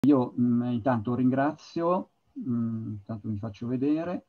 Io intanto ringrazio, intanto mi faccio vedere,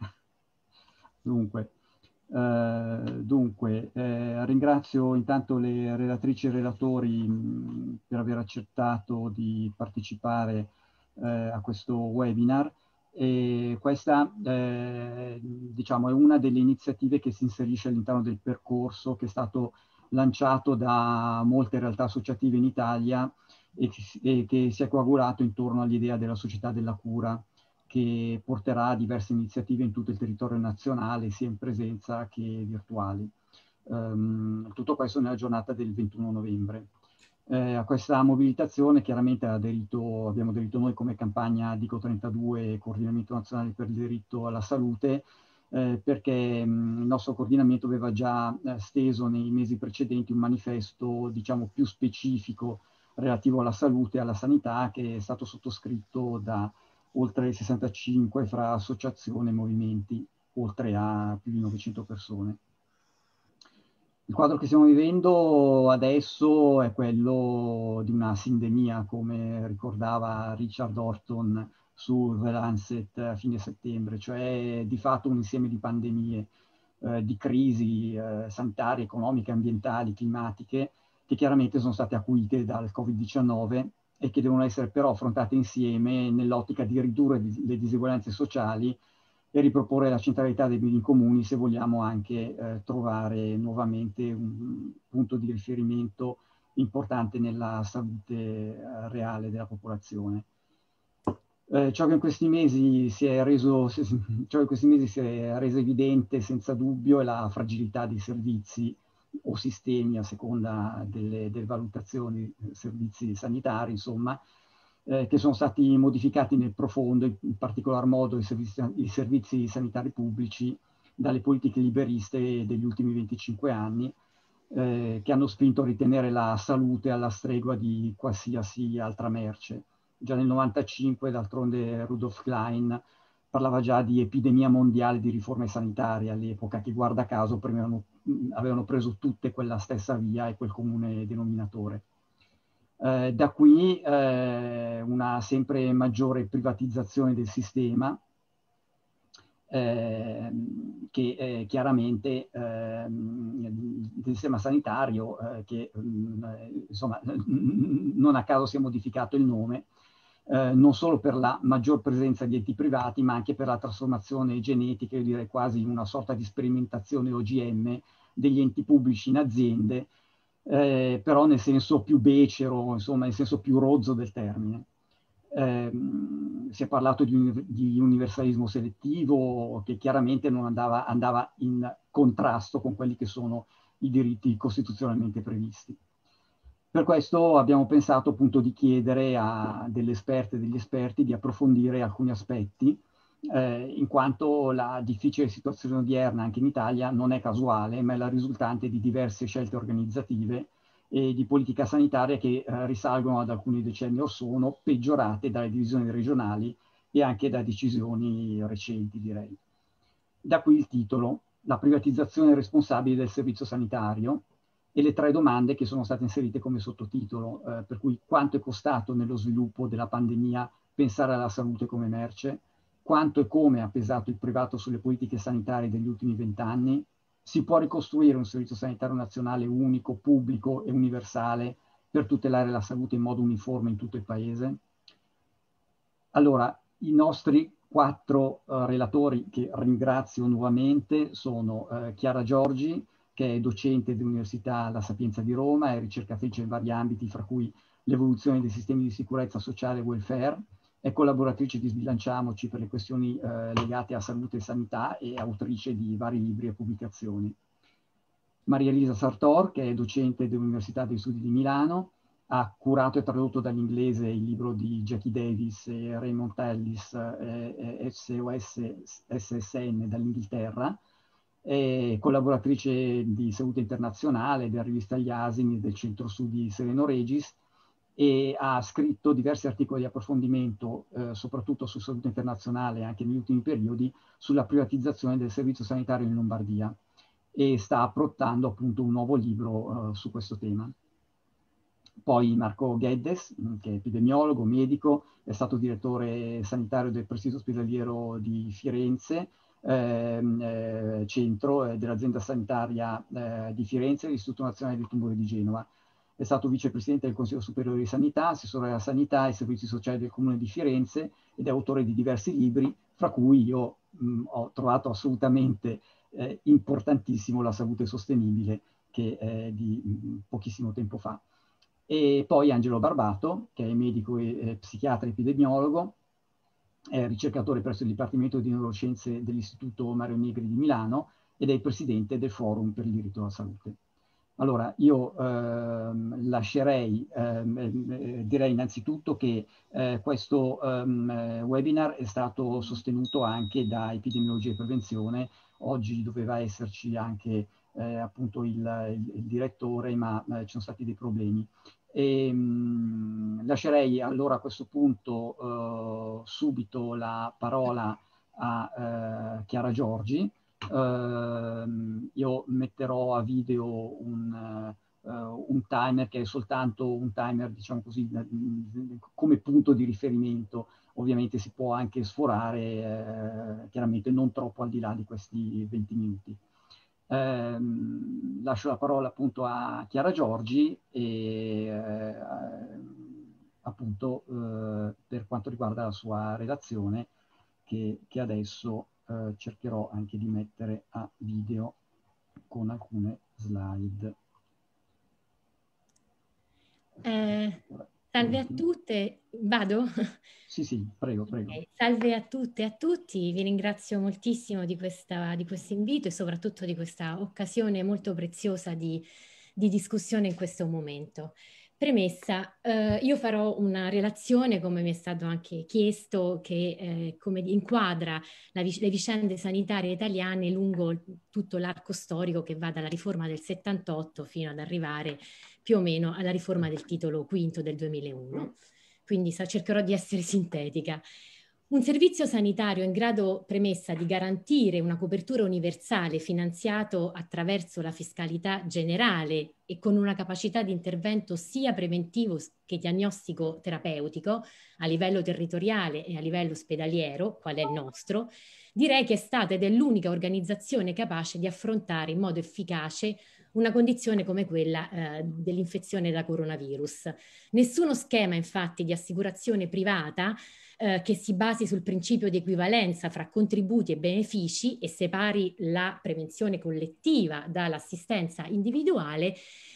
ringrazio intanto le relatrici e relatori per aver accettato di partecipare a questo webinar. E questa diciamo, è una delle iniziative che si inserisce all'interno del percorso che è stato lanciato da molte realtà associative in Italia e che si è coagulato intorno all'idea della società della cura, che porterà a diverse iniziative in tutto il territorio nazionale, sia in presenza che virtuali. Tutto questo nella giornata del 21 novembre. A questa mobilitazione chiaramente abbiamo aderito noi come campagna Dico 32, Coordinamento Nazionale per il Diritto alla Salute, perché il nostro coordinamento aveva già steso nei mesi precedenti un manifesto, diciamo, più specifico relativo alla salute e alla sanità, che è stato sottoscritto da oltre 65 fra associazioni e movimenti, oltre a più di 900 persone. Il quadro che stiamo vivendo adesso è quello di una sindemia, come ricordava Richard Horton su The Lancet a fine settembre, cioè di fatto un insieme di pandemie, di crisi sanitarie, economiche, ambientali, climatiche, che chiaramente sono state acuite dal Covid-19 e che devono essere però affrontate insieme nell'ottica di ridurre le diseguaglianze sociali e riproporre la centralità dei beni comuni, se vogliamo anche trovare nuovamente un punto di riferimento importante nella salute reale della popolazione. Ciò che in questi mesi si è reso evidente senza dubbio è la fragilità dei servizi o sistemi, a seconda delle valutazioni, servizi sanitari, insomma, che sono stati modificati nel profondo, in particolar modo i servizi sanitari pubblici, dalle politiche liberiste degli ultimi 25 anni, che hanno spinto a ritenere la salute alla stregua di qualsiasi altra merce. Già nel 95, d'altronde, Rudolf Klein parlava già di epidemia mondiale di riforme sanitarie all'epoca, che guarda caso avevano preso tutte quella stessa via e quel comune denominatore. Da qui una sempre maggiore privatizzazione del sistema, che chiaramente del sistema sanitario, che insomma non a caso si è modificato il nome, non solo per la maggior presenza di enti privati, ma anche per la trasformazione genetica, io direi quasi una sorta di sperimentazione OGM degli enti pubblici in aziende, però nel senso più becero, insomma nel senso più rozzo del termine. Si è parlato di universalismo selettivo, che chiaramente non andava in contrasto con quelli che sono i diritti costituzionalmente previsti. Per questo abbiamo pensato appunto di chiedere a delle esperte e degli esperti di approfondire alcuni aspetti, in quanto la difficile situazione odierna anche in Italia non è casuale, ma è la risultante di diverse scelte organizzative e di politica sanitaria che risalgono ad alcuni decenni or sono, peggiorate dalle divisioni regionali e anche da decisioni recenti, direi. Da qui il titolo, la privatizzazione responsabile del servizio sanitario, e le tre domande che sono state inserite come sottotitolo, per cui quanto è costato nello sviluppo della pandemia pensare alla salute come merce, quanto e come ha pesato il privato sulle politiche sanitarie degli ultimi 20 anni, si può ricostruire un servizio sanitario nazionale unico, pubblico e universale per tutelare la salute in modo uniforme in tutto il Paese? Allora, i nostri quattro relatori, che ringrazio nuovamente, sono Chiara Giorgi, che è docente dell'Università La Sapienza di Roma, è ricercatrice in vari ambiti, fra cui l'evoluzione dei sistemi di sicurezza sociale e welfare, è collaboratrice di Sbilanciamoci per le questioni legate a salute e sanità e autrice di vari libri e pubblicazioni. Maria Elisa Sartor, che è docente dell'Università degli Studi di Milano, ha curato e tradotto dall'inglese il libro di Jackie Davis e Raymond Ellis, SOS SSN dall'Inghilterra, è collaboratrice di Salute Internazionale, della rivista Gli Asini, del Centro Studi Sereno Regis, e ha scritto diversi articoli di approfondimento, soprattutto su salute internazionale, anche negli ultimi periodi, sulla privatizzazione del servizio sanitario in Lombardia, e sta approttando appunto un nuovo libro su questo tema. Poi Marco Guedes, che è epidemiologo, medico, è stato direttore sanitario del presidio ospedaliero di Firenze, centro dell'azienda sanitaria di Firenze e dell'Istituto Nazionale dei Tumori di Genova. È stato vicepresidente del Consiglio Superiore di Sanità, assessore alla sanità e servizi sociali del Comune di Firenze ed è autore di diversi libri, fra cui io ho trovato assolutamente importantissimo La salute sostenibile, che è di pochissimo tempo fa. E poi Angelo Barbato, che è medico e psichiatra epidemiologo, è ricercatore presso il Dipartimento di Neuroscienze dell'Istituto Mario Negri di Milano ed è il presidente del Forum per il diritto alla salute. Allora, io lascerei, direi innanzitutto che questo webinar è stato sostenuto anche da Epidemiologia e Prevenzione. Oggi doveva esserci anche appunto il direttore, ma ci sono stati dei problemi. Lascerei allora a questo punto subito la parola a Chiara Giorgi. Io metterò a video un timer che è soltanto un timer, diciamo così, come punto di riferimento. Ovviamente si può anche sforare, chiaramente non troppo al di là di questi 20 minuti. Lascio la parola appunto a Chiara Giorgi e appunto per quanto riguarda la sua relazione che adesso cercherò anche di mettere a video con alcune slide. Salve a tutte, vado? Sì, prego. Okay. Salve a tutte e a tutti, vi ringrazio moltissimo di questo invito e soprattutto di questa occasione molto preziosa di discussione in questo momento. Premessa, io farò una relazione, come mi è stato anche chiesto, che come inquadra le vicende sanitarie italiane lungo tutto l'arco storico che va dalla riforma del 78 fino ad arrivare più o meno alla riforma del titolo V del 2001. Quindi cercherò di essere sintetica. Un servizio sanitario in grado, premessa, di garantire una copertura universale finanziato attraverso la fiscalità generale e con una capacità di intervento sia preventivo che diagnostico terapeutico a livello territoriale e a livello ospedaliero, qual è il nostro, direi che è stata ed è l'unica organizzazione capace di affrontare in modo efficace una condizione come quella dell'infezione da coronavirus. Nessuno schema, infatti, di assicurazione privata che si basi sul principio di equivalenza fra contributi e benefici e separi la prevenzione collettiva dall'assistenza individuale,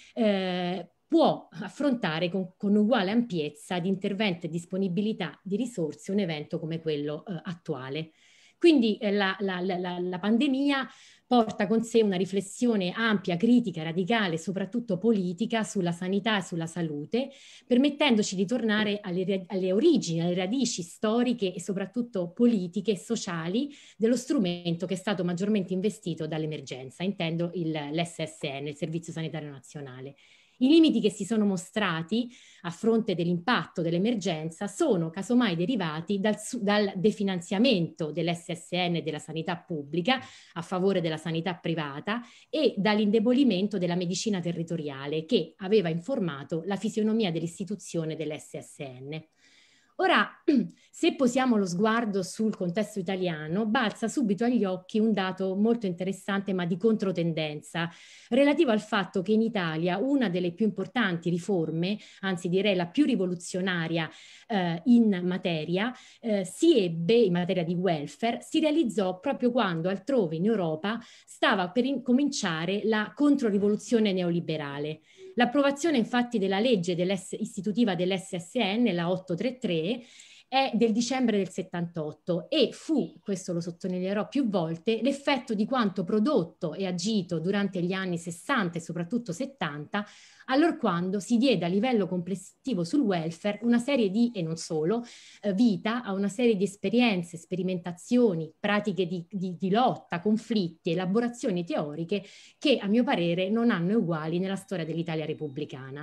può affrontare con uguale ampiezza di intervento e disponibilità di risorse un evento come quello attuale. Quindi la pandemia porta con sé una riflessione ampia, critica, radicale, soprattutto politica, sulla sanità e sulla salute, permettendoci di tornare alle origini, alle radici storiche e soprattutto politiche e sociali dello strumento che è stato maggiormente investito dall'emergenza, intendo l'SSN, il Servizio Sanitario Nazionale. I limiti che si sono mostrati a fronte dell'impatto dell'emergenza sono casomai derivati dal definanziamento dell'SSN e della sanità pubblica a favore della sanità privata e dall'indebolimento della medicina territoriale che aveva informato la fisionomia dell'istituzione dell'SSN. Ora, se posiamo lo sguardo sul contesto italiano, balza subito agli occhi un dato molto interessante ma di controtendenza, relativo al fatto che in Italia una delle più importanti riforme, anzi direi la più rivoluzionaria in materia, si ebbe, in materia di welfare, si realizzò proprio quando altrove in Europa stava per cominciare la controrivoluzione neoliberale. L'approvazione infatti della legge istitutiva dell'SSN, la 833, è del dicembre del 78 e fu, questo lo sottolineerò più volte, l'effetto di quanto prodotto e agito durante gli anni 60 e soprattutto 70, allorquando si diede a livello complessivo sul welfare una serie di, e non solo, vita a una serie di esperienze, sperimentazioni, pratiche di lotta, conflitti, elaborazioni teoriche che a mio parere non hanno uguali nella storia dell'Italia repubblicana.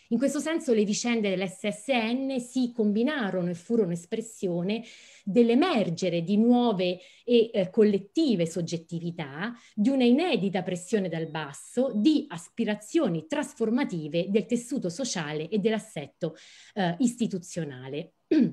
In questo senso le vicende dell'SSN si combinarono e furono espressione dell'emergere di nuove e collettive soggettività, di una inedita pressione dal basso, di aspirazioni trasformative del tessuto sociale e dell'assetto istituzionale.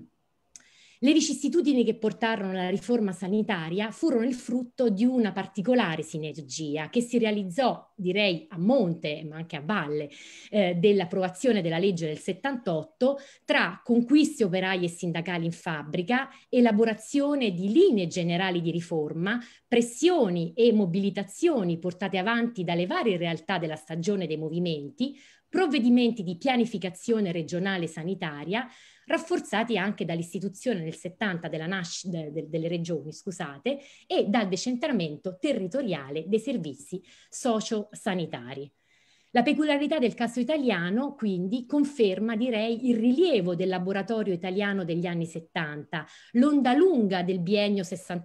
Le vicissitudini che portarono alla riforma sanitaria furono il frutto di una particolare sinergia che si realizzò, direi, a monte, ma anche a valle, dell'approvazione della legge del 78, tra conquiste operaie e sindacali in fabbrica, elaborazione di linee generali di riforma, pressioni e mobilitazioni portate avanti dalle varie realtà della stagione dei movimenti, provvedimenti di pianificazione regionale sanitaria, rafforzati anche dall'istituzione nel 70 delle regioni, scusate, e dal decentramento territoriale dei servizi sociosanitari. La peculiarità del caso italiano, quindi, conferma, direi, il rilievo del laboratorio italiano degli anni 70, l'onda lunga del biennio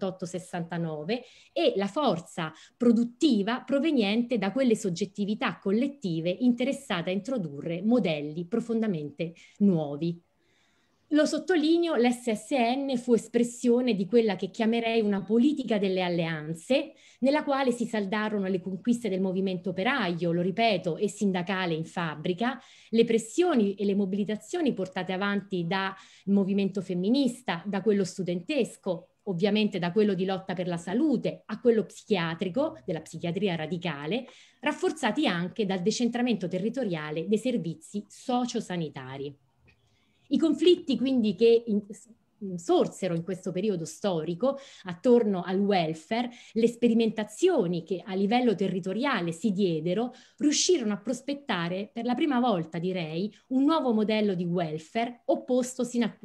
68-69 e la forza produttiva proveniente da quelle soggettività collettive interessate a introdurre modelli profondamente nuovi. Lo sottolineo, l'SSN fu espressione di quella che chiamerei una politica delle alleanze, nella quale si saldarono le conquiste del movimento operaio, lo ripeto, e sindacale in fabbrica, le pressioni e le mobilitazioni portate avanti dal movimento femminista, da quello studentesco, ovviamente da quello di lotta per la salute a quello psichiatrico, della psichiatria radicale, rafforzati anche dal decentramento territoriale dei servizi sociosanitari. I conflitti quindi che sorsero in questo periodo storico attorno al welfare, le sperimentazioni che a livello territoriale si diedero, riuscirono a prospettare per la prima volta, direi, un nuovo modello di welfare opposto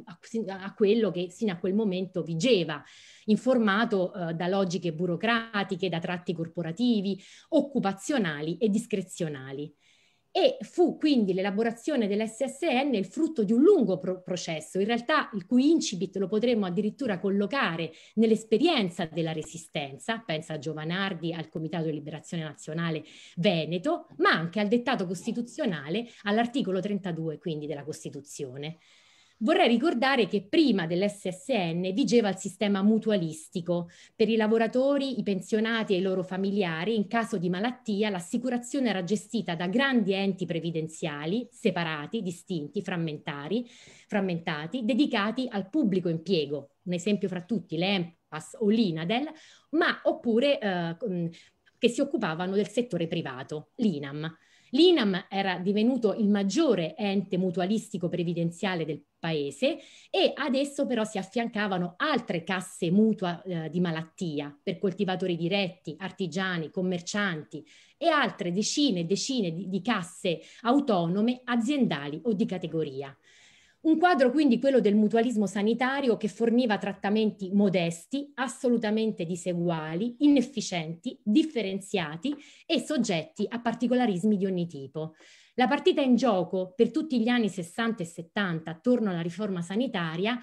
a quello che sino a quel momento vigeva, informato da logiche burocratiche, da tratti corporativi, occupazionali e discrezionali. E fu quindi l'elaborazione dell'SSN il frutto di un lungo processo, in realtà il cui incipit lo potremmo addirittura collocare nell'esperienza della Resistenza, pensa a Giovanardi, al Comitato di Liberazione Nazionale Veneto, ma anche al dettato costituzionale, all'articolo 32 quindi della Costituzione. Vorrei ricordare che prima dell'SSN vigeva il sistema mutualistico. Per i lavoratori, i pensionati e i loro familiari, in caso di malattia, l'assicurazione era gestita da grandi enti previdenziali, separati, distinti, frammentati, dedicati al pubblico impiego. Un esempio fra tutti, l'ENPAS o l'INADEL, ma oppure che si occupavano del settore privato, l'INAM. L'INAM era divenuto il maggiore ente mutualistico previdenziale del paese e adesso però si affiancavano altre casse mutua di malattia per coltivatori diretti, artigiani, commercianti e altre decine e decine di casse autonome, aziendali o di categoria. Un quadro quindi quello del mutualismo sanitario che forniva trattamenti modesti, assolutamente diseguali, inefficienti, differenziati e soggetti a particolarismi di ogni tipo. La partita in gioco per tutti gli anni 60 e 70 attorno alla riforma sanitaria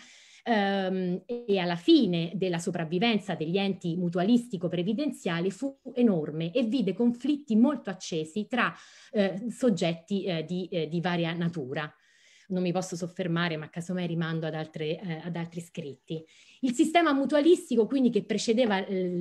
e alla fine della sopravvivenza degli enti mutualistico-previdenziali fu enorme e vide conflitti molto accesi tra soggetti di varia natura. Non mi posso soffermare, ma casomai rimando ad altri scritti. Il sistema mutualistico, quindi, che precedeva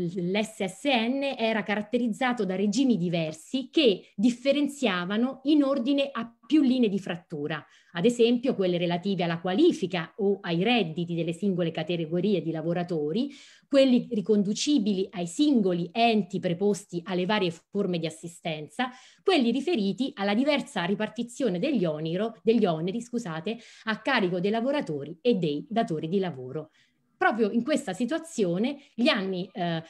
l'SSN era caratterizzato da regimi diversi che differenziavano in ordine a più linee di frattura, ad esempio quelle relative alla qualifica o ai redditi delle singole categorie di lavoratori, quelli riconducibili ai singoli enti preposti alle varie forme di assistenza, quelli riferiti alla diversa ripartizione degli oneri, a carico dei lavoratori e dei datori di lavoro. Proprio in questa situazione gli anni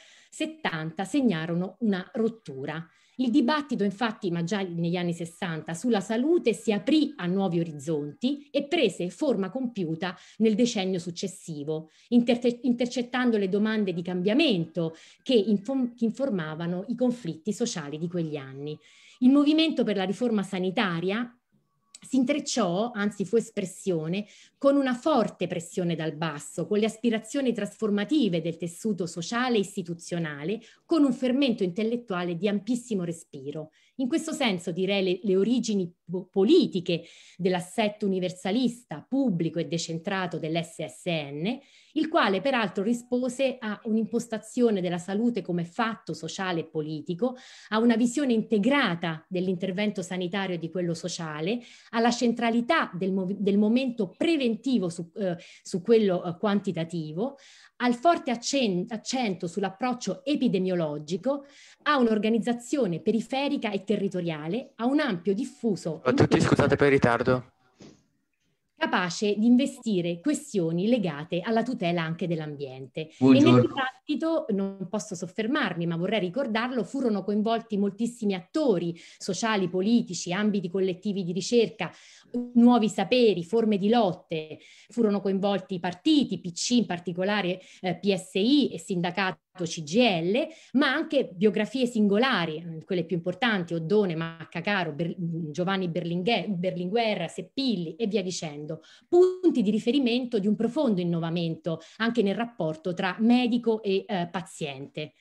70 segnarono una rottura. Il dibattito, infatti, ma già negli anni 60, sulla salute si aprì a nuovi orizzonti e prese forma compiuta nel decennio successivo, intercettando le domande di cambiamento che informavano i conflitti sociali di quegli anni. Il movimento per la riforma sanitaria si intrecciò, anzi fu espressione, con una forte pressione dal basso, con le aspirazioni trasformative del tessuto sociale e istituzionale, con un fermento intellettuale di ampissimo respiro. In questo senso, direi, le origini politiche dell'assetto universalista, pubblico e decentrato dell'SSN, il quale peraltro rispose a un'impostazione della salute come fatto sociale e politico, a una visione integrata dell'intervento sanitario e di quello sociale, alla centralità del momento preventivo su quello quantitativo, al forte accento sull'approccio epidemiologico, a un'organizzazione periferica e territoriale, a un ampio diffuso Ciao a tutti, scusate per il ritardo. Capace di investire questioni legate alla tutela anche dell'ambiente. Buongiorno. E nel dibattito, non posso soffermarmi, ma vorrei ricordarlo, furono coinvolti moltissimi attori sociali, politici, ambiti collettivi di ricerca, nuovi saperi, forme di lotte, furono coinvolti i partiti, PC in particolare, PSI e sindacato CGIL, ma anche biografie singolari, quelle più importanti, Oddone, Maccacaro, Giovanni Berlinguer, Seppilli e via dicendo, punti di riferimento di un profondo innovamento anche nel rapporto tra medico e paziente.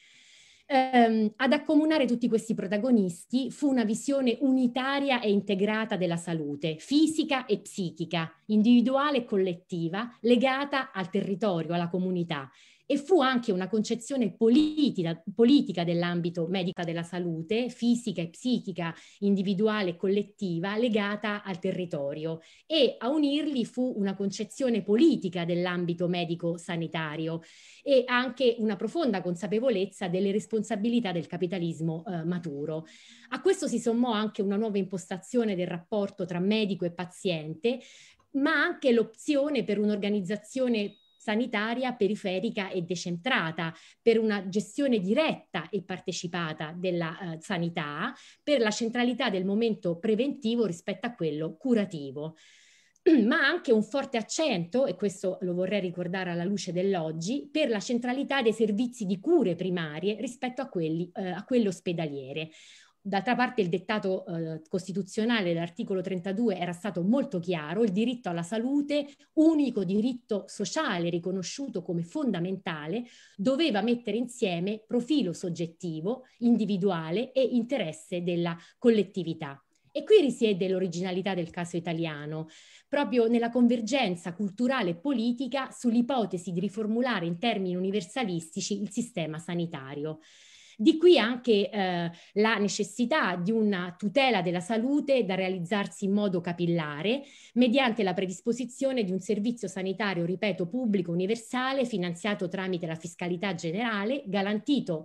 Ad accomunare tutti questi protagonisti fu una visione unitaria e integrata della salute, fisica e psichica, individuale e collettiva, legata al territorio, alla comunità. E fu anche una concezione politica dell'ambito medico della salute, fisica e psichica, individuale e collettiva, legata al territorio. E a unirli fu una concezione politica dell'ambito medico-sanitario e anche una profonda consapevolezza delle responsabilità del capitalismo maturo. A questo si sommò anche una nuova impostazione del rapporto tra medico e paziente, ma anche l'opzione per un'organizzazione sanitaria periferica e decentrata, per una gestione diretta e partecipata della sanità, per la centralità del momento preventivo rispetto a quello curativo. Ma anche un forte accento, e questo lo vorrei ricordare alla luce dell'oggi, per la centralità dei servizi di cure primarie rispetto a quelle ospedaliere. D'altra parte il dettato costituzionale dell'articolo 32 era stato molto chiaro: il diritto alla salute, unico diritto sociale riconosciuto come fondamentale, doveva mettere insieme profilo soggettivo, individuale e interesse della collettività. E qui risiede l'originalità del caso italiano, proprio nella convergenza culturale e politica sull'ipotesi di riformulare in termini universalistici il sistema sanitario. Di qui anche la necessità di una tutela della salute da realizzarsi in modo capillare mediante la predisposizione di un servizio sanitario, ripeto, pubblico, universale, finanziato tramite la fiscalità generale, garantito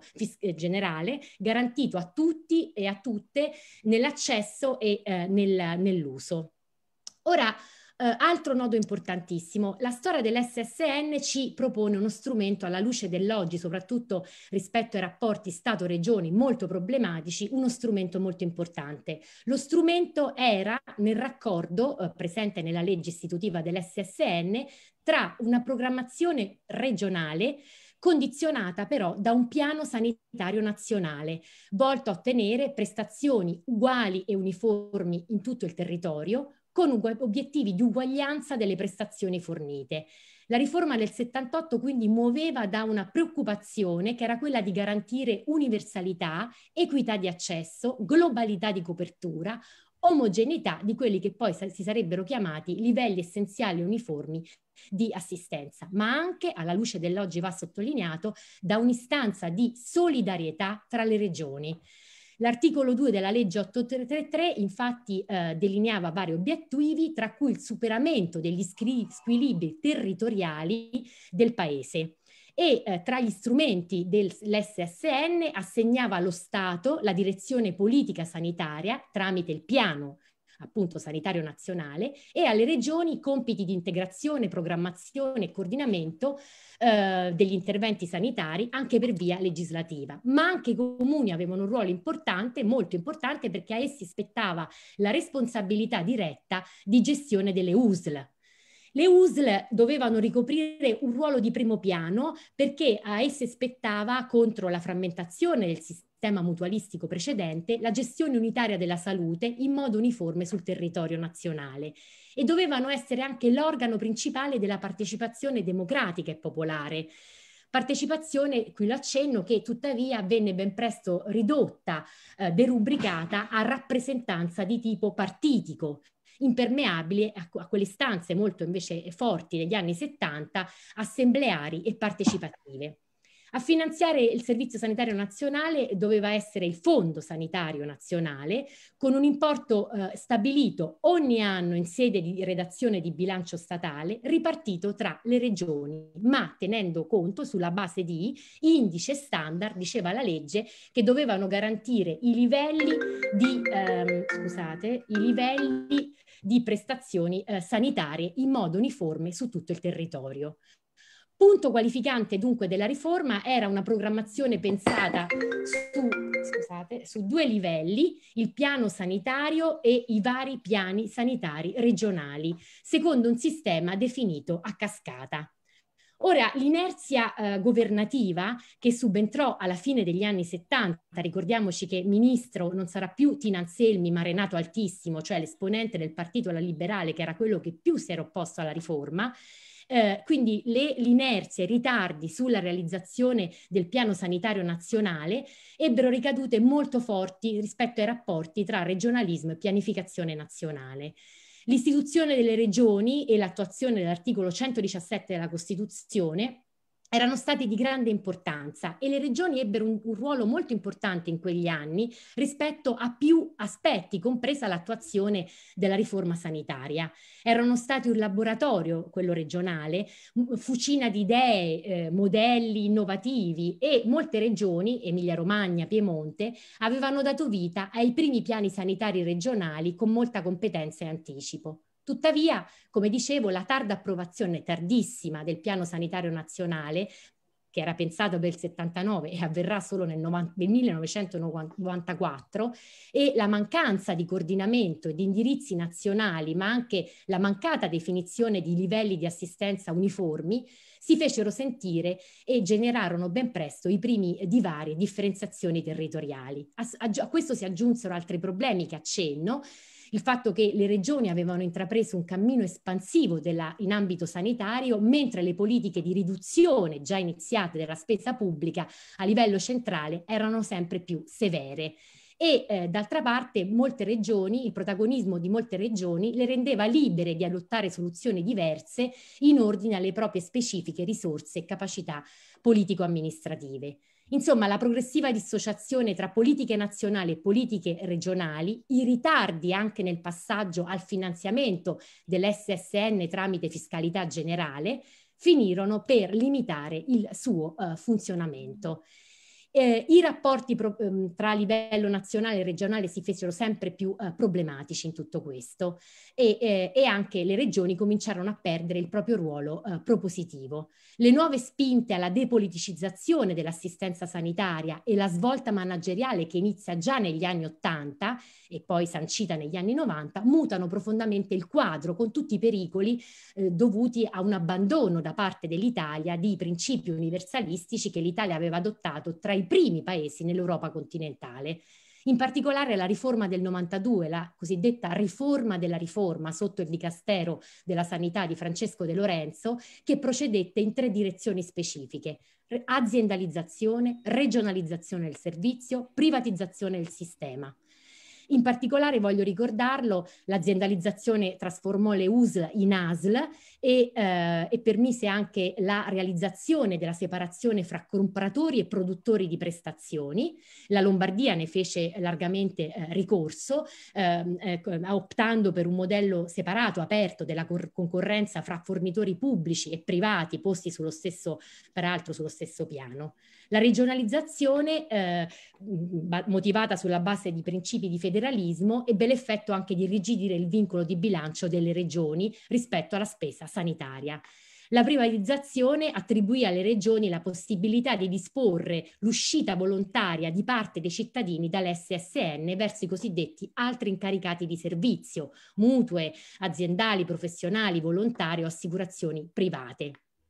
a tutti e a tutte nell'accesso e nell'uso. Ora, altro nodo importantissimo, la storia dell'SSN ci propone uno strumento alla luce dell'oggi, soprattutto rispetto ai rapporti Stato-Regioni molto problematici, uno strumento molto importante. Lo strumento era nel raccordo presente nella legge istitutiva dell'SSN tra una programmazione regionale condizionata però da un piano sanitario nazionale, volto a ottenere prestazioni uguali e uniformi in tutto il territorio, con obiettivi di uguaglianza delle prestazioni fornite. La riforma del 78 quindi muoveva da una preoccupazione che era quella di garantire universalità, equità di accesso, globalità di copertura, omogeneità di quelli che poi si sarebbero chiamati livelli essenziali uniformi di assistenza, ma anche, alla luce dell'oggi va sottolineato, da un'istanza di solidarietà tra le regioni. L'articolo 2 della legge 833 infatti delineava vari obiettivi, tra cui il superamento degli squilibri territoriali del paese. E tra gli strumenti dell'SSN assegnava allo Stato la direzione politica sanitaria tramite il piano appunto sanitario nazionale e alle regioni compiti di integrazione, programmazione e coordinamento degli interventi sanitari anche per via legislativa. Ma anche i comuni avevano un ruolo importante, molto importante, perché a essi spettava la responsabilità diretta di gestione delle USL. Le USL dovevano ricoprire un ruolo di primo piano perché a esse spettava, contro la frammentazione del sistema mutualistico precedente, la gestione unitaria della salute in modo uniforme sul territorio nazionale e dovevano essere anche l'organo principale della partecipazione democratica e popolare. Partecipazione, qui lo accenno, che tuttavia venne ben presto ridotta, derubricata a rappresentanza di tipo partitico, impermeabile a quelle istanze molto invece forti degli anni 70, assembleari e partecipative. A finanziare il Servizio Sanitario Nazionale doveva essere il Fondo Sanitario Nazionale, con un importo stabilito ogni anno in sede di redazione di bilancio statale, ripartito tra le regioni, ma tenendo conto sulla base di indice standard, diceva la legge, che dovevano garantire i livelli di prestazioni sanitarie in modo uniforme su tutto il territorio. Punto qualificante dunque della riforma era una programmazione pensata su 2 livelli, il piano sanitario e i vari piani sanitari regionali, secondo un sistema definito a cascata. Ora, l'inerzia governativa che subentrò alla fine degli anni 70, ricordiamoci che ministro non sarà più Tina Anselmi ma Renato Altissimo, cioè l'esponente del Partito alla Liberale, che era quello che più si era opposto alla riforma, quindi l'inerzia e i ritardi sulla realizzazione del piano sanitario nazionale ebbero ricadute molto forti rispetto ai rapporti tra regionalismo e pianificazione nazionale. L'istituzione delle regioni e l'attuazione dell'articolo 117 della Costituzione erano stati di grande importanza e le regioni ebbero un ruolo molto importante in quegli anni rispetto a più aspetti, compresa l'attuazione della riforma sanitaria. Erano stati un laboratorio, quello regionale, fucina di idee, modelli innovativi, e molte regioni, Emilia-Romagna, Piemonte, avevano dato vita ai primi piani sanitari regionali con molta competenza e anticipo. Tuttavia, come dicevo, la tarda approvazione tardissima del piano sanitario nazionale, che era pensato per il 79 e avverrà solo nel 1994, e la mancanza di coordinamento e di indirizzi nazionali, ma anche la mancata definizione di livelli di assistenza uniformi, si fecero sentire e generarono ben presto i primi divari e differenziazioni territoriali. A questo si aggiunsero altri problemi che accenno: il fatto che le regioni avevano intrapreso un cammino espansivo in ambito sanitario, mentre le politiche di riduzione già iniziate della spesa pubblica a livello centrale erano sempre più severe. E d'altra parte il protagonismo di molte regioni le rendeva libere di adottare soluzioni diverse in ordine alle proprie specifiche risorse e capacità politico-amministrative. Insomma, la progressiva dissociazione tra politiche nazionali e politiche regionali, i ritardi anche nel passaggio al finanziamento dell'SSN tramite fiscalità generale, finirono per limitare il suo funzionamento. I rapporti tra livello nazionale e regionale si fecero sempre più problematici in tutto questo e anche le regioni cominciarono a perdere il proprio ruolo propositivo. Le nuove spinte alla depoliticizzazione dell'assistenza sanitaria e la svolta manageriale che inizia già negli anni 80 e poi sancita negli anni 90 mutano profondamente il quadro, con tutti i pericoli dovuti a un abbandono da parte dell'Italia di principi universalistici che l'Italia aveva adottato tra i primi paesi nell'Europa continentale. In particolare la riforma del 92, la cosiddetta riforma della riforma sotto il Dicastero della Sanità di Francesco De Lorenzo, che procedette in 3 direzioni specifiche: aziendalizzazione, regionalizzazione del servizio, privatizzazione del sistema. In particolare, voglio ricordarlo, l'aziendalizzazione trasformò le USL in ASL e permise anche la realizzazione della separazione fra compratori e produttori di prestazioni. La Lombardia ne fece largamente ricorso, optando per un modello separato, aperto, della concorrenza fra fornitori pubblici e privati posti peraltro sullo stesso piano. La regionalizzazione, motivata sulla base di principi di federalismo, ebbe l'effetto anche di irrigidire il vincolo di bilancio delle regioni rispetto alla spesa sanitaria. La privatizzazione attribuì alle regioni la possibilità di disporre l'uscita volontaria di parte dei cittadini dall'SSN verso i cosiddetti altri incaricati di servizio, mutue, aziendali, professionali, volontarie o assicurazioni private.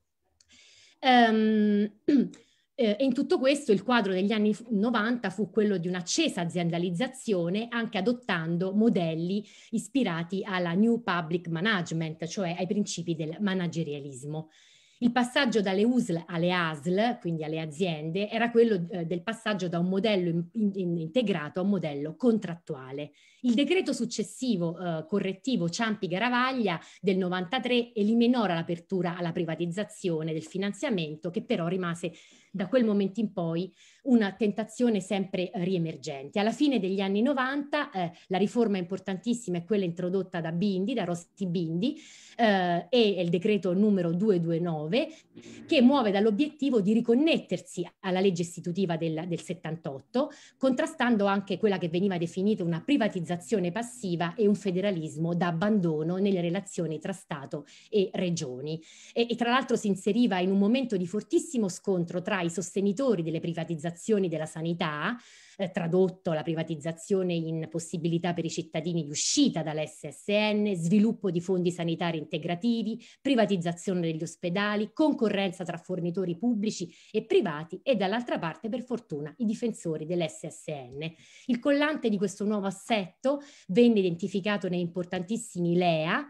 E in tutto questo il quadro degli anni 90 fu quello di un'accesa aziendalizzazione, anche adottando modelli ispirati alla New Public Management, cioè ai principi del managerialismo. Il passaggio dalle USL alle ASL, quindi alle aziende, era quello del passaggio da un modello integrato a un modello contrattuale. Il decreto successivo correttivo Ciampi-Garavaglia del 93 eliminò l'apertura alla privatizzazione del finanziamento, che però rimase da quel momento in poi una tentazione sempre riemergente. Alla fine degli anni 90 la riforma importantissima è quella introdotta da Bindi, da Rossi Bindi, e il decreto numero 229, che muove dall'obiettivo di riconnettersi alla legge istitutiva del 78, contrastando anche quella che veniva definita una privatizzazione passiva e un federalismo da abbandono nelle relazioni tra Stato e regioni. E tra l'altro si inseriva in un momento di fortissimo scontro tra i sostenitori delle privatizzazioni della sanità, tradotto la privatizzazione in possibilità per i cittadini di uscita dall'SSN, sviluppo di fondi sanitari integrativi, privatizzazione degli ospedali, concorrenza tra fornitori pubblici e privati e dall'altra parte, per fortuna, i difensori dell'SSN. Il collante di questo nuovo assetto venne identificato nei importantissimi LEA,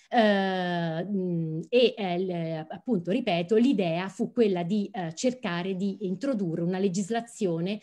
appunto, ripeto, l'idea fu quella di cercare di introdurre nella legislazione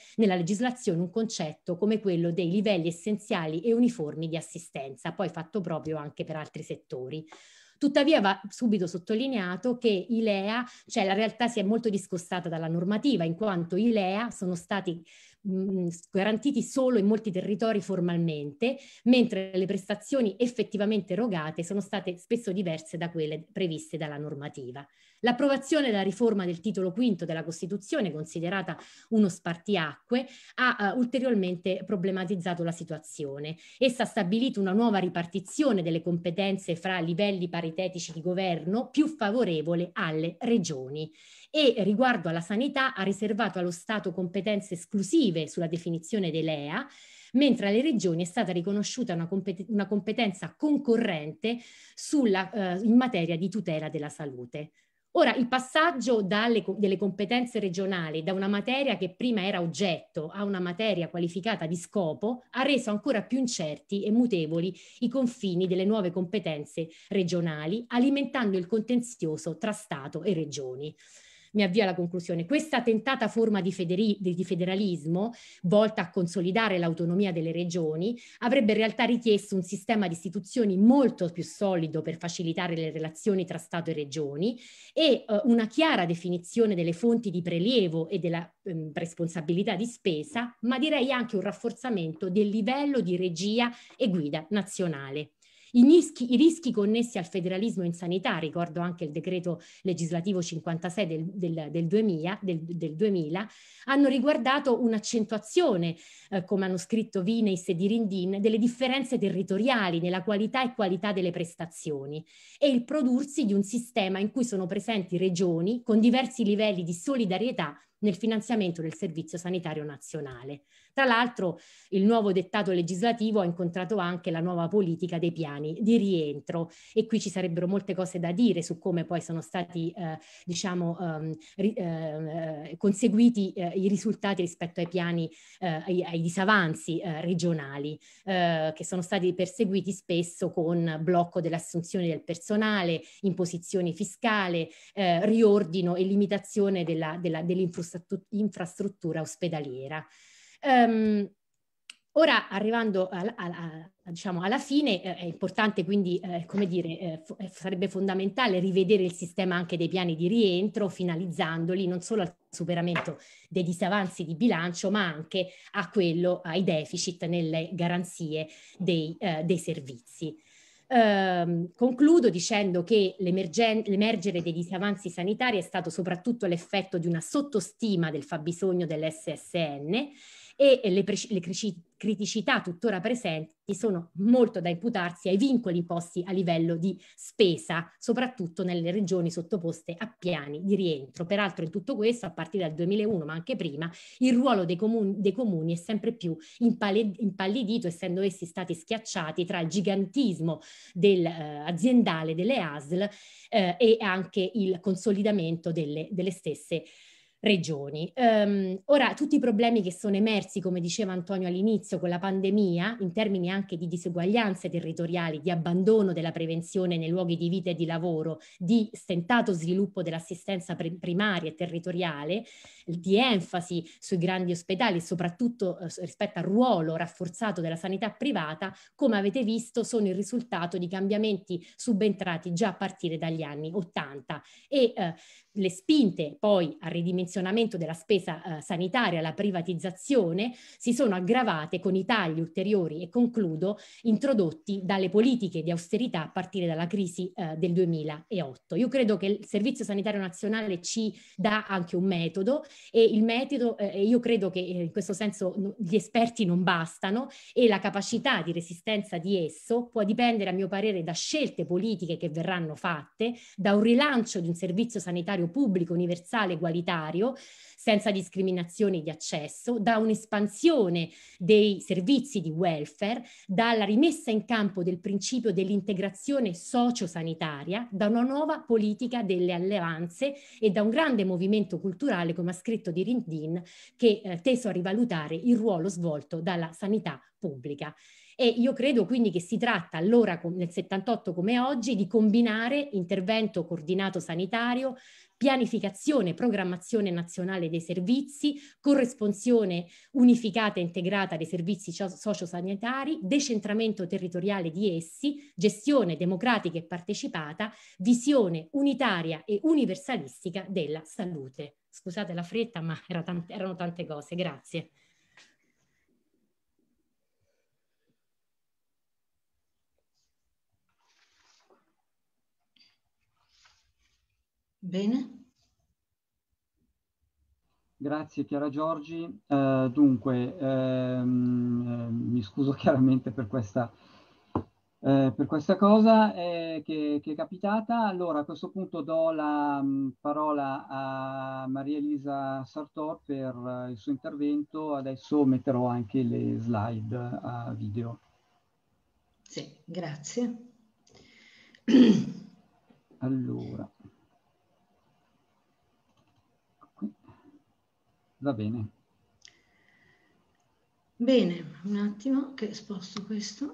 un concetto come quello dei livelli essenziali e uniformi di assistenza, poi fatto proprio anche per altri settori. Tuttavia va subito sottolineato che i LEA, cioè la realtà si è molto discostata dalla normativa, in quanto i LEA sono stati garantiti solo in molti territori formalmente, mentre le prestazioni effettivamente erogate sono state spesso diverse da quelle previste dalla normativa. L'approvazione della riforma del titolo V della Costituzione, considerata uno spartiacque, ha ulteriormente problematizzato la situazione. Essa ha stabilito una nuova ripartizione delle competenze fra livelli paritetici di governo più favorevole alle regioni e riguardo alla sanità ha riservato allo Stato competenze esclusive sulla definizione dei LEA, mentre alle regioni è stata riconosciuta una competenza concorrente in materia di tutela della salute. Ora, il passaggio delle competenze regionali da una materia che prima era oggetto a una materia qualificata di scopo ha reso ancora più incerti e mutevoli i confini delle nuove competenze regionali, alimentando il contenzioso tra Stato e regioni. Mi avvio alla conclusione. Questa tentata forma di federalismo, volta a consolidare l'autonomia delle regioni, avrebbe in realtà richiesto un sistema di istituzioni molto più solido per facilitare le relazioni tra Stato e regioni e una chiara definizione delle fonti di prelievo e della responsabilità di spesa, ma direi anche un rafforzamento del livello di regia e guida nazionale. I rischi connessi al federalismo in sanità, ricordo anche il decreto legislativo 56 del 2000, hanno riguardato un'accentuazione, come hanno scritto Vineis e Dirindin, delle differenze territoriali nella qualità e qualità delle prestazioni e il prodursi di un sistema in cui sono presenti regioni con diversi livelli di solidarietà nel finanziamento del Servizio Sanitario Nazionale. Tra l'altro, il nuovo dettato legislativo ha incontrato anche la nuova politica dei piani di rientro e qui ci sarebbero molte cose da dire su come poi sono stati conseguiti i risultati rispetto ai piani, ai disavanzi regionali che sono stati perseguiti spesso con blocco delle assunzioni del personale, imposizioni fiscali, riordino e limitazione dell'infrastruttura ospedaliera. Ora, arrivando alla fine, è importante quindi, sarebbe fondamentale rivedere il sistema anche dei piani di rientro, finalizzandoli non solo al superamento dei disavanzi di bilancio, ma anche ai deficit nelle garanzie dei servizi. Concludo dicendo che l'emergere dei disavanzi sanitari è stato soprattutto l'effetto di una sottostima del fabbisogno dell'SSN e le criticità tuttora presenti sono molto da imputarsi ai vincoli imposti a livello di spesa, soprattutto nelle regioni sottoposte a piani di rientro. Peraltro in tutto questo, a partire dal 2001, ma anche prima, il ruolo dei comuni è sempre più impallidito, essendo essi stati schiacciati tra il gigantismo aziendale delle ASL e anche il consolidamento delle stesse regioni. Ora, tutti i problemi che sono emersi, come diceva Antonio all'inizio, con la pandemia, in termini anche di diseguaglianze territoriali, di abbandono della prevenzione nei luoghi di vita e di lavoro, di stentato sviluppo dell'assistenza primaria e territoriale, di enfasi sui grandi ospedali e soprattutto rispetto al ruolo rafforzato della sanità privata, come avete visto, sono il risultato di cambiamenti subentrati già a partire dagli anni '80 e le spinte poi al ridimensionamento della spesa sanitaria, alla privatizzazione, si sono aggravate con i tagli ulteriori, e concludo, introdotti dalle politiche di austerità a partire dalla crisi del 2008. Io credo che il Servizio Sanitario Nazionale ci dà anche un metodo, e il metodo, io credo che in questo senso gli esperti non bastano, e la capacità di resistenza di esso può dipendere, a mio parere, da scelte politiche che verranno fatte, da un rilancio di un servizio sanitario pubblico, universale, egualitario, senza discriminazioni di accesso, da un'espansione dei servizi di welfare, dalla rimessa in campo del principio dell'integrazione sociosanitaria, da una nuova politica delle alleanze e da un grande movimento culturale, come ha scritto Dirindin, che teso a rivalutare il ruolo svolto dalla sanità pubblica. E io credo quindi che si tratta allora, nel 78 come oggi, di combinare intervento coordinato sanitario, pianificazione, programmazione nazionale dei servizi, corresponsione unificata e integrata dei servizi sociosanitari, decentramento territoriale di essi, gestione democratica e partecipata, visione unitaria e universalistica della salute. Scusate la fretta, ma erano tante cose. Grazie. Bene. Grazie Chiara Giorgi. Dunque, mi scuso chiaramente per questa cosa che è capitata. Allora, a questo punto do la parola a Maria Elisa Sartor per il suo intervento. Adesso metterò anche le slide a video. Sì, grazie. Allora. Va bene. Bene, un attimo che sposto questo.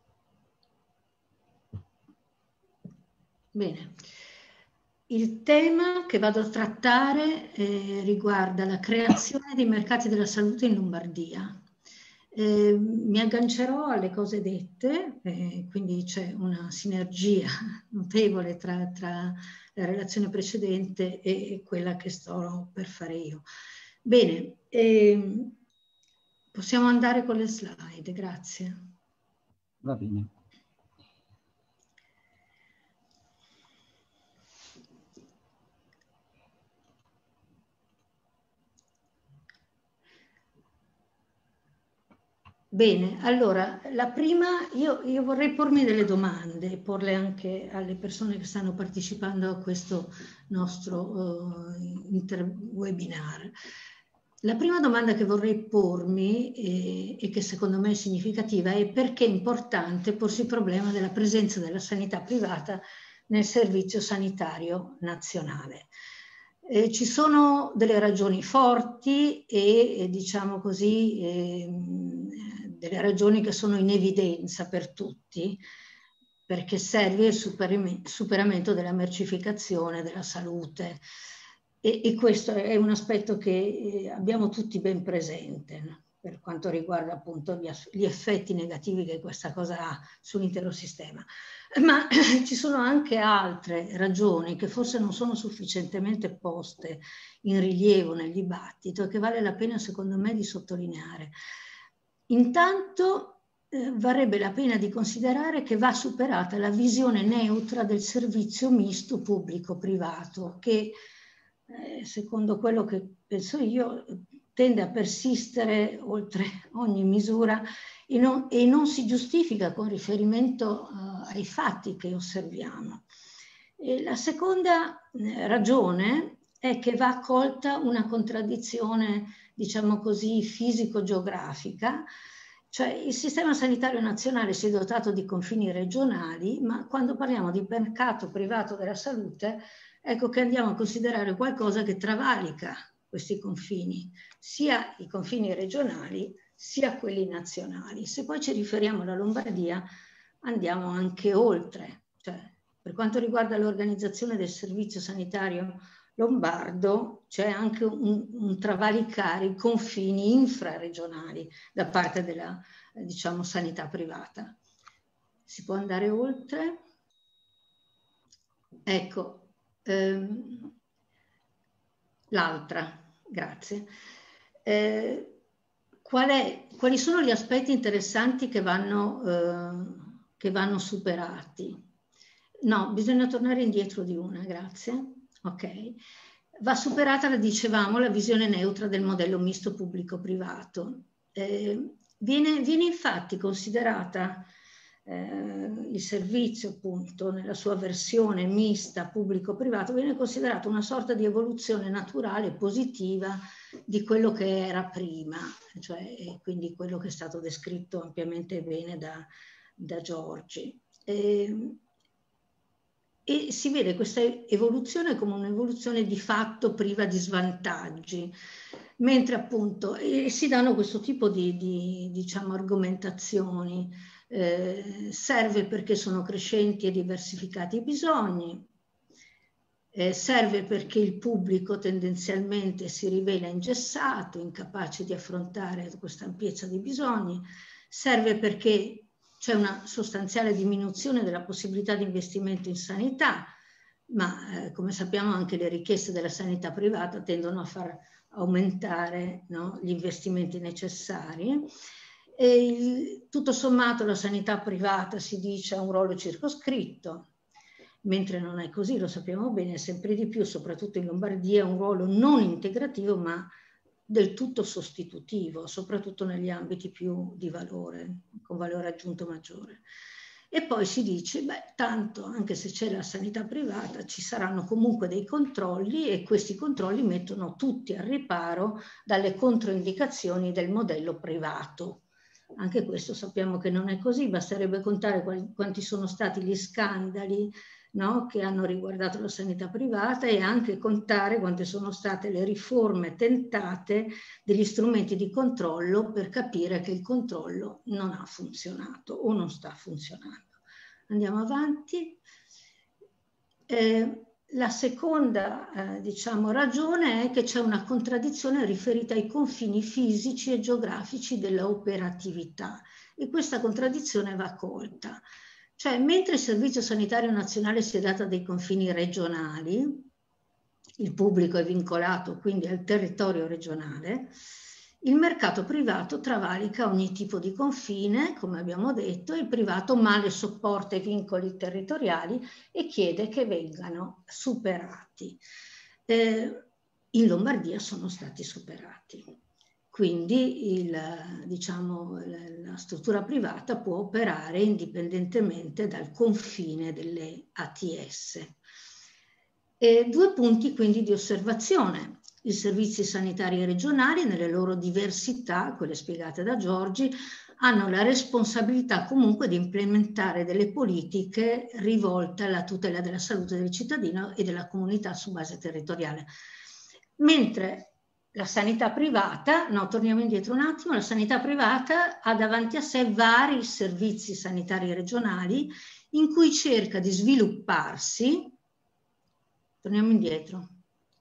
Bene. Il tema che vado a trattare riguarda la creazione dei mercati della salute in Lombardia. Mi aggancerò alle cose dette, quindi c'è una sinergia notevole tra la relazione precedente e quella che sto per fare io. Bene, possiamo andare con le slide, grazie. Va bene. Bene, allora, la prima, io vorrei pormi delle domande, porle anche alle persone che stanno partecipando a questo nostro webinar. La prima domanda che vorrei pormi e che secondo me è significativa è: perché è importante porsi il problema della presenza della sanità privata nel Servizio Sanitario Nazionale? Ci sono delle ragioni forti e diciamo così, delle ragioni che sono in evidenza per tutti, perché serve il superamento della mercificazione della salute. E questo è un aspetto che abbiamo tutti ben presente, no? Per quanto riguarda appunto gli effetti negativi che questa cosa ha sull'intero sistema. Ma ci sono anche altre ragioni che forse non sono sufficientemente poste in rilievo nel dibattito e che vale la pena secondo me di sottolineare. Intanto varrebbe la pena di considerare che va superata la visione neutra del servizio misto pubblico-privato che secondo quello che penso io tende a persistere oltre ogni misura e non si giustifica con riferimento ai fatti che osserviamo. E la seconda ragione è che va accolta una contraddizione, diciamo così, fisico-geografica, cioè il sistema sanitario nazionale si è dotato di confini regionali, ma quando parliamo di mercato privato della salute, ecco che andiamo a considerare qualcosa che travalica questi confini, sia i confini regionali sia quelli nazionali. Se poi ci riferiamo alla Lombardia, andiamo anche oltre. Cioè, per quanto riguarda l'organizzazione del servizio sanitario lombardo, c'è anche un travalicare i confini infraregionali da parte della, diciamo, sanità privata. Si può andare oltre? Ecco, l'altra, grazie. Quali sono gli aspetti interessanti che vanno superati? No, bisogna tornare indietro di una, grazie. Ok. Va superata, dicevamo, la visione neutra del modello misto pubblico-privato. Viene infatti considerata il servizio, appunto, nella sua versione mista pubblico-privato, viene considerato una sorta di evoluzione naturale positiva di quello che era prima, cioè quindi quello che è stato descritto ampiamente bene da Giorgi. E si vede questa evoluzione come un'evoluzione di fatto priva di svantaggi, mentre appunto si danno questo tipo di diciamo, argomentazioni. Serve perché sono crescenti e diversificati i bisogni, serve perché il pubblico tendenzialmente si rivela ingessato, incapace di affrontare questa ampiezza di bisogni, serve perché c'è una sostanziale diminuzione della possibilità di investimento in sanità, ma come sappiamo anche le richieste della sanità privata tendono a far aumentare, no, gli investimenti necessari. E tutto sommato la sanità privata, si dice, ha un ruolo circoscritto, mentre non è così, lo sappiamo bene, sempre di più, soprattutto in Lombardia, un ruolo non integrativo ma del tutto sostitutivo, soprattutto negli ambiti più di valore, con valore aggiunto maggiore. E poi si dice, beh, tanto anche se c'è la sanità privata ci saranno comunque dei controlli e questi controlli mettono tutti al riparo dalle controindicazioni del modello privato. Anche questo sappiamo che non è così, basterebbe contare quanti sono stati gli scandali, no, che hanno riguardato la sanità privata e anche contare quante sono state le riforme tentate degli strumenti di controllo per capire che il controllo non ha funzionato o non sta funzionando. Andiamo avanti. La seconda diciamo, ragione è che c'è una contraddizione riferita ai confini fisici e geografici della operatività e questa contraddizione va colta. Cioè, mentre il Servizio Sanitario Nazionale si è dato a dei confini regionali, il pubblico è vincolato quindi al territorio regionale, il mercato privato travalica ogni tipo di confine, come abbiamo detto, e il privato male sopporta i vincoli territoriali e chiede che vengano superati. In Lombardia sono stati superati. Quindi diciamo, la struttura privata può operare indipendentemente dal confine delle ATS. Due punti quindi di osservazione. I servizi sanitari regionali, nelle loro diversità, quelle spiegate da Giorgi, hanno la responsabilità comunque di implementare delle politiche rivolte alla tutela della salute del cittadino e della comunità su base territoriale. Mentre la sanità privata, no, torniamo indietro un attimo, la sanità privata ha davanti a sé vari servizi sanitari regionali in cui cerca di svilupparsi. Torniamo indietro.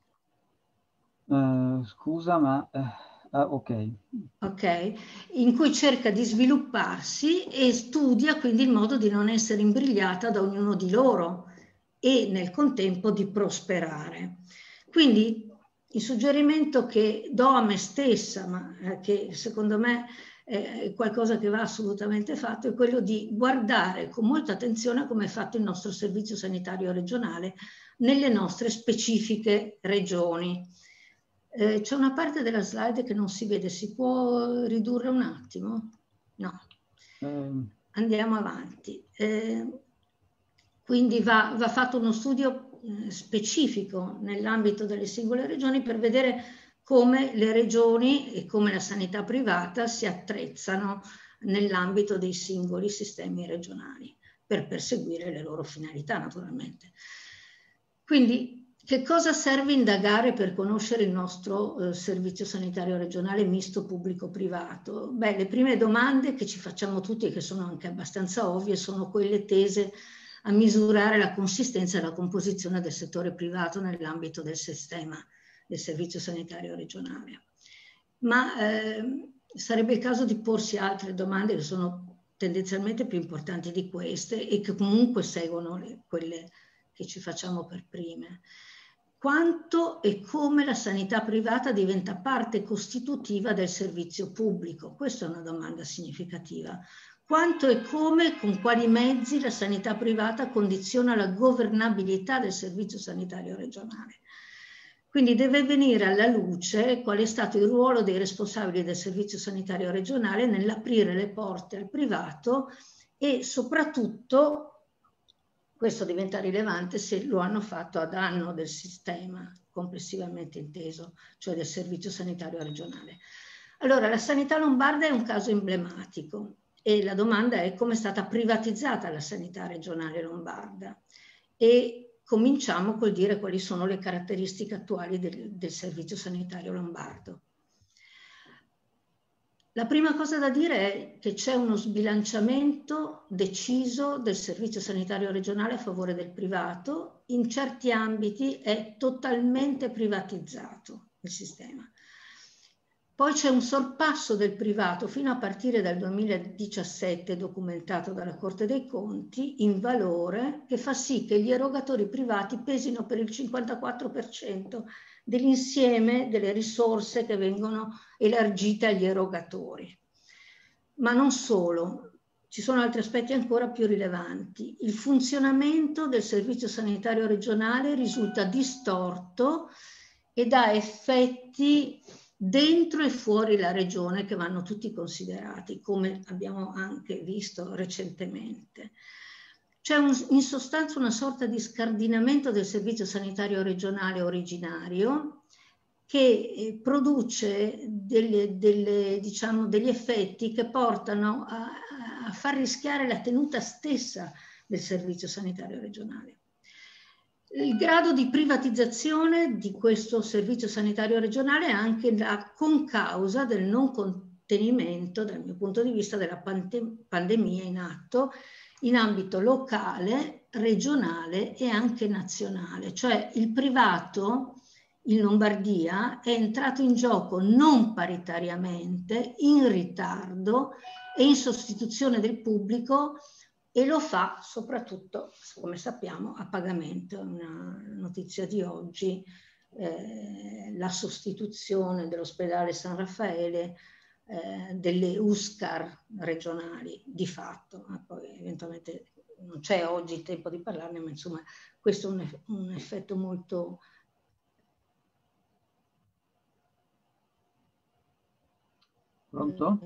Scusa, ma ok. Ok, in cui cerca di svilupparsi e studia quindi il modo di non essere imbrigliata da ognuno di loro e nel contempo di prosperare. Quindi il suggerimento che do a me stessa, ma che secondo me è qualcosa che va assolutamente fatto, è quello di guardare con molta attenzione come è fatto il nostro servizio sanitario regionale nelle nostre specifiche regioni. C'è una parte della slide che non si vede, si può ridurre un attimo? No. Andiamo avanti. Quindi va fatto uno studio specifico nell'ambito delle singole regioni per vedere come le regioni e come la sanità privata si attrezzano nell'ambito dei singoli sistemi regionali per perseguire le loro finalità, naturalmente. Quindi Che cosa serve indagare per conoscere il nostro servizio sanitario regionale misto pubblico-privato? Beh, le prime domande che ci facciamo tutti e che sono anche abbastanza ovvie sono quelle tese a misurare la consistenza e la composizione del settore privato nell'ambito del sistema del servizio sanitario regionale. Ma sarebbe il caso di porsi altre domande che sono tendenzialmente più importanti di queste e che comunque seguono quelle che ci facciamo per prime. Quanto e come la sanità privata diventa parte costitutiva del servizio pubblico? Questa è una domanda significativa. Quanto e come, con quali mezzi la sanità privata condiziona la governabilità del servizio sanitario regionale? Quindi deve venire alla luce qual è stato il ruolo dei responsabili del servizio sanitario regionale nell'aprire le porte al privato e soprattutto questo diventa rilevante se lo hanno fatto a danno del sistema complessivamente inteso, cioè del servizio sanitario regionale. Allora, la sanità lombarda è un caso emblematico e la domanda è come è stata privatizzata la sanità regionale lombarda. E cominciamo col dire quali sono le caratteristiche attuali del servizio sanitario lombardo. La prima cosa da dire è che c'è uno sbilanciamento deciso del servizio sanitario regionale a favore del privato. In certi ambiti è totalmente privatizzato il sistema. Poi c'è un sorpasso del privato fino a partire dal 2017, documentato dalla Corte dei Conti, in valore, che fa sì che gli erogatori privati pesino per il 54% dell'insieme delle risorse che vengono elargite agli erogatori. Ma non solo, ci sono altri aspetti ancora più rilevanti. Il funzionamento del servizio sanitario regionale risulta distorto ed ha effetti dentro e fuori la regione che vanno tutti considerati, come abbiamo anche visto recentemente. C'è in sostanza una sorta di scardinamento del servizio sanitario regionale originario che produce degli effetti che portano a far rischiare la tenuta stessa del servizio sanitario regionale. Il grado di privatizzazione di questo servizio sanitario regionale è anche la concausa del non contenimento, dal mio punto di vista, della pandemia in atto in ambito locale, regionale e anche nazionale. Cioè il privato in Lombardia è entrato in gioco non paritariamente, in ritardo e in sostituzione del pubblico, e lo fa soprattutto, come sappiamo, a pagamento. Una notizia di oggi, la sostituzione dell'ospedale San Raffaele delle USCAR regionali, di fatto. Poi eventualmente non c'è oggi il tempo di parlarne, ma insomma questo è un effetto molto... Pronto?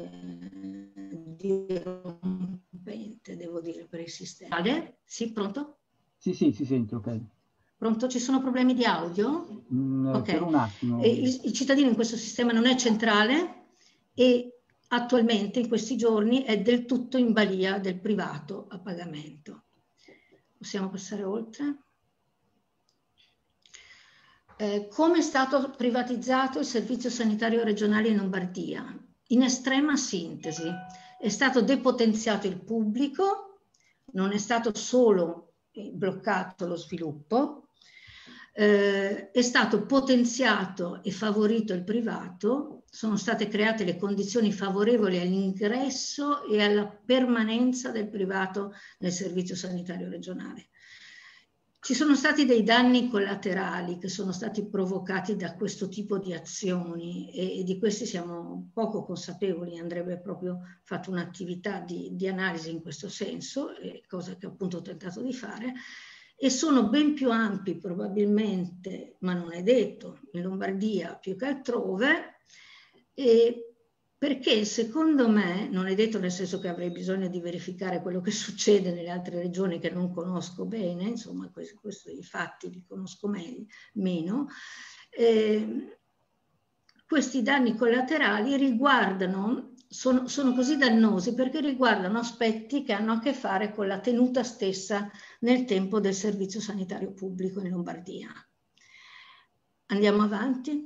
Dirompente, devo dire, per il sistema. Sì, pronto? Sì, sì, si sente, ok. Pronto? Ci sono problemi di audio? Okay. Per un attimo. Il cittadino in questo sistema non è centrale e attualmente in questi giorni è del tutto in balia del privato a pagamento. Possiamo passare oltre? Come è stato privatizzato il servizio sanitario regionale in Lombardia? In estrema sintesi, è stato depotenziato il pubblico, non è stato solo bloccato lo sviluppo, è stato potenziato e favorito il privato, sono state create le condizioni favorevoli all'ingresso e alla permanenza del privato nel servizio sanitario regionale. Ci sono stati dei danni collaterali che sono stati provocati da questo tipo di azioni e di questi siamo poco consapevoli, andrebbe proprio fatto un'attività di analisi in questo senso, cosa che appunto ho tentato di fare, e sono ben più ampi probabilmente, ma non è detto, in Lombardia più che altrove, perché secondo me, non è detto nel senso che avrei bisogno di verificare quello che succede nelle altre regioni che non conosco bene, insomma questi fatti li conosco meno, questi danni collaterali riguardano, sono così dannosi perché riguardano aspetti che hanno a che fare con la tenuta stessa nel tempo del servizio sanitario pubblico in Lombardia. Andiamo avanti.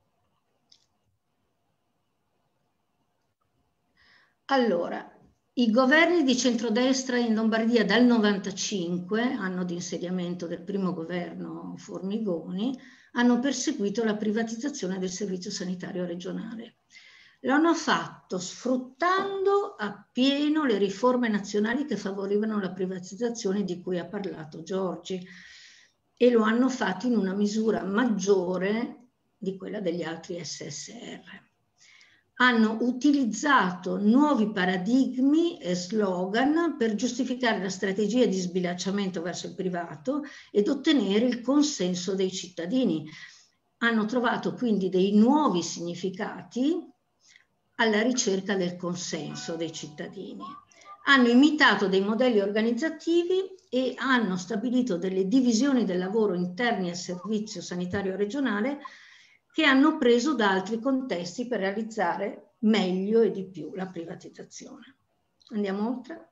Allora, i governi di centrodestra in Lombardia dal 95, anno di insediamento del primo governo Formigoni, hanno perseguito la privatizzazione del servizio sanitario regionale. L'hanno fatto sfruttando appieno le riforme nazionali che favorivano la privatizzazione di cui ha parlato Giorgi, e lo hanno fatto in una misura maggiore di quella degli altri SSR. Hanno utilizzato nuovi paradigmi e slogan per giustificare la strategia di sbilanciamento verso il privato ed ottenere il consenso dei cittadini. Hanno trovato quindi dei nuovi significati alla ricerca del consenso dei cittadini. Hanno imitato dei modelli organizzativi e hanno stabilito delle divisioni del lavoro interni al servizio sanitario regionale che hanno preso da altri contesti per realizzare meglio e di più la privatizzazione. Andiamo oltre.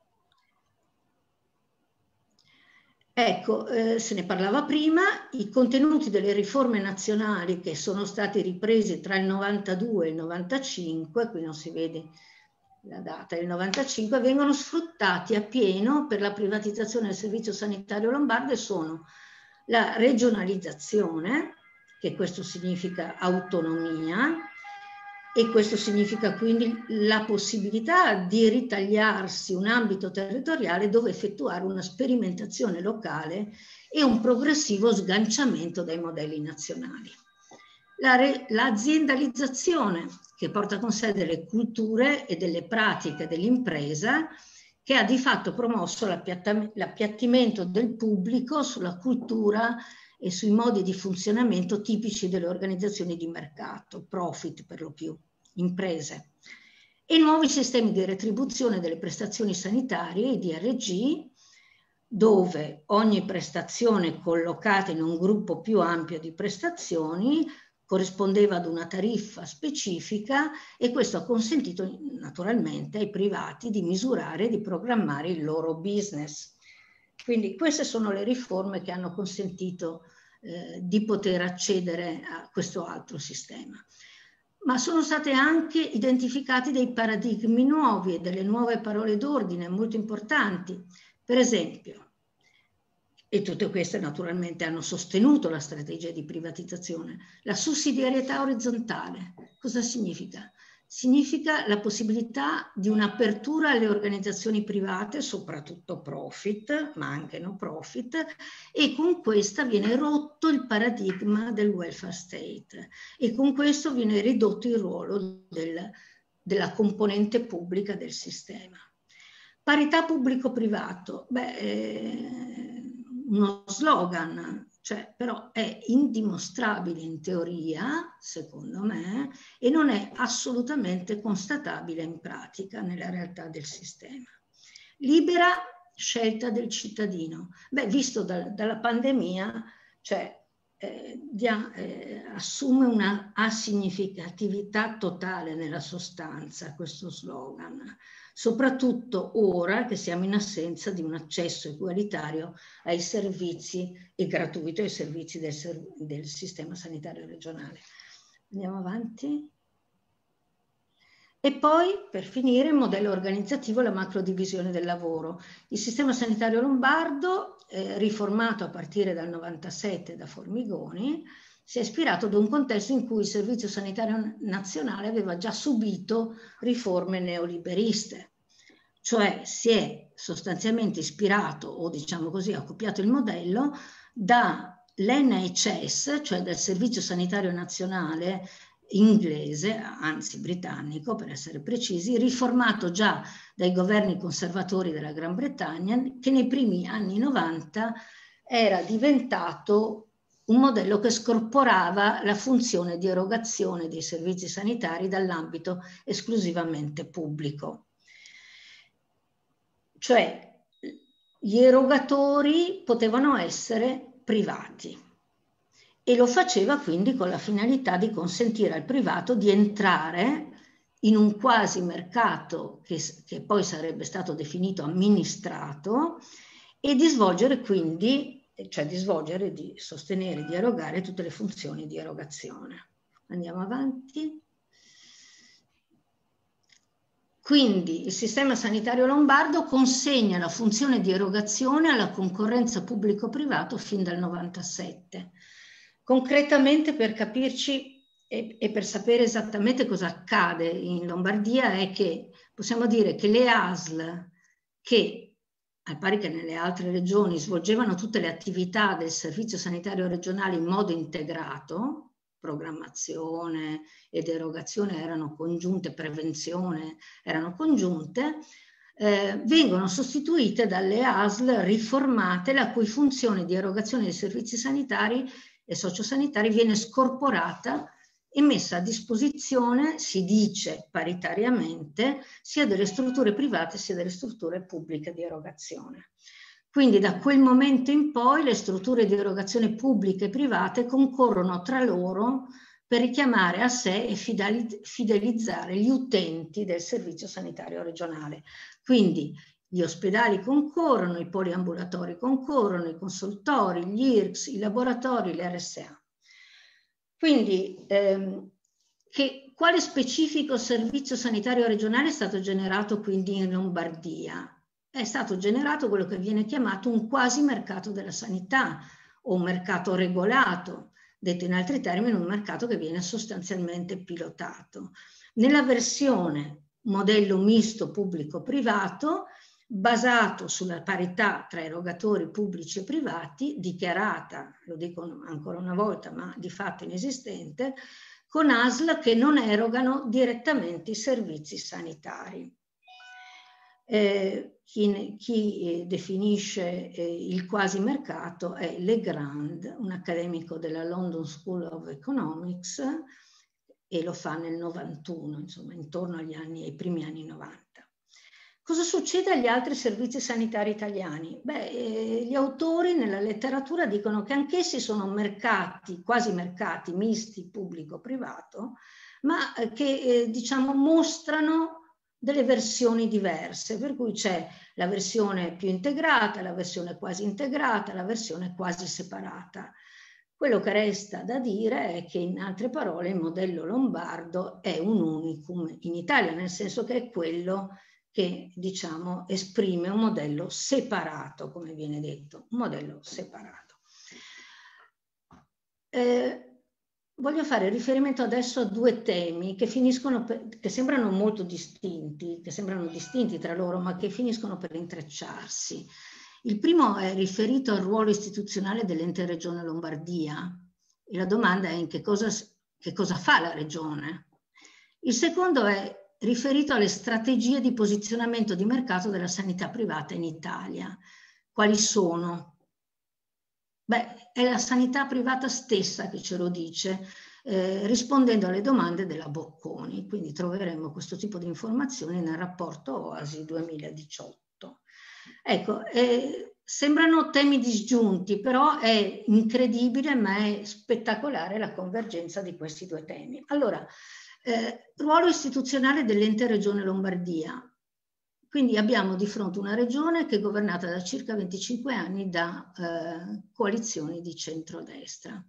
Ecco, se ne parlava prima, i contenuti delle riforme nazionali che sono stati ripresi tra il 92 e il 95, qui non si vede la data, il 95, vengono sfruttati appieno per la privatizzazione del servizio sanitario lombardo e sono la regionalizzazione, che questo significa autonomia, e questo significa quindi la possibilità di ritagliarsi un ambito territoriale dove effettuare una sperimentazione locale e un progressivo sganciamento dai modelli nazionali. L'aziendalizzazione, che porta con sé delle culture e delle pratiche dell'impresa, che ha di fatto promosso l'appiattimento del pubblico sulla cultura e sui modi di funzionamento tipici delle organizzazioni di mercato, profit per lo più, imprese, e nuovi sistemi di retribuzione delle prestazioni sanitarie, i DRG, dove ogni prestazione collocata in un gruppo più ampio di prestazioni corrispondeva ad una tariffa specifica, e questo ha consentito naturalmente ai privati di misurare e di programmare il loro business. Quindi queste sono le riforme che hanno consentito di poter accedere a questo altro sistema. Ma sono state anche identificati dei paradigmi nuovi e delle nuove parole d'ordine molto importanti. Per esempio, e tutte queste naturalmente hanno sostenuto la strategia di privatizzazione, la sussidiarietà orizzontale. Cosa significa? Significa la possibilità di un'apertura alle organizzazioni private, soprattutto profit, ma anche no profit, e con questa viene rotto il paradigma del welfare state e con questo viene ridotto il ruolo della componente pubblica del sistema. Parità pubblico-privato, uno slogan, cioè, però è indimostrabile in teoria, secondo me, e non è assolutamente constatabile in pratica nella realtà del sistema. Libera scelta del cittadino. Visto dalla pandemia, cioè, assume una asignificatività totale nella sostanza questo slogan, soprattutto ora che siamo in assenza di un accesso egualitario ai servizi e gratuito ai servizi del sistema sanitario regionale. Andiamo avanti. E poi, per finire, il modello organizzativo e la macrodivisione del lavoro. Il sistema sanitario lombardo, riformato a partire dal 97 da Formigoni, si è ispirato ad un contesto in cui il Servizio Sanitario Nazionale aveva già subito riforme neoliberiste, cioè si è sostanzialmente ispirato, o diciamo così, ha copiato il modello dall'NHS, cioè dal Servizio Sanitario Nazionale inglese, anzi britannico per essere precisi, riformato già dai governi conservatori della Gran Bretagna, che nei primi anni 90 era diventato un modello che scorporava la funzione di erogazione dei servizi sanitari dall'ambito esclusivamente pubblico. Cioè, gli erogatori potevano essere privati e lo faceva quindi con la finalità di consentire al privato di entrare in un quasi mercato che poi sarebbe stato definito amministrato e di svolgere quindi cioè di svolgere, di sostenere, di erogare tutte le funzioni di erogazione. Andiamo avanti. Quindi il sistema sanitario lombardo consegna la funzione di erogazione alla concorrenza pubblico-privato fin dal 97. Concretamente, per capirci e per sapere esattamente cosa accade in Lombardia, è che possiamo dire che le ASL, che al pari che nelle altre regioni svolgevano tutte le attività del servizio sanitario regionale in modo integrato, programmazione ed erogazione erano congiunte, prevenzione erano congiunte, vengono sostituite dalle ASL riformate, la cui funzione di erogazione dei servizi sanitari e sociosanitari viene scorporata e messa a disposizione, si dice paritariamente, sia delle strutture private sia delle strutture pubbliche di erogazione. Quindi da quel momento in poi le strutture di erogazione pubbliche e private concorrono tra loro per richiamare a sé e fidelizzare gli utenti del servizio sanitario regionale. Quindi gli ospedali concorrono, i poliambulatori concorrono, i consultori, gli IRCS, i laboratori, le RSA. Quindi quale specifico servizio sanitario regionale è stato generato quindi in Lombardia? È stato generato quello che viene chiamato un quasi mercato della sanità o un mercato regolato, detto in altri termini un mercato che viene sostanzialmente pilotato. Nella versione modello misto pubblico-privato, basato sulla parità tra erogatori pubblici e privati, dichiarata, lo dico ancora una volta, ma di fatto inesistente, con ASL che non erogano direttamente i servizi sanitari. Chi definisce il quasi mercato è Legrand, un accademico della London School of Economics, e lo fa nel 91, insomma intorno ai primi anni 90. Cosa succede agli altri servizi sanitari italiani? Beh, gli autori nella letteratura dicono che anch'essi sono mercati, quasi mercati misti pubblico-privato, ma che diciamo mostrano delle versioni diverse, per cui c'è la versione più integrata, la versione quasi integrata, la versione quasi separata. Quello che resta da dire è che, in altre parole, il modello lombardo è un unicum in Italia, nel senso che è quello che, diciamo, esprime un modello separato, come viene detto, un modello separato. Voglio fare riferimento adesso a due temi che che sembrano molto distinti, che sembrano distinti tra loro, ma che finiscono per intrecciarsi. Il primo è riferito al ruolo istituzionale dell'ente Regione Lombardia e la domanda è in che cosa fa la Regione. Il secondo è riferito alle strategie di posizionamento di mercato della sanità privata in Italia. Quali sono? Beh, è la sanità privata stessa che ce lo dice, rispondendo alle domande della Bocconi. Quindi troveremo questo tipo di informazioni nel rapporto OASI 2018. Ecco, sembrano temi disgiunti, però è incredibile, ma è spettacolare la convergenza di questi due temi. Allora, ruolo istituzionale dell'ente Regione Lombardia. Quindi abbiamo di fronte una regione che è governata da circa 25 anni da coalizioni di centrodestra.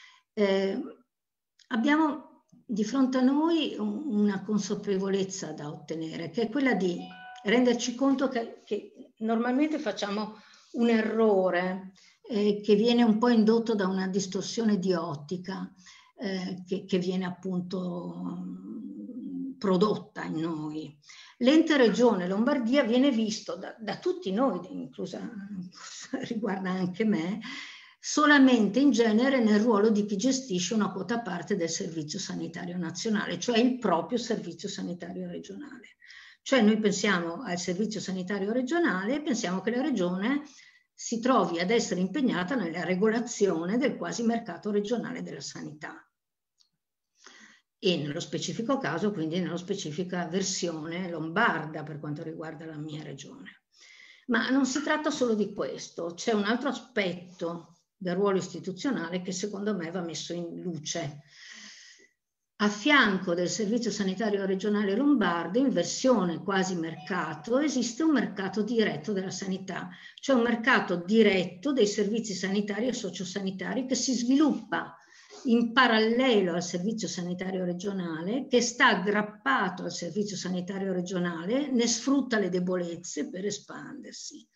Abbiamo di fronte a noi una consapevolezza da ottenere, che è quella di renderci conto che normalmente facciamo un errore che viene un po' indotto da una distorsione di ottica che viene appunto prodotta in noi. L'ente Regione Lombardia viene visto da tutti noi, inclusa riguarda anche me, solamente in genere nel ruolo di chi gestisce una quota parte del servizio sanitario nazionale, cioè il proprio servizio sanitario regionale. Cioè noi pensiamo al servizio sanitario regionale e pensiamo che la regione si trovi ad essere impegnata nella regolazione del quasi mercato regionale della sanità. E nello specifico caso, quindi nella specifica versione lombarda per quanto riguarda la mia regione. Ma non si tratta solo di questo, c'è un altro aspetto del ruolo istituzionale che secondo me va messo in luce. a fianco del Servizio Sanitario Regionale Lombardo, in versione quasi mercato, esiste un mercato diretto della sanità, cioè un mercato diretto dei servizi sanitari e sociosanitari che si sviluppa in parallelo al Servizio Sanitario Regionale, che sta aggrappato al Servizio Sanitario Regionale, ne sfrutta le debolezze per espandersi.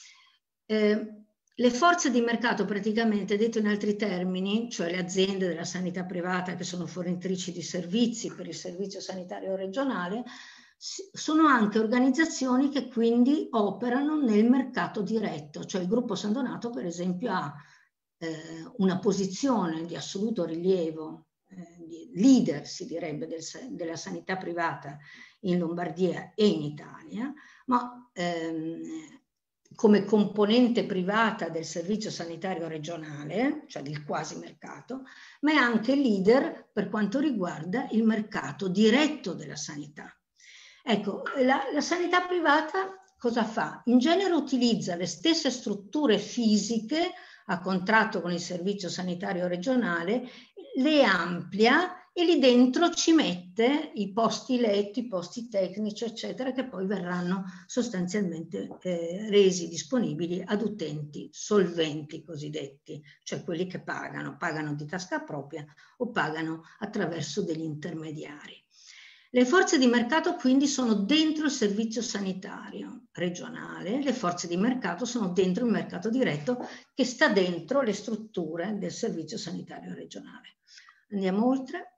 Le forze di mercato, praticamente, detto in altri termini, cioè le aziende della sanità privata che sono fornitrici di servizi per il Servizio Sanitario Regionale, sono anche organizzazioni che quindi operano nel mercato diretto, cioè il Gruppo San Donato, per esempio, ha una posizione di assoluto rilievo, di leader, si direbbe, della sanità privata in Lombardia e in Italia, ma come componente privata del Servizio Sanitario Regionale, cioè del quasi mercato, ma è anche leader per quanto riguarda il mercato diretto della sanità. Ecco, la sanità privata cosa fa? In genere utilizza le stesse strutture fisiche a contratto con il Servizio Sanitario Regionale, le amplia e lì dentro ci mette i posti letti, i posti tecnici, eccetera, che poi verranno sostanzialmente resi disponibili ad utenti solventi cosiddetti, cioè quelli che pagano di tasca propria o pagano attraverso degli intermediari. Le forze di mercato quindi sono dentro il Servizio Sanitario Regionale, le forze di mercato sono dentro il mercato diretto che sta dentro le strutture del Servizio Sanitario Regionale. Andiamo oltre.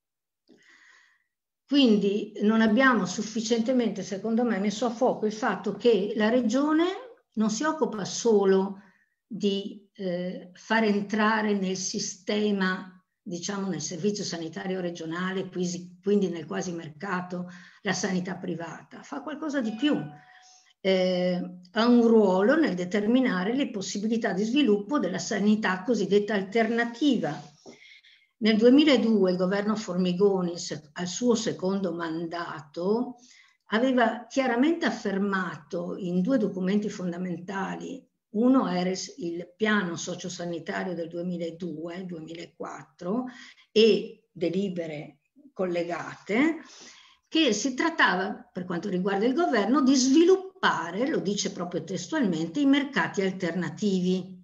Quindi non abbiamo sufficientemente, secondo me, messo a fuoco il fatto che la Regione non si occupa solo di far entrare nel sistema, diciamo nel Servizio Sanitario Regionale, quindi nel quasi mercato, la sanità privata, fa qualcosa di più. Ha un ruolo nel determinare le possibilità di sviluppo della sanità cosiddetta alternativa. Nel 2002 il governo Formigoni, al suo secondo mandato, aveva chiaramente affermato in due documenti fondamentali. Uno era il piano sociosanitario del 2002-2004 e delibere collegate, che si trattava, per quanto riguarda il governo, di sviluppare, lo dice proprio testualmente, i mercati alternativi.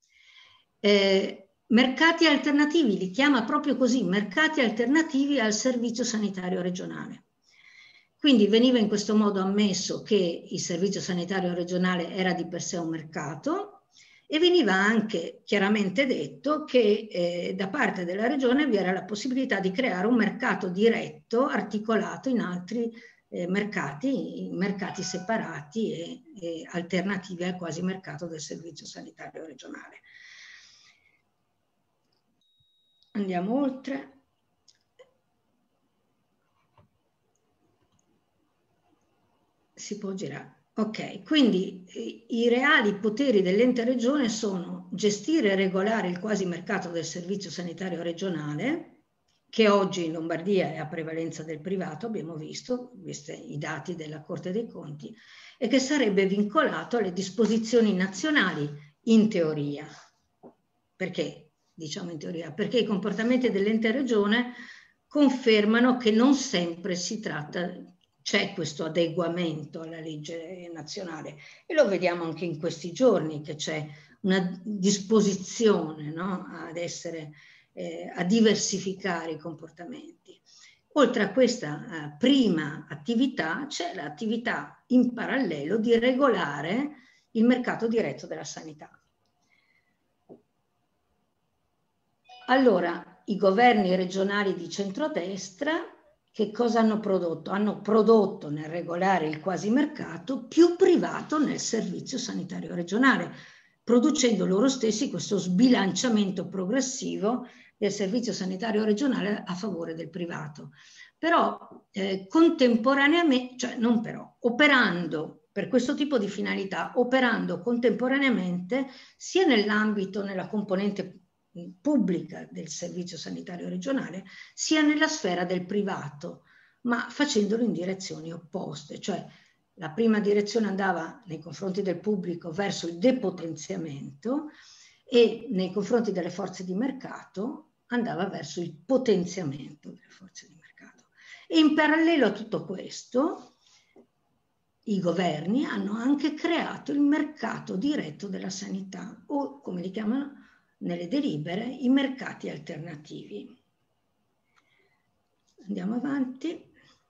Mercati alternativi, li chiama proprio così, mercati alternativi al Servizio Sanitario Regionale. Quindi veniva in questo modo ammesso che il Servizio Sanitario Regionale era di per sé un mercato e veniva anche chiaramente detto che da parte della Regione vi era la possibilità di creare un mercato diretto articolato in altri mercati separati e alternativi al quasi mercato del Servizio Sanitario Regionale. Andiamo oltre. Si può girare. Ok, quindi i reali poteri dell'ente regione sono gestire e regolare il quasi mercato del Servizio Sanitario Regionale, che oggi in Lombardia è a prevalenza del privato, abbiamo visto i dati della Corte dei Conti, e che sarebbe vincolato alle disposizioni nazionali in teoria. Perché? Diciamo in teoria, perché i comportamenti dell'ente regione confermano che non sempre si tratta, c'è questo adeguamento alla legge nazionale e lo vediamo anche in questi giorni che c'è una disposizione, no, a diversificare i comportamenti. Oltre a questa prima attività c'è l'attività in parallelo di regolare il mercato diretto della sanità. Allora, i governi regionali di centrodestra che cosa hanno prodotto? Hanno prodotto nel regolare il quasi mercato più privato nel Servizio Sanitario Regionale, producendo loro stessi questo sbilanciamento progressivo del Servizio Sanitario Regionale a favore del privato. Però contemporaneamente, cioè non però, operando per questo tipo di finalità, operando contemporaneamente sia nell'ambito, nella componente pubblica del Servizio Sanitario Regionale, sia nella sfera del privato, ma facendolo in direzioni opposte. Cioè la prima direzione andava nei confronti del pubblico verso il depotenziamento e nei confronti delle forze di mercato andava verso il potenziamento delle forze di mercato. E in parallelo a tutto questo, i governi hanno anche creato il mercato diretto della sanità, o come li chiamano nelle delibere, i mercati alternativi. Andiamo avanti.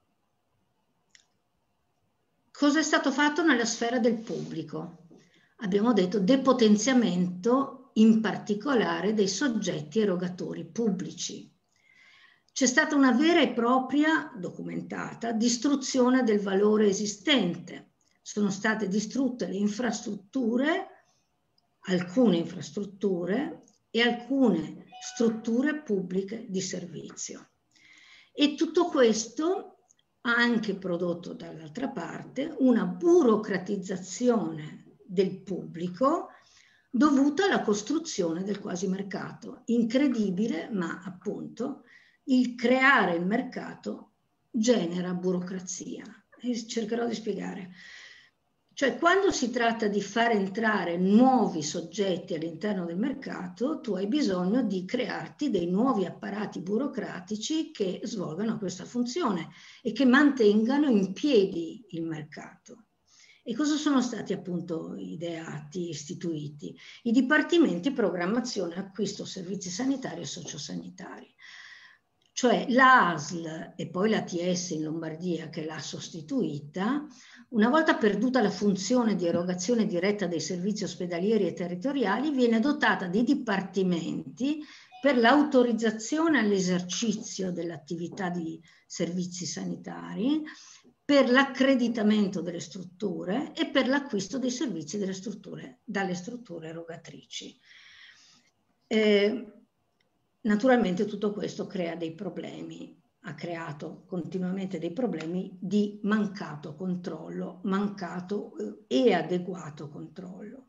Cosa è stato fatto nella sfera del pubblico? Abbiamo detto depotenziamento in particolare dei soggetti erogatori pubblici. C'è stata una vera e propria, documentata, distruzione del valore esistente. Sono state distrutte le infrastrutture, alcune infrastrutture e alcune strutture pubbliche di servizio. E tutto questo ha anche prodotto dall'altra parte una burocratizzazione del pubblico dovuta alla costruzione del quasi mercato. Incredibile, ma appunto il creare il mercato genera burocrazia. E cercherò di spiegare. Cioè, quando si tratta di far entrare nuovi soggetti all'interno del mercato, tu hai bisogno di crearti dei nuovi apparati burocratici che svolgano questa funzione e che mantengano in piedi il mercato. E cosa sono stati appunto ideati, istituiti? I dipartimenti programmazione, acquisto, servizi sanitari e sociosanitari. Cioè l'ASL e poi l'ATS in Lombardia che l'ha sostituita, una volta perduta la funzione di erogazione diretta dei servizi ospedalieri e territoriali, viene dotata di dipartimenti per l'autorizzazione all'esercizio dell'attività di servizi sanitari, per l'accreditamento delle strutture e per l'acquisto dei servizi delle strutture, dalle strutture erogatrici. Naturalmente tutto questo crea dei problemi, ha creato continuamente dei problemi di mancato controllo, mancato e adeguato controllo.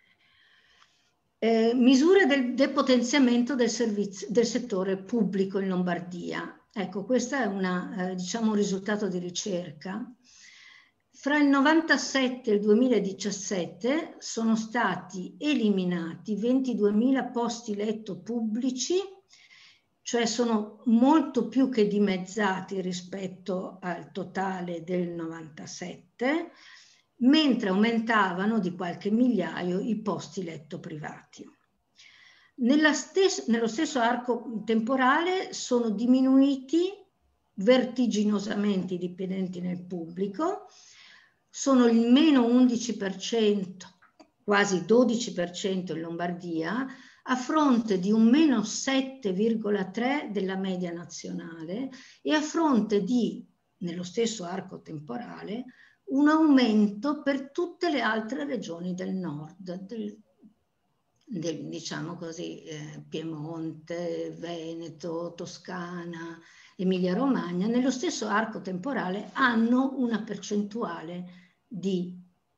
Misure del depotenziamento del settore pubblico in Lombardia. Ecco, questo è diciamo un risultato di ricerca. Fra il 97 e il 2017 sono stati eliminati 22.000 posti letto pubblici, cioè sono molto più che dimezzati rispetto al totale del 97, mentre aumentavano di qualche migliaio i posti letto privati. Nello stesso arco temporale sono diminuiti vertiginosamente i dipendenti nel pubblico, sono il meno 11%, quasi 12% in Lombardia, a fronte di un meno 7,3% della media nazionale e a fronte di, nello stesso arco temporale, un aumento per tutte le altre regioni del nord, diciamo così, Piemonte, Veneto, Toscana, Emilia-Romagna, nello stesso arco temporale hanno una percentuale di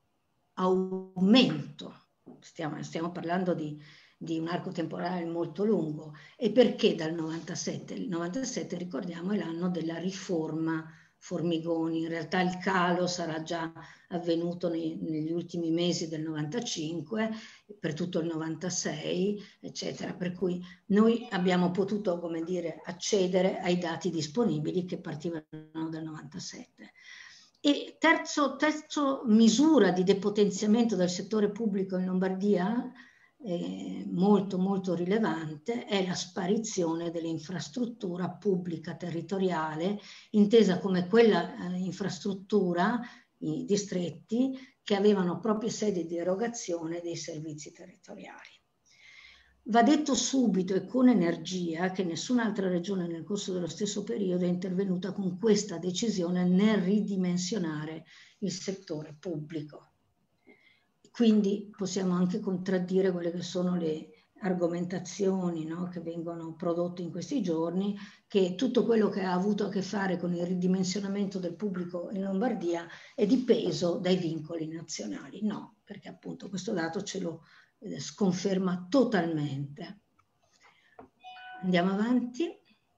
aumento. Stiamo parlando di un arco temporale molto lungo. E perché dal 97? Il 97, ricordiamo, è l'anno della riforma Formigoni. In realtà il calo sarà già avvenuto negli ultimi mesi del 95, per tutto il 96, eccetera. Per cui noi abbiamo potuto, come dire, accedere ai dati disponibili che partivano dal 97. E terzo misura di depotenziamento del settore pubblico in Lombardia, molto molto rilevante, è la sparizione dell'infrastruttura pubblica territoriale, intesa come quella infrastruttura, i distretti, che avevano proprie sedi di erogazione dei servizi territoriali. Va detto subito e con energia che nessun'altra regione nel corso dello stesso periodo è intervenuta con questa decisione nel ridimensionare il settore pubblico. Quindi possiamo anche contraddire quelle che sono le argomentazioni, no, che vengono prodotte in questi giorni, che tutto quello che ha avuto a che fare con il ridimensionamento del pubblico in Lombardia è dipeso dai vincoli nazionali. No, perché appunto questo dato ce lo sconferma totalmente. Andiamo avanti.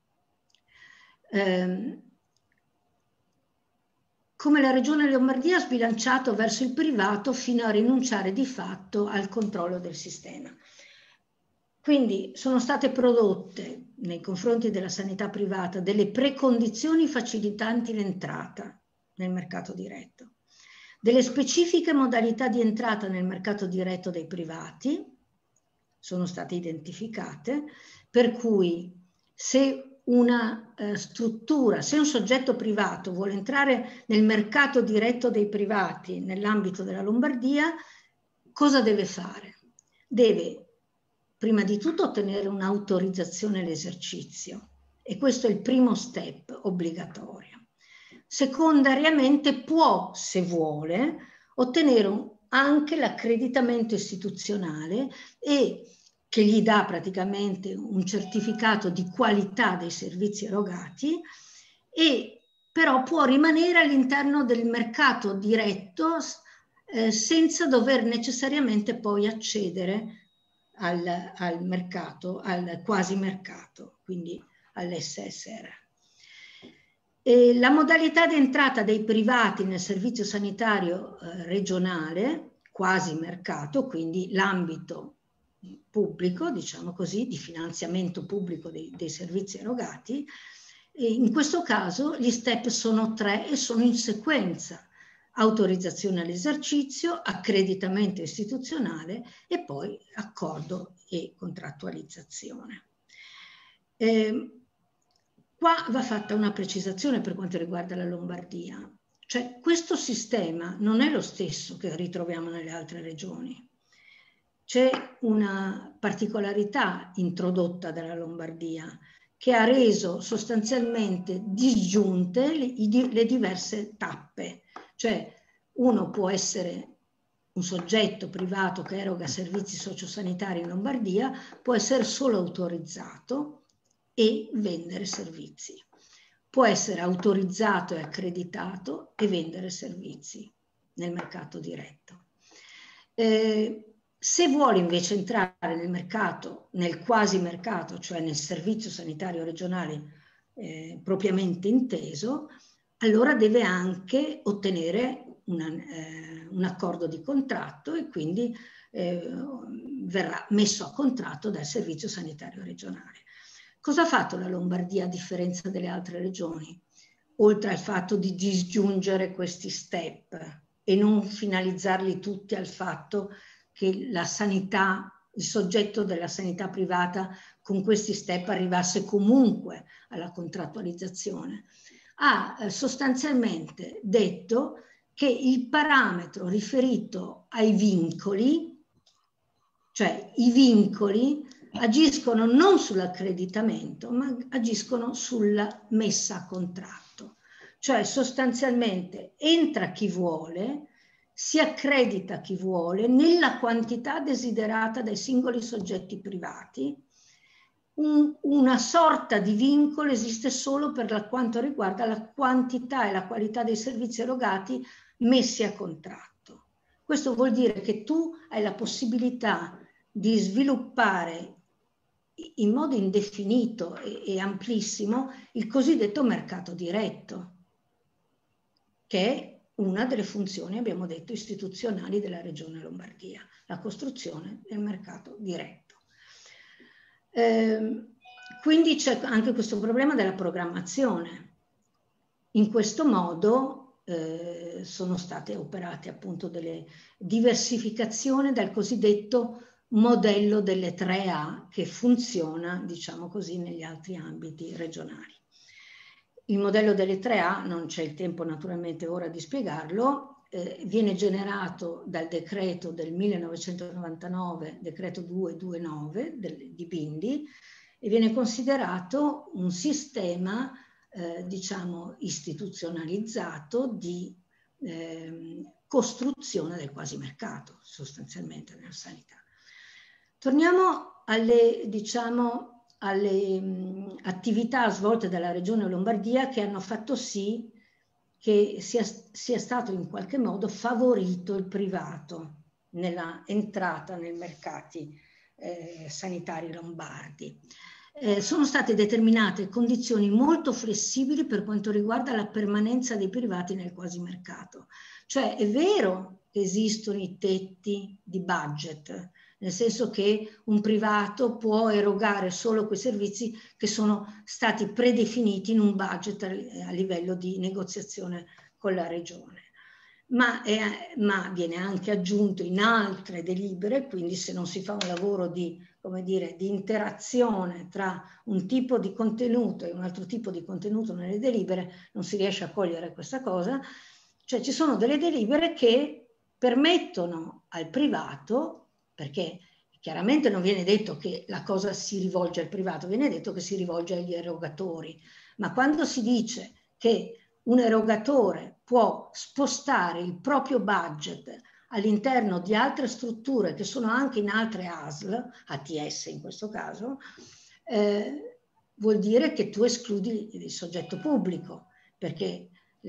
Come la Regione Lombardia ha sbilanciato verso il privato fino a rinunciare di fatto al controllo del sistema. Quindi sono state prodotte nei confronti della sanità privata delle precondizioni facilitanti l'entrata nel mercato diretto, delle specifiche modalità di entrata nel mercato diretto dei privati sono state identificate, per cui se una struttura, se un soggetto privato vuole entrare nel mercato diretto dei privati nell'ambito della Lombardia, cosa deve fare? Deve prima di tutto ottenere un'autorizzazione all'esercizio, e questo è il primo step obbligatorio. Secondariamente può, se vuole, ottenere anche l'accreditamento istituzionale e che gli dà praticamente un certificato di qualità dei servizi erogati, e però può rimanere all'interno del mercato diretto senza dover necessariamente poi accedere al mercato, al quasi mercato, quindi all'SSR. La modalità di entrata dei privati nel servizio sanitario regionale, quasi mercato, quindi l'ambito pubblico, diciamo così, di finanziamento pubblico dei servizi erogati, e in questo caso gli step sono 3 e sono in sequenza: autorizzazione all'esercizio, accreditamento istituzionale e poi accordo e contrattualizzazione. Qua va fatta una precisazione per quanto riguarda la Lombardia, cioè questo sistema non è lo stesso che ritroviamo nelle altre regioni. C'è una particolarità introdotta dalla Lombardia che ha reso sostanzialmente disgiunte le diverse tappe. Cioè uno può essere un soggetto privato che eroga servizi sociosanitari in Lombardia, può essere solo autorizzato e vendere servizi. Può essere autorizzato e accreditato e vendere servizi nel mercato diretto. Se vuole invece entrare nel mercato, nel quasi mercato, cioè nel servizio sanitario regionale propriamente inteso, allora deve anche ottenere un accordo di contratto e quindi verrà messo a contratto dal servizio sanitario regionale. Cosa ha fatto la Lombardia a differenza delle altre regioni? Oltre al fatto di disgiungere questi step e non finalizzarli tutti al fatto che la sanità, il soggetto della sanità privata con questi step arrivasse comunque alla contrattualizzazione, ha sostanzialmente detto che il parametro riferito ai vincoli, cioè i vincoli agiscono non sull'accreditamento, ma agiscono sulla messa a contratto. Cioè sostanzialmente entra chi vuole, si accredita chi vuole nella quantità desiderata dai singoli soggetti privati. Una sorta di vincolo esiste solo per quanto riguarda la quantità e la qualità dei servizi erogati messi a contratto. Questo vuol dire che tu hai la possibilità di sviluppare in modo indefinito e amplissimo il cosiddetto mercato diretto, che è una delle funzioni, abbiamo detto, istituzionali della Regione Lombardia, la costruzione del mercato diretto. Quindi c'è anche questo problema della programmazione. In questo modo sono state operate appunto delle diversificazioni dal cosiddetto modello delle 3A che funziona, diciamo così, negli altri ambiti regionali. Il modello delle 3A, non c'è il tempo naturalmente ora di spiegarlo, viene generato dal decreto del 1999, decreto 229 di Bindi, e viene considerato un sistema diciamo istituzionalizzato di costruzione del quasi mercato sostanzialmente nella sanità. Torniamo alle, diciamo, alle attività svolte dalla Regione Lombardia che hanno fatto sì che sia stato in qualche modo favorito il privato nella entrata nei mercati sanitari lombardi. Sono state determinate condizioni molto flessibili per quanto riguarda la permanenza dei privati nel quasi mercato. Cioè è vero che esistono i tetti di budget, nel senso che un privato può erogare solo quei servizi che sono stati predefiniti in un budget a livello di negoziazione con la regione. Ma viene anche aggiunto in altre delibere, quindi se non si fa un lavoro di, come dire, di interazione tra un tipo di contenuto e un altro tipo di contenuto nelle delibere, non si riesce a cogliere questa cosa. Cioè ci sono delle delibere che permettono al privato, perché chiaramente non viene detto che la cosa si rivolge al privato, viene detto che si rivolge agli erogatori, ma quando si dice che un erogatore può spostare il proprio budget all'interno di altre strutture che sono anche in altre ASL, ATS in questo caso, vuol dire che tu escludi il soggetto pubblico, perché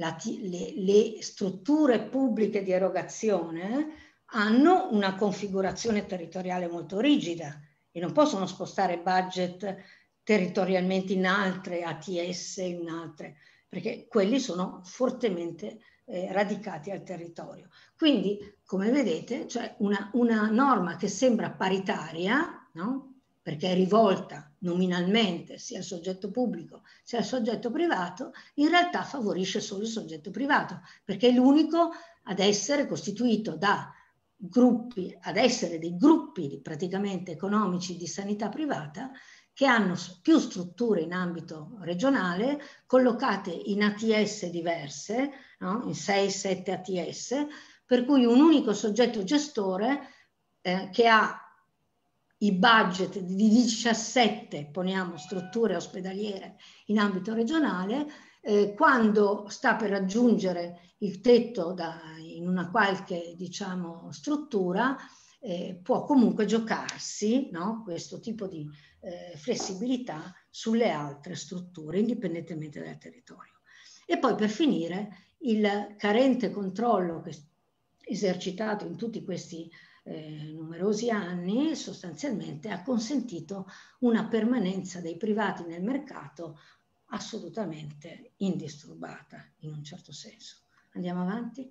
le strutture pubbliche di erogazione hanno una configurazione territoriale molto rigida e non possono spostare budget territorialmente in altre ATS, in altre, perché quelli sono fortemente radicati al territorio. Quindi, come vedete, c'è una norma che sembra paritaria, no? Perché è rivolta nominalmente sia al soggetto pubblico sia al soggetto privato, in realtà favorisce solo il soggetto privato, perché è l'unico ad essere costituito da gruppi, ad essere dei gruppi praticamente economici di sanità privata che hanno più strutture in ambito regionale, collocate in ATS diverse, no? In 6-7 ATS, per cui un unico soggetto gestore che ha i budget di 17, poniamo, strutture ospedaliere in ambito regionale, quando sta per raggiungere il tetto in una qualche, diciamo, struttura, può comunque giocarsi, no? Questo tipo di flessibilità sulle altre strutture, indipendentemente dal territorio. E poi per finire il carente controllo che è esercitato in tutti questi numerosi anni sostanzialmente ha consentito una permanenza dei privati nel mercato assolutamente indisturbata in un certo senso. Andiamo avanti.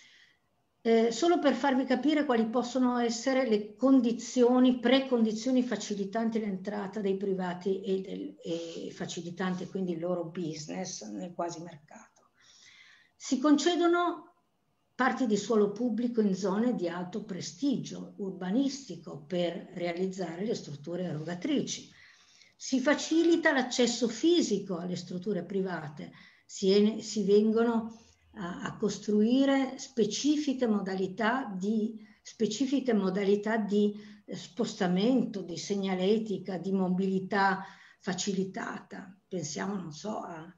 Solo per farvi capire quali possono essere le condizioni, precondizioni facilitanti l'entrata dei privati e facilitanti quindi il loro business nel quasi mercato. Si concedono parti di suolo pubblico in zone di alto prestigio urbanistico per realizzare le strutture erogatrici. Si facilita l'accesso fisico alle strutture private, si vengono a costruire specifiche modalità di spostamento, di segnaletica, di mobilità facilitata. Pensiamo, non so, alle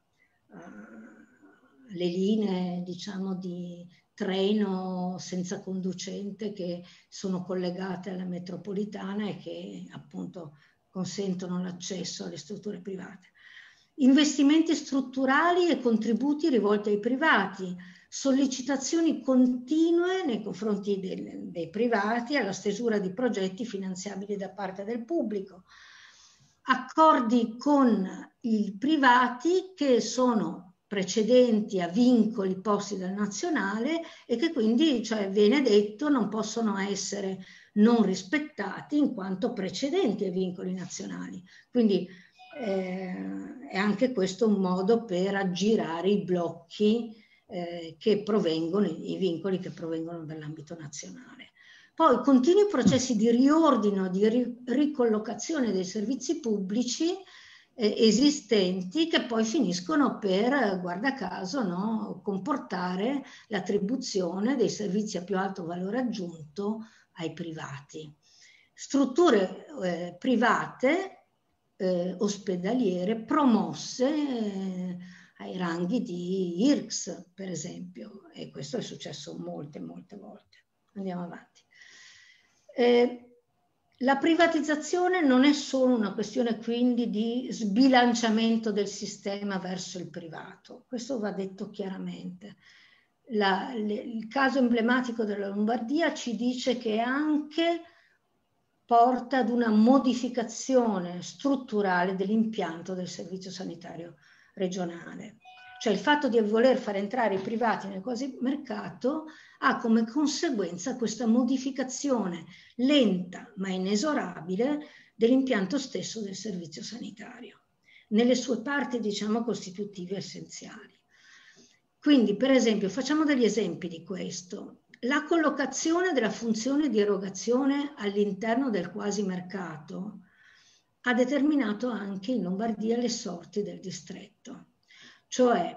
linee, diciamo, di treno senza conducente che sono collegate alla metropolitana e che appunto consentono l'accesso alle strutture private. Investimenti strutturali e contributi rivolti ai privati, sollecitazioni continue nei confronti dei privati alla stesura di progetti finanziabili da parte del pubblico, accordi con i privati che sono precedenti a vincoli posti dal nazionale e che quindi, cioè, viene detto, non possono essere non rispettati in quanto precedenti ai vincoli nazionali. Quindi è anche questo un modo per aggirare i blocchi che provengono, i vincoli che provengono dall'ambito nazionale. Poi continui processi di riordino, di ricollocazione dei servizi pubblici esistenti che poi finiscono per, guarda caso, no, comportare l'attribuzione dei servizi a più alto valore aggiunto ai privati. Strutture private ospedaliere promosse ai ranghi di IRCS, per esempio, e questo è successo molte volte. Andiamo avanti. La privatizzazione non è solo una questione quindi di sbilanciamento del sistema verso il privato, questo va detto chiaramente. Il caso emblematico della Lombardia ci dice che anche porta ad una modificazione strutturale dell'impianto del servizio sanitario regionale. Cioè il fatto di voler far entrare i privati nel quasi mercato ha come conseguenza questa modificazione lenta ma inesorabile dell'impianto stesso del servizio sanitario, nelle sue parti, diciamo, costitutive essenziali. Quindi, per esempio, facciamo degli esempi di questo. La collocazione della funzione di erogazione all'interno del quasi mercato ha determinato anche in Lombardia le sorti del distretto, cioè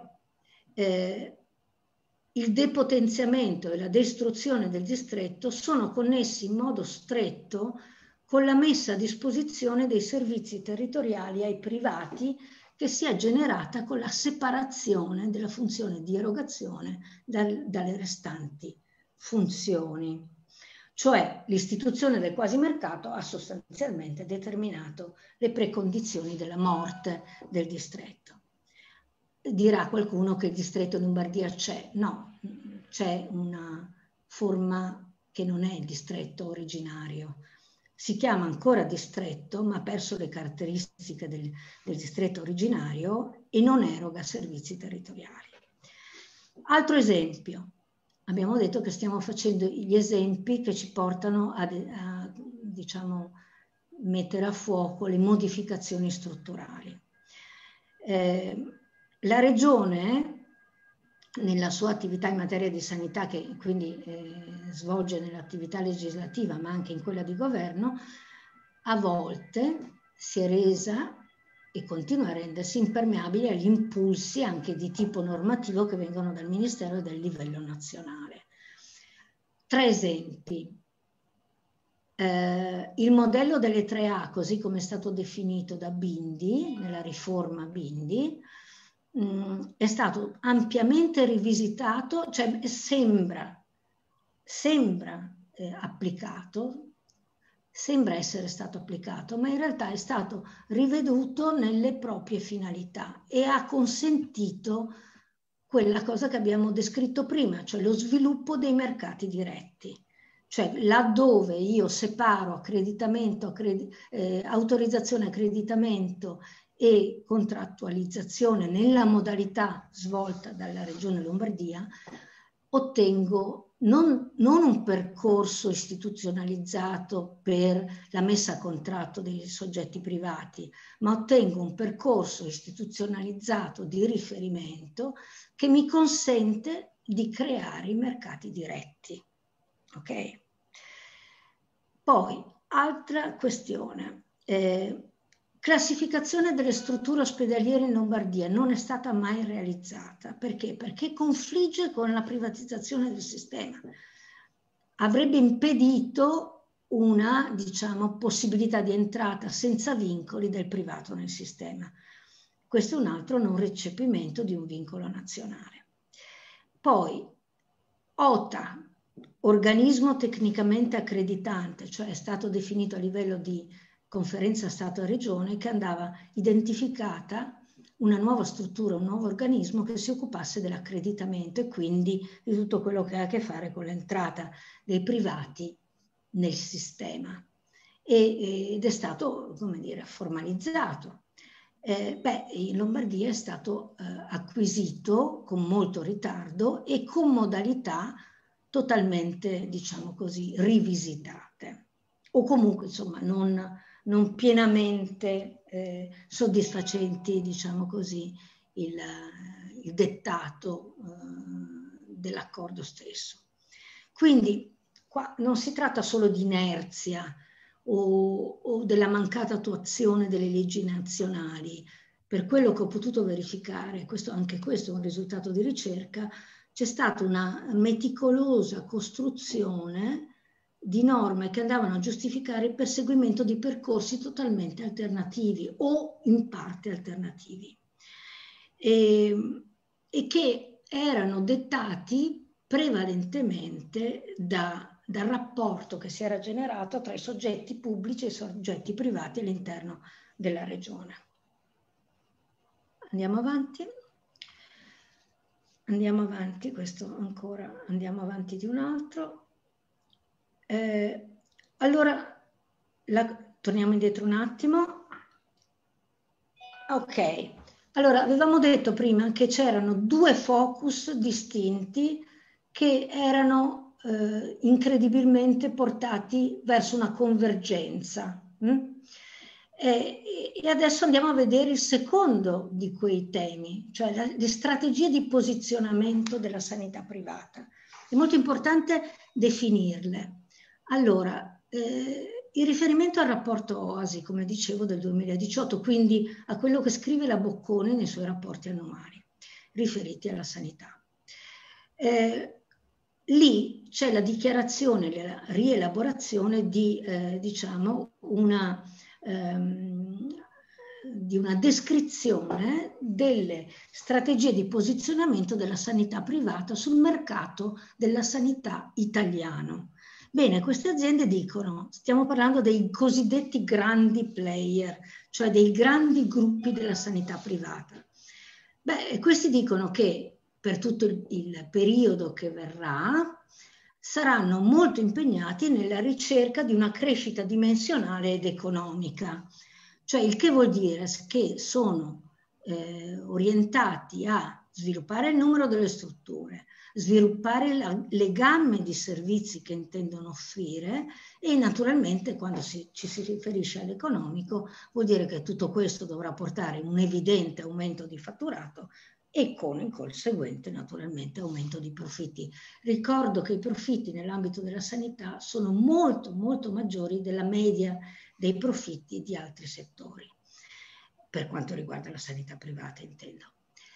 il depotenziamento e la distruzione del distretto sono connessi in modo stretto con la messa a disposizione dei servizi territoriali ai privati che si è generata con la separazione della funzione di erogazione dalle restanti funzioni. Cioè l'istituzione del quasi mercato ha sostanzialmente determinato le precondizioni della morte del distretto. Dirà qualcuno che il distretto di Lombardia c'è. No, c'è una forma che non è il distretto originario. Si chiama ancora distretto, ma ha perso le caratteristiche del distretto originario e non eroga servizi territoriali. Altro esempio. Abbiamo detto che stiamo facendo gli esempi che ci portano a diciamo, mettere a fuoco le modificazioni strutturali. La Regione, nella sua attività in materia di sanità, che quindi svolge nell'attività legislativa ma anche in quella di governo, a volte si è resa e continua a rendersi impermeabile agli impulsi anche di tipo normativo che vengono dal Ministero e dal livello nazionale. 3 esempi. Il modello delle 3A, così come è stato definito da Bindi, nella riforma Bindi, è stato ampiamente rivisitato, cioè sembra applicato, sembra essere stato applicato, ma in realtà è stato riveduto nelle proprie finalità e ha consentito quella cosa che abbiamo descritto prima, cioè lo sviluppo dei mercati diretti. Cioè laddove io separo accreditamento, autorizzazione, accreditamento e contrattualizzazione nella modalità svolta dalla Regione Lombardia, ottengo non un percorso istituzionalizzato per la messa a contratto dei soggetti privati, ma ottengo un percorso istituzionalizzato di riferimento che mi consente di creare i mercati diretti. Ok? Poi, altra questione. Classificazione delle strutture ospedaliere in Lombardia non è stata mai realizzata. Perché? Perché confligge con la privatizzazione del sistema. Avrebbe impedito una, diciamo, possibilità di entrata senza vincoli del privato nel sistema. Questo è un altro non recepimento di un vincolo nazionale. Poi, OTA, organismo tecnicamente accreditante, cioè è stato definito a livello di conferenza Stato e Regione, che andava identificata una nuova struttura, un nuovo organismo che si occupasse dell'accreditamento e quindi di tutto quello che ha a che fare con l'entrata dei privati nel sistema. Ed è stato, come dire, formalizzato. In Lombardia è stato acquisito con molto ritardo e con modalità totalmente, diciamo così, rivisitate o comunque insomma non pienamente soddisfacenti, diciamo così, il dettato dell'accordo stesso. Quindi qua non si tratta solo di inerzia o della mancata attuazione delle leggi nazionali. Per quello che ho potuto verificare, anche questo è un risultato di ricerca, c'è stata una meticolosa costruzione di norme che andavano a giustificare il perseguimento di percorsi totalmente alternativi o in parte alternativi e che erano dettati prevalentemente dal rapporto che si era generato tra i soggetti pubblici e i soggetti privati all'interno della regione. Andiamo avanti. Andiamo avanti, questo ancora, andiamo avanti di un altro. Allora, torniamo indietro un attimo. Ok, Allora, avevamo detto prima che c'erano due focus distinti che erano incredibilmente portati verso una convergenza. E adesso andiamo a vedere il secondo di quei temi, cioè le strategie di posizionamento della sanità privata. È molto importante definirle. Allora, il riferimento al rapporto OASI, come dicevo, del 2018, quindi a quello che scrive la Bocconi nei suoi rapporti annuali riferiti alla sanità. Lì c'è la dichiarazione, la rielaborazione di, diciamo, di una descrizione delle strategie di posizionamento della sanità privata sul mercato della sanità italiano. Bene, queste aziende dicono, stiamo parlando dei cosiddetti grandi player, cioè dei grandi gruppi della sanità privata. Beh, questi dicono che per tutto il periodo che verrà saranno molto impegnati nella ricerca di una crescita dimensionale ed economica, cioè il che vuol dire che sono orientati a sviluppare il numero delle strutture, sviluppare le gamme di servizi che intendono offrire e naturalmente quando ci si riferisce all'economico vuol dire che tutto questo dovrà portare un evidente aumento di fatturato e con il conseguente naturalmente aumento di profitti. Ricordo che i profitti nell'ambito della sanità sono molto molto maggiori della media dei profitti di altri settori, per quanto riguarda la sanità privata intendo.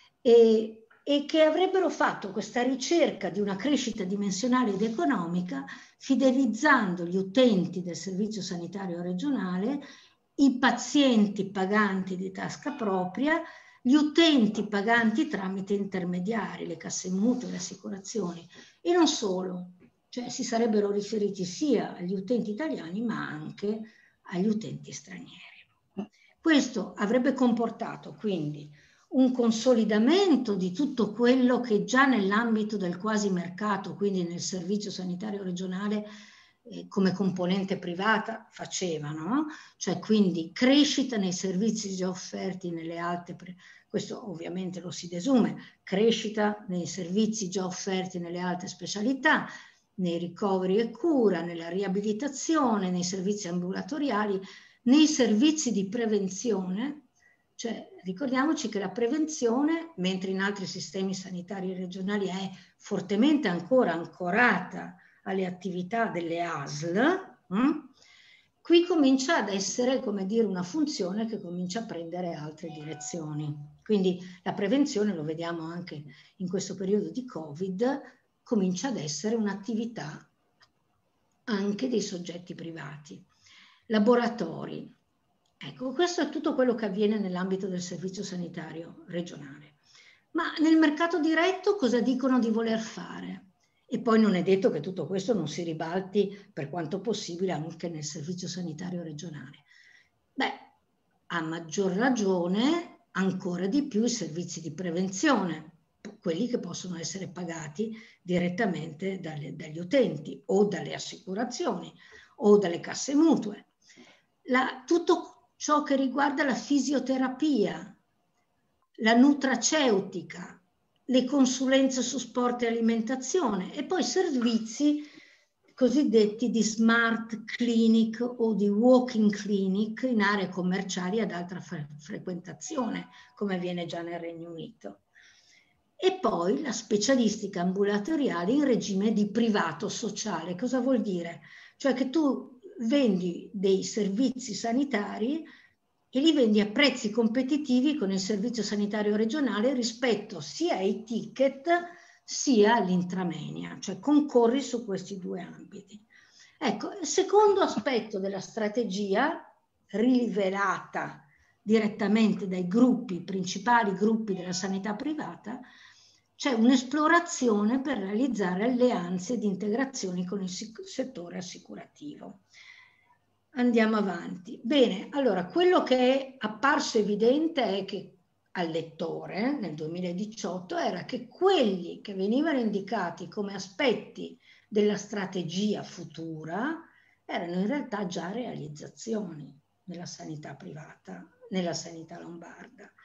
E che avrebbero fatto questa ricerca di una crescita dimensionale ed economica fidelizzando gli utenti del servizio sanitario regionale, i pazienti paganti di tasca propria, gli utenti paganti tramite intermediari, le casse mutue, le assicurazioni e non solo, cioè si sarebbero riferiti sia agli utenti italiani ma anche agli utenti stranieri. Questo avrebbe comportato quindi un consolidamento di tutto quello che già nell'ambito del quasi mercato, quindi nel servizio sanitario regionale come componente privata facevano, cioè quindi crescita nei servizi già offerti nelle alte, questo ovviamente lo si desume, crescita nei servizi già offerti nelle alte specialità, nei ricoveri e cura, nella riabilitazione, nei servizi ambulatoriali, nei servizi di prevenzione. Cioè, ricordiamoci che la prevenzione, mentre in altri sistemi sanitari regionali è fortemente ancora ancorata alle attività delle ASL, qui comincia ad essere, come dire, una funzione che comincia a prendere altre direzioni. Quindi la prevenzione, lo vediamo anche in questo periodo di Covid, comincia ad essere un'attività anche dei soggetti privati. Laboratori. Ecco, questo è tutto quello che avviene nell'ambito del servizio sanitario regionale. Ma nel mercato diretto cosa dicono di voler fare? E poi non è detto che tutto questo non si ribalti per quanto possibile anche nel servizio sanitario regionale. Beh, a maggior ragione ancora di più i servizi di prevenzione, quelli che possono essere pagati direttamente dagli utenti o dalle assicurazioni o dalle casse mutue. Tutto ciò che riguarda la fisioterapia, la nutraceutica, le consulenze su sport e alimentazione e poi servizi cosiddetti di smart clinic o di walking clinic in aree commerciali ad alta frequentazione, come avviene già nel Regno Unito. E poi la specialistica ambulatoriale in regime di privato sociale. Cosa vuol dire? Cioè che tu vendi dei servizi sanitari e li vendi a prezzi competitivi con il servizio sanitario regionale rispetto sia ai ticket sia all'intramenia, cioè concorri su questi due ambiti. Ecco, il secondo aspetto della strategia rivelata direttamente dai principali gruppi della sanità privata, c'è un'esplorazione per realizzare alleanze di integrazioni con il settore assicurativo. Andiamo avanti. Bene, allora quello che è apparso evidente è che al lettore nel 2018 era che quelli che venivano indicati come aspetti della strategia futura erano in realtà già realizzazioni nella sanità privata, nella sanità lombarda.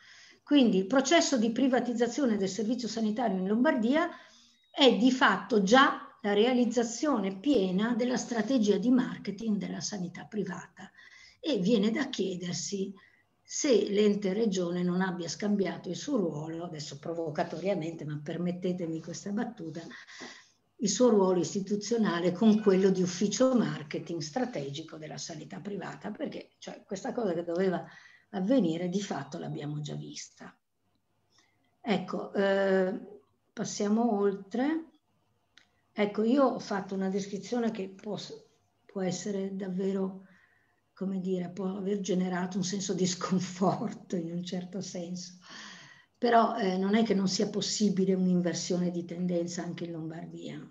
Quindi il processo di privatizzazione del servizio sanitario in Lombardia è di fatto già la realizzazione piena della strategia di marketing della sanità privata, e viene da chiedersi se l'ente regione non abbia scambiato il suo ruolo, adesso provocatoriamente, ma permettetemi questa battuta, il suo ruolo istituzionale con quello di ufficio marketing strategico della sanità privata, perché cioè, questa cosa che doveva avvenire di fatto l'abbiamo già vista. Ecco, passiamo oltre. Ecco, io ho fatto una descrizione che può essere davvero, come dire, può aver generato un senso di sconforto in un certo senso, però non è che non sia possibile un'inversione di tendenza anche in Lombardia.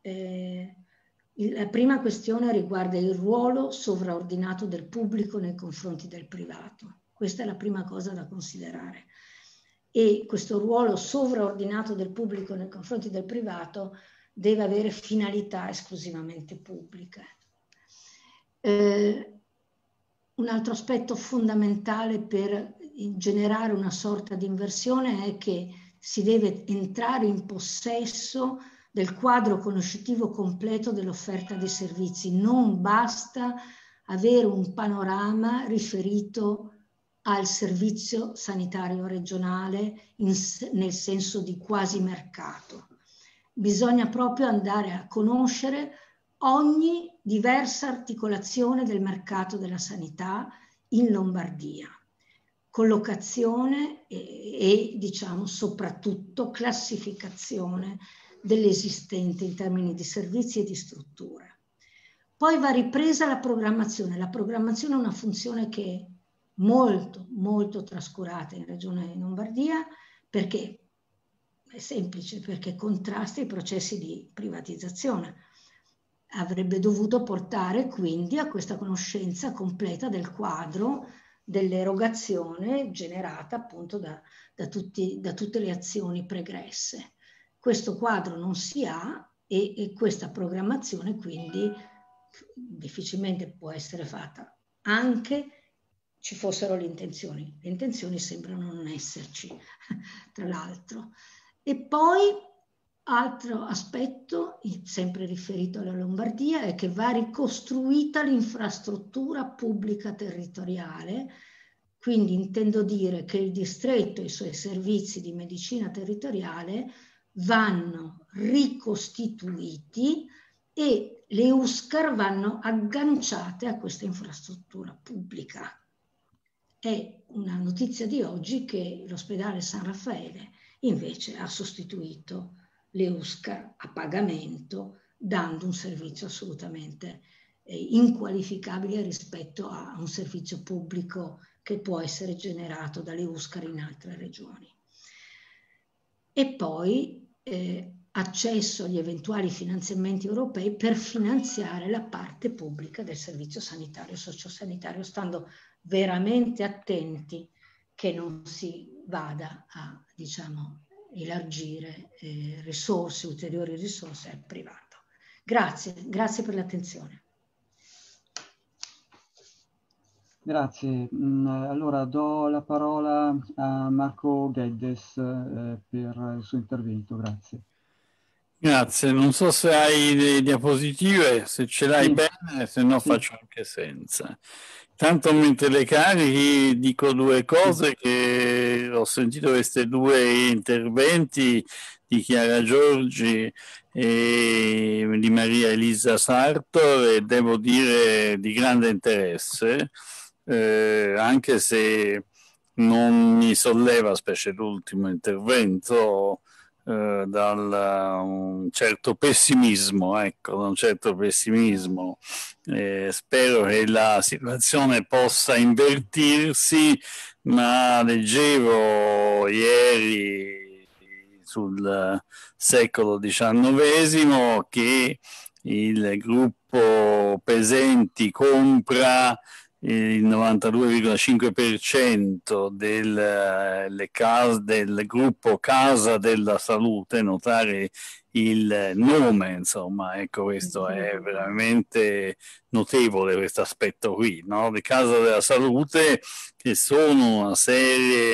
La prima questione riguarda il ruolo sovraordinato del pubblico nei confronti del privato. Questa è la prima cosa da considerare. E questo ruolo sovraordinato del pubblico nei confronti del privato deve avere finalità esclusivamente pubbliche. Un altro aspetto fondamentale per generare una sorta di inversione è che si deve entrare in possesso del quadro conoscitivo completo dell'offerta dei servizi. Non basta avere un panorama riferito al servizio sanitario regionale nel senso di quasi mercato. Bisogna proprio andare a conoscere ogni diversa articolazione del mercato della sanità in Lombardia, collocazione e diciamo soprattutto classificazione dell'esistente in termini di servizi e di strutture. Poi va ripresa la programmazione. La programmazione è una funzione che è molto trascurata in Regione Lombardia, perché è semplice, perché contrasta i processi di privatizzazione. Avrebbe dovuto portare quindi a questa conoscenza completa del quadro dell'erogazione generata appunto da tutte le azioni pregresse. Questo quadro non si ha e questa programmazione quindi difficilmente può essere fatta, anche ci fossero le intenzioni. Le intenzioni sembrano non esserci, tra l'altro. E poi altro aspetto, sempre riferito alla Lombardia, è che va ricostruita l'infrastruttura pubblica territoriale, quindi intendo dire che il distretto e i suoi servizi di medicina territoriale vanno ricostituiti e le USCAR vanno agganciate a questa infrastruttura pubblica. È una notizia di oggi che l'ospedale San Raffaele invece ha sostituito le USCAR a pagamento, dando un servizio assolutamente inqualificabile rispetto a un servizio pubblico che può essere generato dalle USCAR in altre regioni. E poi accesso agli eventuali finanziamenti europei per finanziare la parte pubblica del servizio sanitario e sociosanitario, stando veramente attenti che non si vada a, diciamo, elargire risorse, ulteriori risorse al privato. Grazie per l'attenzione. Grazie. Allora do la parola a Marco Geddes per il suo intervento. Grazie. Grazie, non so se hai le diapositive, se ce l'hai Sì. bene, se no Sì. faccio anche senza. Tanto mentre le carichi dico due cose, che ho sentito questi due interventi di Chiara Giorgi e di Maria Elisa Sartor, e devo dire di grande interesse, anche se non mi solleva, specie l'ultimo intervento, da un certo pessimismo, ecco, da un certo pessimismo. Spero che la situazione possa invertirsi, ma leggevo ieri sul secolo XIX che il gruppo Pesenti compra il 92,5% del gruppo Casa della Salute, notare il nome, insomma, ecco, questo è veramente notevole, questo aspetto qui, no? Le Casa della Salute, che sono una serie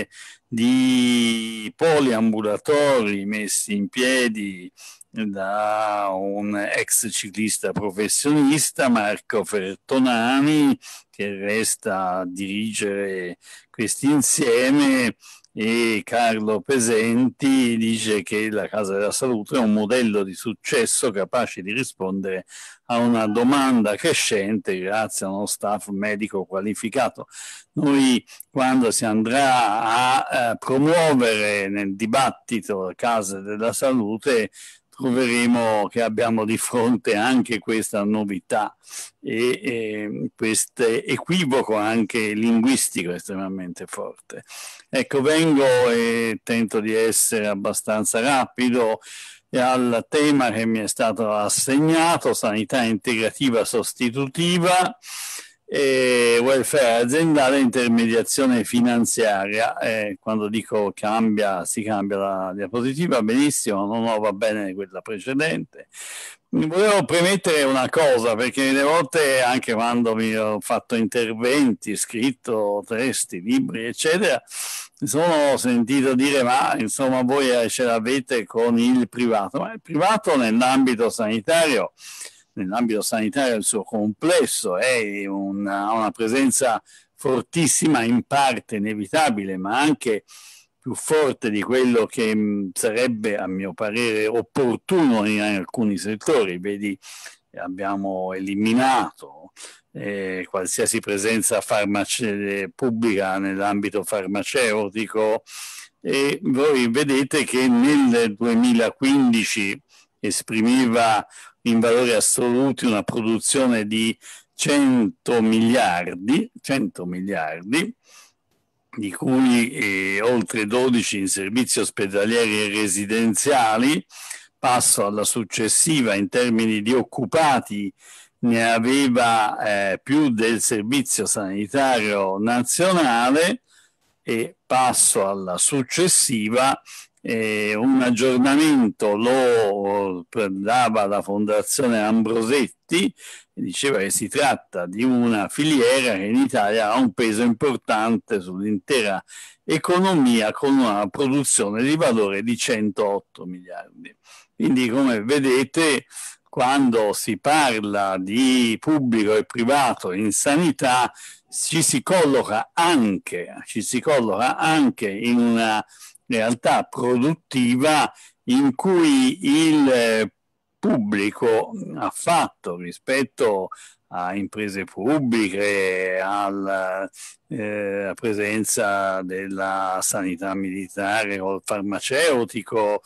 di poliambulatori messi in piedi da un ex ciclista professionista, Marco Fertonani, che resta a dirigere questi insieme, e Carlo Pesenti dice che la Casa della Salute è un modello di successo capace di rispondere a una domanda crescente grazie a uno staff medico qualificato. Noi, quando si andrà a promuovere nel dibattito Case della Salute, troveremo che abbiamo di fronte anche questa novità e questo equivoco anche linguistico estremamente forte. Ecco, vengo e tento di essere abbastanza rapido al tema che mi è stato assegnato: sanità integrativa sostitutiva, welfare aziendale e intermediazione finanziaria. Quando dico si cambia la diapositiva, benissimo, va bene quella precedente. Volevo premettere una cosa, perché delle volte, anche quando mi ho fatto interventi, scritto testi, libri, eccetera, mi sono sentito dire: ma insomma voi ce l'avete con il privato. Ma il privato nell'ambito sanitario il suo complesso ha una presenza fortissima, in parte inevitabile, ma anche più forte di quello che sarebbe, a mio parere, opportuno in alcuni settori. Vedi, abbiamo eliminato qualsiasi presenza pubblica nell'ambito farmaceutico, e voi vedete che nel 2015 esprimeva in valori assoluti una produzione di 100 miliardi, di cui oltre 12 in servizi ospedalieri e residenziali. Passo alla successiva: in termini di occupati ne aveva più del Servizio Sanitario Nazionale. E passo alla successiva: un aggiornamento lo dava la Fondazione Ambrosetti, e diceva che si tratta di una filiera che in Italia ha un peso importante sull'intera economia, con una produzione di valore di 108 miliardi. Quindi, come vedete, quando si parla di pubblico e privato in sanità, ci si colloca anche in una realtà produttiva in cui il pubblico ha fatto, rispetto a imprese pubbliche, alla presenza della sanità militare o farmaceutico,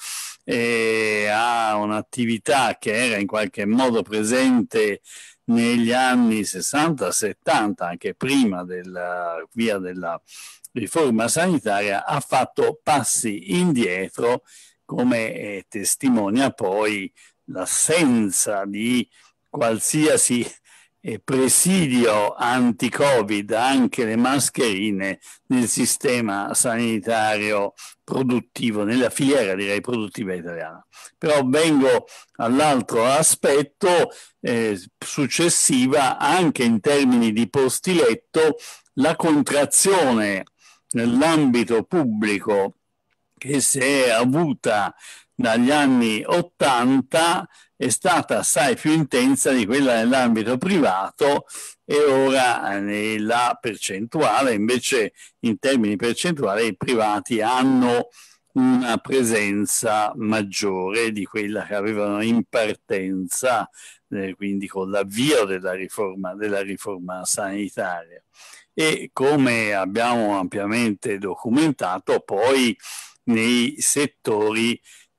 ha un'attività che era in qualche modo presente negli anni 60-70, anche prima della via della riforma sanitaria, ha fatto passi indietro, come testimonia poi l'assenza di qualsiasi presidio anti-Covid, anche le mascherine, nel sistema sanitario produttivo, nella filiera direi produttiva italiana. Però vengo all'altro aspetto successiva: anche in termini di posti letto, la contrazione nell'ambito pubblico che si è avuta dagli anni 80 è stata assai più intensa di quella nell'ambito privato, e ora nella percentuale, invece, in termini percentuali, i privati hanno una presenza maggiore di quella che avevano in partenza, quindi con l'avvio della riforma sanitaria. E come abbiamo ampiamente documentato, poi nei settori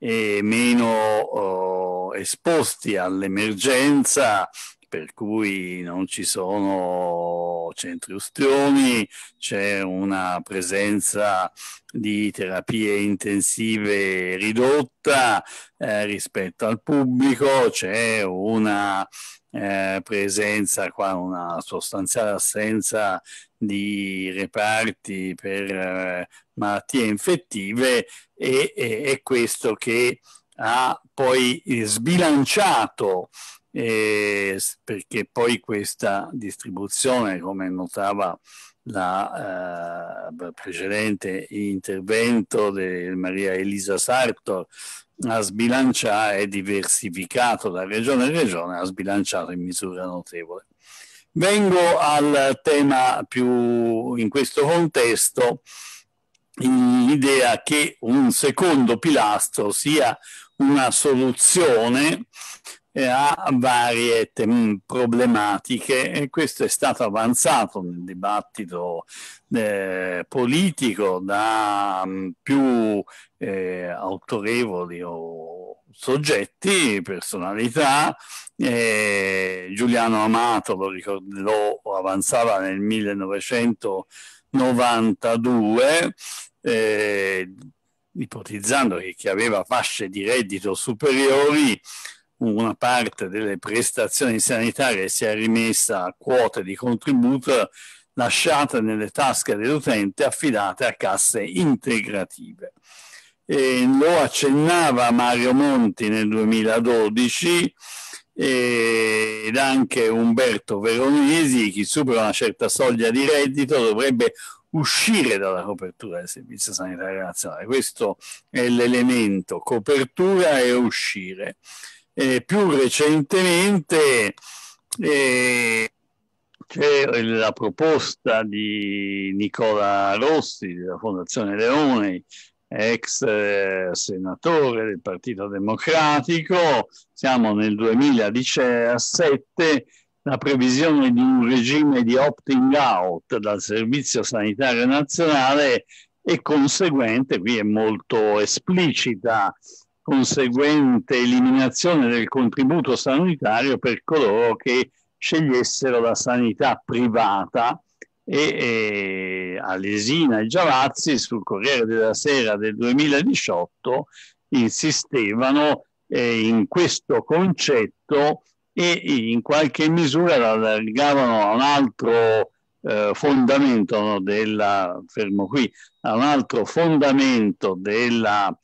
meno esposti all'emergenza, per cui non ci sono centri ustioni, c'è una presenza di terapie intensive ridotta rispetto al pubblico, c'è una presenza qua, una sostanziale assenza di reparti per malattie infettive, e è questo che ha poi sbilanciato perché poi questa distribuzione, come notava la precedente intervento di Maria Elisa Sartor, ha sbilanciato, è diversificato da regione a regione, ha sbilanciato in misura notevole. Vengo al tema più in questo contesto, l'idea che un secondo pilastro sia una soluzione a varie problematiche, e questo è stato avanzato nel dibattito politico da più autorevoli o soggetti, personalità. Giuliano Amato lo avanzava nel 1992, ipotizzando che chi aveva fasce di reddito superiori, una parte delle prestazioni sanitarie sia rimessa a quote di contributo lasciate nelle tasche dell'utente, affidate a casse integrative. Lo accennava Mario Monti nel 2012 ed anche Umberto Veronesi: chi supera una certa soglia di reddito dovrebbe uscire dalla copertura del Servizio Sanitario Nazionale. Questo è l'elemento: copertura e uscire. Più recentemente c'è la proposta di Nicola Rossi della Fondazione Leone, ex senatore del Partito Democratico. Siamo nel 2017, la previsione di un regime di opting out dal Servizio Sanitario Nazionale e conseguente, qui è molto esplicita, conseguente eliminazione del contributo sanitario per coloro che scegliessero la sanità privata. E Alesina e Giavazzi sul Corriere della Sera del 2018 insistevano in questo concetto e in qualche misura lo allargavano a un altro fondamento a un altro fondamento della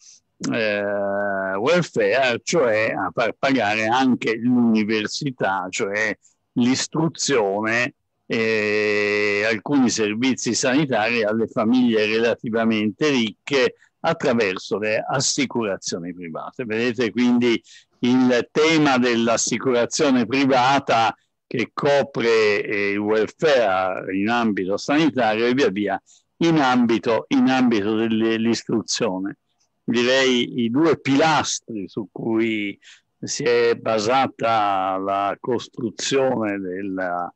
welfare, cioè a far pagare anche l'università, cioè l'istruzione e alcuni servizi sanitari alle famiglie relativamente ricche attraverso le assicurazioni private. Vedete quindi il tema dell'assicurazione privata che copre il welfare in ambito sanitario e via via in ambito dell'istruzione. Direi i due pilastri su cui si è basata la costruzione della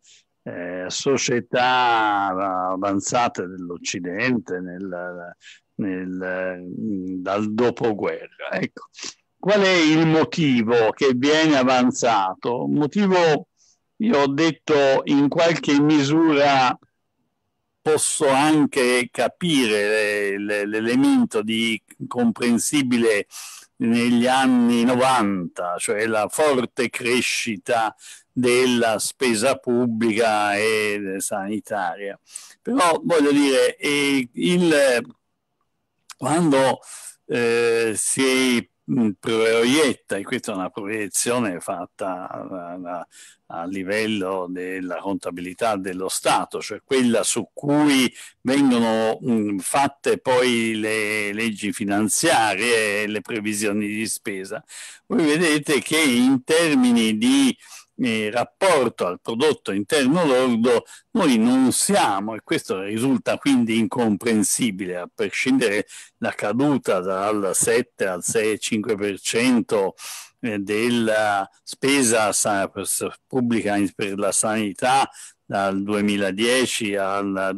società avanzate dell'Occidente dal dopoguerra. Ecco, qual è il motivo che viene avanzato? Un motivo, io ho detto, in qualche misura posso anche capire l'elemento di comprensibile negli anni 90, cioè la forte crescita della spesa pubblica e sanitaria. Però voglio dire, quando si proietta, e questa è una proiezione fatta a livello della contabilità dello Stato, cioè quella su cui vengono fatte poi le leggi finanziarie e le previsioni di spesa, voi vedete che in termini di rapporto al prodotto interno lordo noi non siamo, e questo risulta quindi incomprensibile, a prescindere la caduta dal 7 al 6,5% della spesa pubblica per la sanità dal 2010 al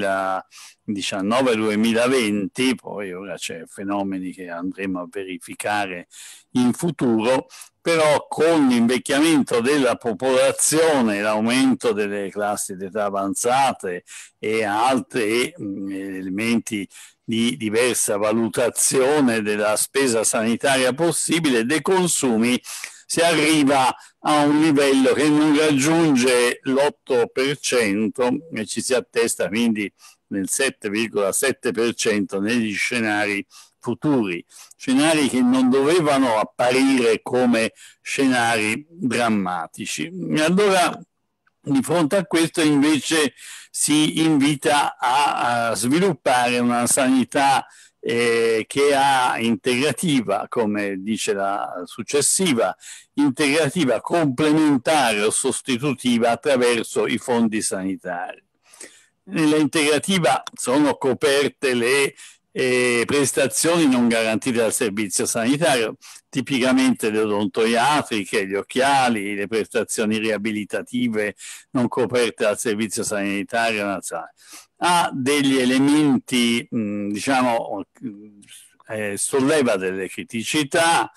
2019-2020, poi ora c'è fenomeni che andremo a verificare in futuro, però con l'invecchiamento della popolazione, l'aumento delle classi d'età avanzate e altri elementi di diversa valutazione della spesa sanitaria possibile, dei consumi, si arriva a un livello che non raggiunge l'8% e ci si attesta quindi nel 7,7% negli scenari futuri, scenari che non dovevano apparire come scenari drammatici. E allora di fronte a questo invece si invita a sviluppare una sanità che ha integrativa, come dice la successiva, integrativa, complementare o sostitutiva attraverso i fondi sanitari. Nella integrativa sono coperte le prestazioni non garantite dal servizio sanitario, tipicamente le odontoiatriche, gli occhiali, le prestazioni riabilitative non coperte dal servizio sanitario nazionale. Ha degli elementi, diciamo, solleva delle criticità,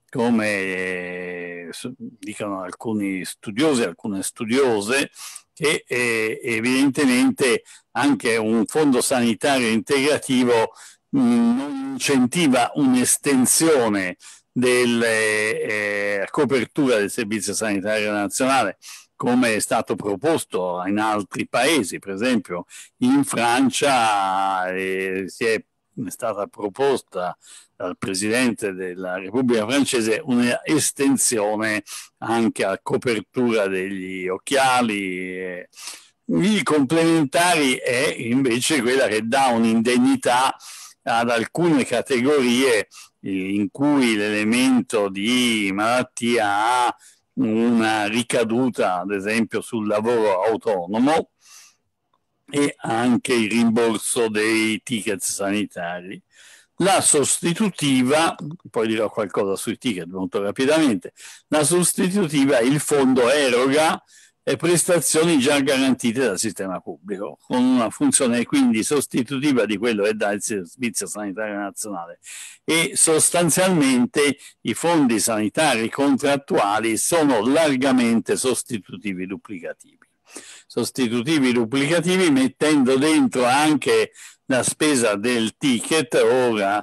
come dicono alcuni studiosi, alcune studiose, che evidentemente anche un fondo sanitario integrativo non incentiva un'estensione della copertura del Servizio Sanitario Nazionale, come è stato proposto in altri paesi. Per esempio in Francia è stata proposta dal Presidente della Repubblica Francese un'estensione anche a copertura degli occhiali. I complementari è invece quella che dà un'indennità ad alcune categorie in cui l'elemento di malattia ha una ricaduta, ad esempio, sul lavoro autonomo, e anche il rimborso dei ticket sanitari. La sostitutiva, poi dirò qualcosa sui ticket molto rapidamente, la sostitutiva, il fondo eroga prestazioni già garantite dal sistema pubblico, con una funzione quindi sostitutiva di quello che dà il Servizio Sanitario Nazionale, e sostanzialmente i fondi sanitari contrattuali sono largamente sostitutivi duplicativi. Sostitutivi duplicativi mettendo dentro anche la spesa del ticket, ora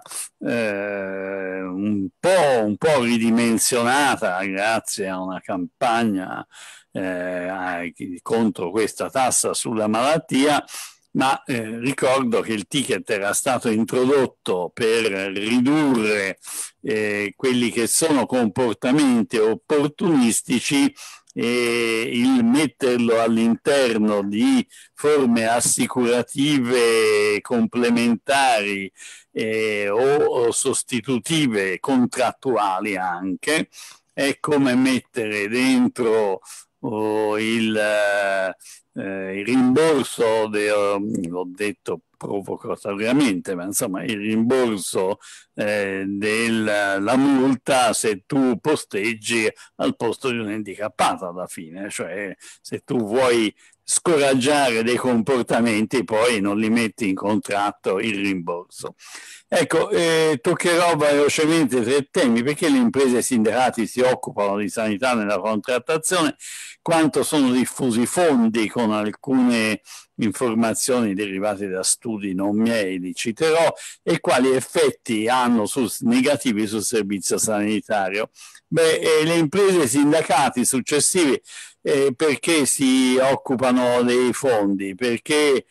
un po' ridimensionata grazie a una campagna contro questa tassa sulla malattia, ma ricordo che il ticket era stato introdotto per ridurre quelli che sono comportamenti opportunistici, e il metterlo all'interno di forme assicurative complementari o sostitutive contrattuali anche, è come mettere dentro il rimborso, l'ho detto provocatoriamente, ma insomma il rimborso della multa se tu posteggi al posto di un handicappato alla fine, cioè se tu vuoi scoraggiare dei comportamenti poi non li metti in contratto il rimborso. Ecco, toccherò velocemente 3 temi: perché le imprese e i sindacati si occupano di sanità nella contrattazione, quanto sono diffusi fondi, con alcune informazioni derivate da studi non miei li citerò, e quali effetti hanno negativi sul servizio sanitario. Le imprese e i sindacati successivi perché si occupano dei fondi? Perché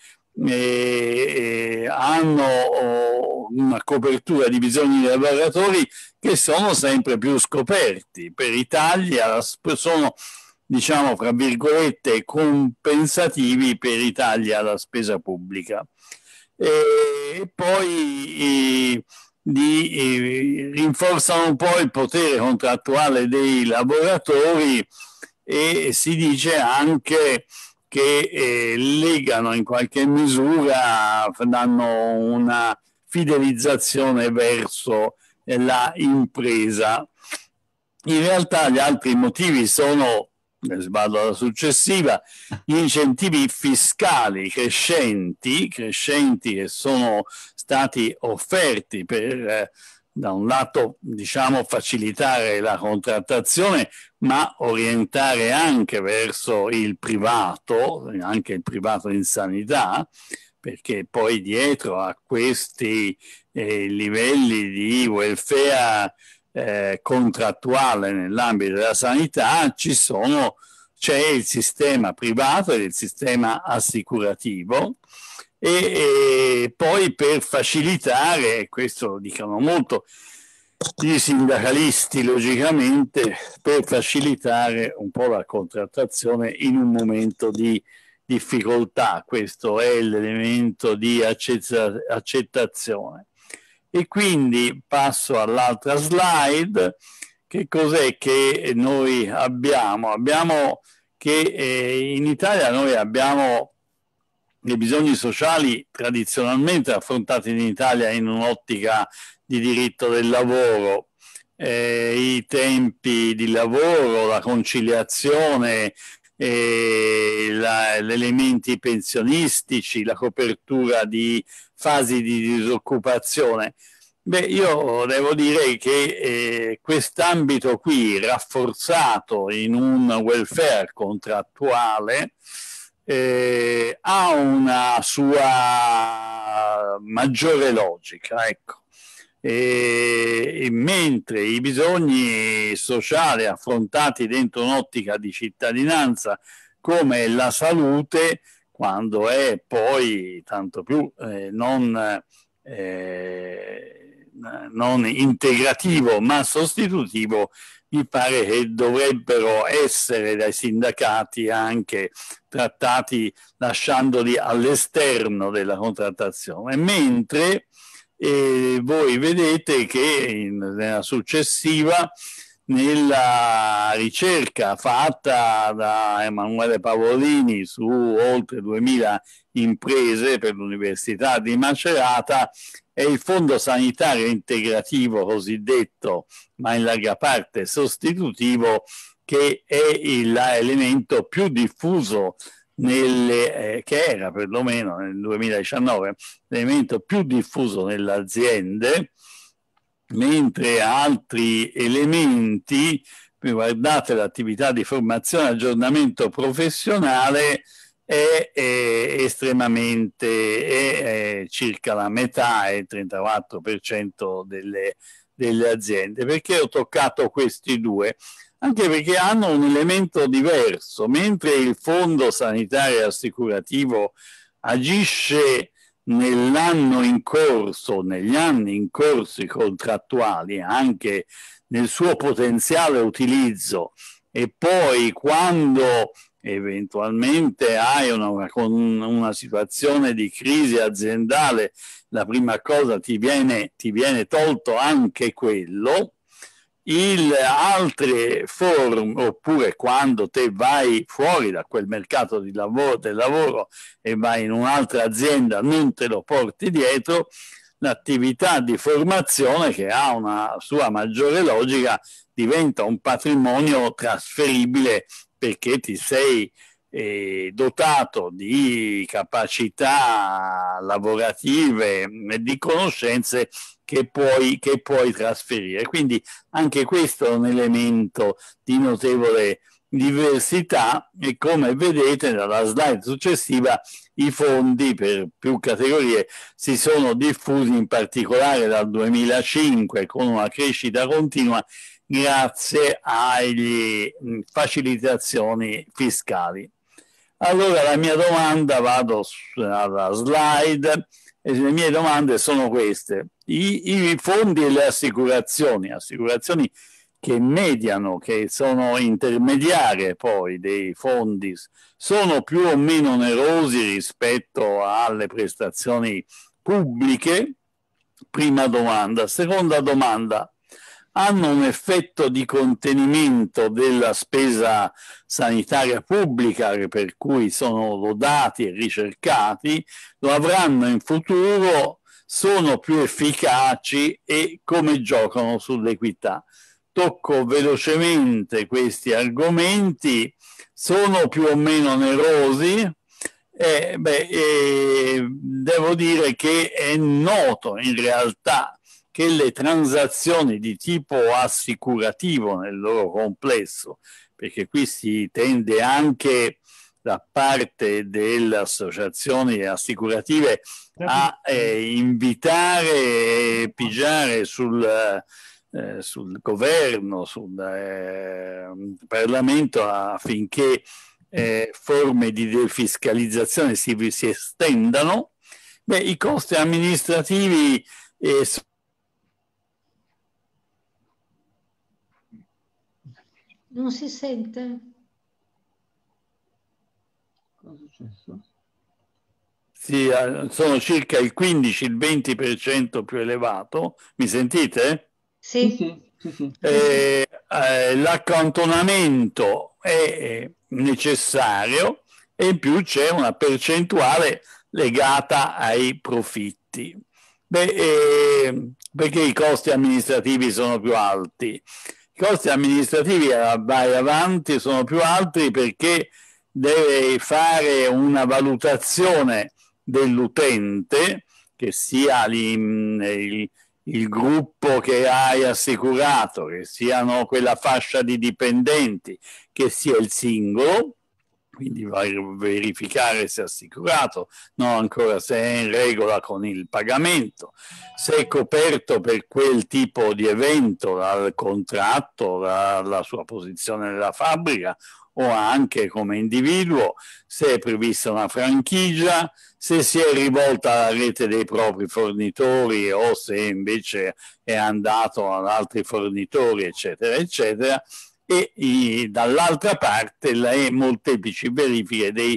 hanno una copertura di bisogni dei lavoratori che sono sempre più scoperti. Per i tagli sono, diciamo, fra virgolette, compensativi per i tagli alla spesa pubblica. E poi rinforzano un po' il potere contrattuale dei lavoratori, e si dice anche che legano in qualche misura, danno una fidelizzazione verso la impresa. In realtà gli altri motivi sono, vado alla successiva, gli incentivi fiscali crescenti che sono stati offerti per da un lato, diciamo, facilitare la contrattazione, ma orientare anche verso il privato, anche il privato in sanità, perché poi dietro a questi livelli di welfare contrattuale nell'ambito della sanità c'è c'è il sistema privato e il sistema assicurativo, e poi per facilitare, questo lo dicono molto i sindacalisti logicamente, per facilitare un po' la contrattazione in un momento di difficoltà. Questo è l'elemento di accettazione. E quindi passo all'altra slide. Che cos'è che noi abbiamo? Abbiamo che in Italia noi abbiamo i bisogni sociali tradizionalmente affrontati in Italia in un'ottica di diritto del lavoro, i tempi di lavoro, la conciliazione, gli elementi pensionistici, la copertura di fasi di disoccupazione. Beh, io devo dire che quest'ambito qui, rafforzato in un welfare contrattuale, ha una sua maggiore logica, ecco. Mentre i bisogni sociali affrontati dentro un'ottica di cittadinanza come la salute, quando è poi tanto più non integrativo ma sostitutivo, mi pare che dovrebbero essere dai sindacati anche trattati lasciandoli all'esterno della contrattazione, mentre voi vedete che nella successiva, nella ricerca fatta da Emanuele Pavolini su oltre 2000 imprese per l'Università di Macerata, è il Fondo Sanitario Integrativo cosiddetto, ma in larga parte sostitutivo, che è l'elemento più diffuso che era perlomeno nel 2019 l'elemento più diffuso nelle aziende, mentre altri elementi, guardate l'attività di formazione e aggiornamento professionale, è estremamente, circa la metà, è il 34% delle aziende. Perché ho toccato questi due? Anche perché hanno un elemento diverso. Mentre il Fondo Sanitario e Assicurativo agisce nell'anno in corso, negli anni in corso contrattuali, anche nel suo potenziale utilizzo, e poi quando eventualmente hai una situazione di crisi aziendale, la prima cosa ti viene tolto anche quello. Altre forme, oppure quando te vai fuori da quel mercato del lavoro e vai in un'altra azienda, non te lo porti dietro. L'attività di formazione, che ha una sua maggiore logica, diventa un patrimonio trasferibile, perché ti sei dotato di capacità lavorative e di conoscenze che puoi trasferire. Quindi anche questo è un elemento di notevole diversità, e come vedete dalla slide successiva i fondi per più categorie si sono diffusi, in particolare dal 2005, con una crescita continua grazie alle facilitazioni fiscali. Allora la mia domanda, vado alla slide, e le mie domande sono queste. I fondi e le assicurazioni che mediano, che sono intermediarie poi dei fondi, sono più o meno onerosi rispetto alle prestazioni pubbliche? Prima domanda. Seconda domanda: hanno un effetto di contenimento della spesa sanitaria pubblica, per cui sono lodati e ricercati? Lo avranno in futuro? Sono più efficaci? E come giocano sull'equità? Tocco velocemente questi argomenti. Sono più o meno onerosi? Devo dire che è noto in realtà che le transazioni di tipo assicurativo nel loro complesso, perché qui si tende anche da parte delle associazioni assicurative a invitare e pigiare sul governo, sul Parlamento, affinché forme di defiscalizzazione si estendano. Beh, i costi amministrativi non si sente? Cosa è successo? Sì, sono circa il 15, il 20% più elevato. Mi sentite? Sì. Sì. L'accantonamento è necessario e in più c'è una percentuale legata ai profitti. Perché i costi amministrativi sono più alti? I costi amministrativi vai avanti sono più alti perché deve fare una valutazione dell'utente, che sia il gruppo che hai assicurato, che siano quella fascia di dipendenti, che sia il singolo, quindi vai a verificare se è assicurato, non ancora se è in regola con il pagamento, se è coperto per quel tipo di evento dal contratto, dalla sua posizione nella fabbrica, o anche come individuo, se è prevista una franchigia, se si è rivolta alla rete dei propri fornitori o se invece è andato ad altri fornitori, eccetera, eccetera, e dall'altra parte le molteplici verifiche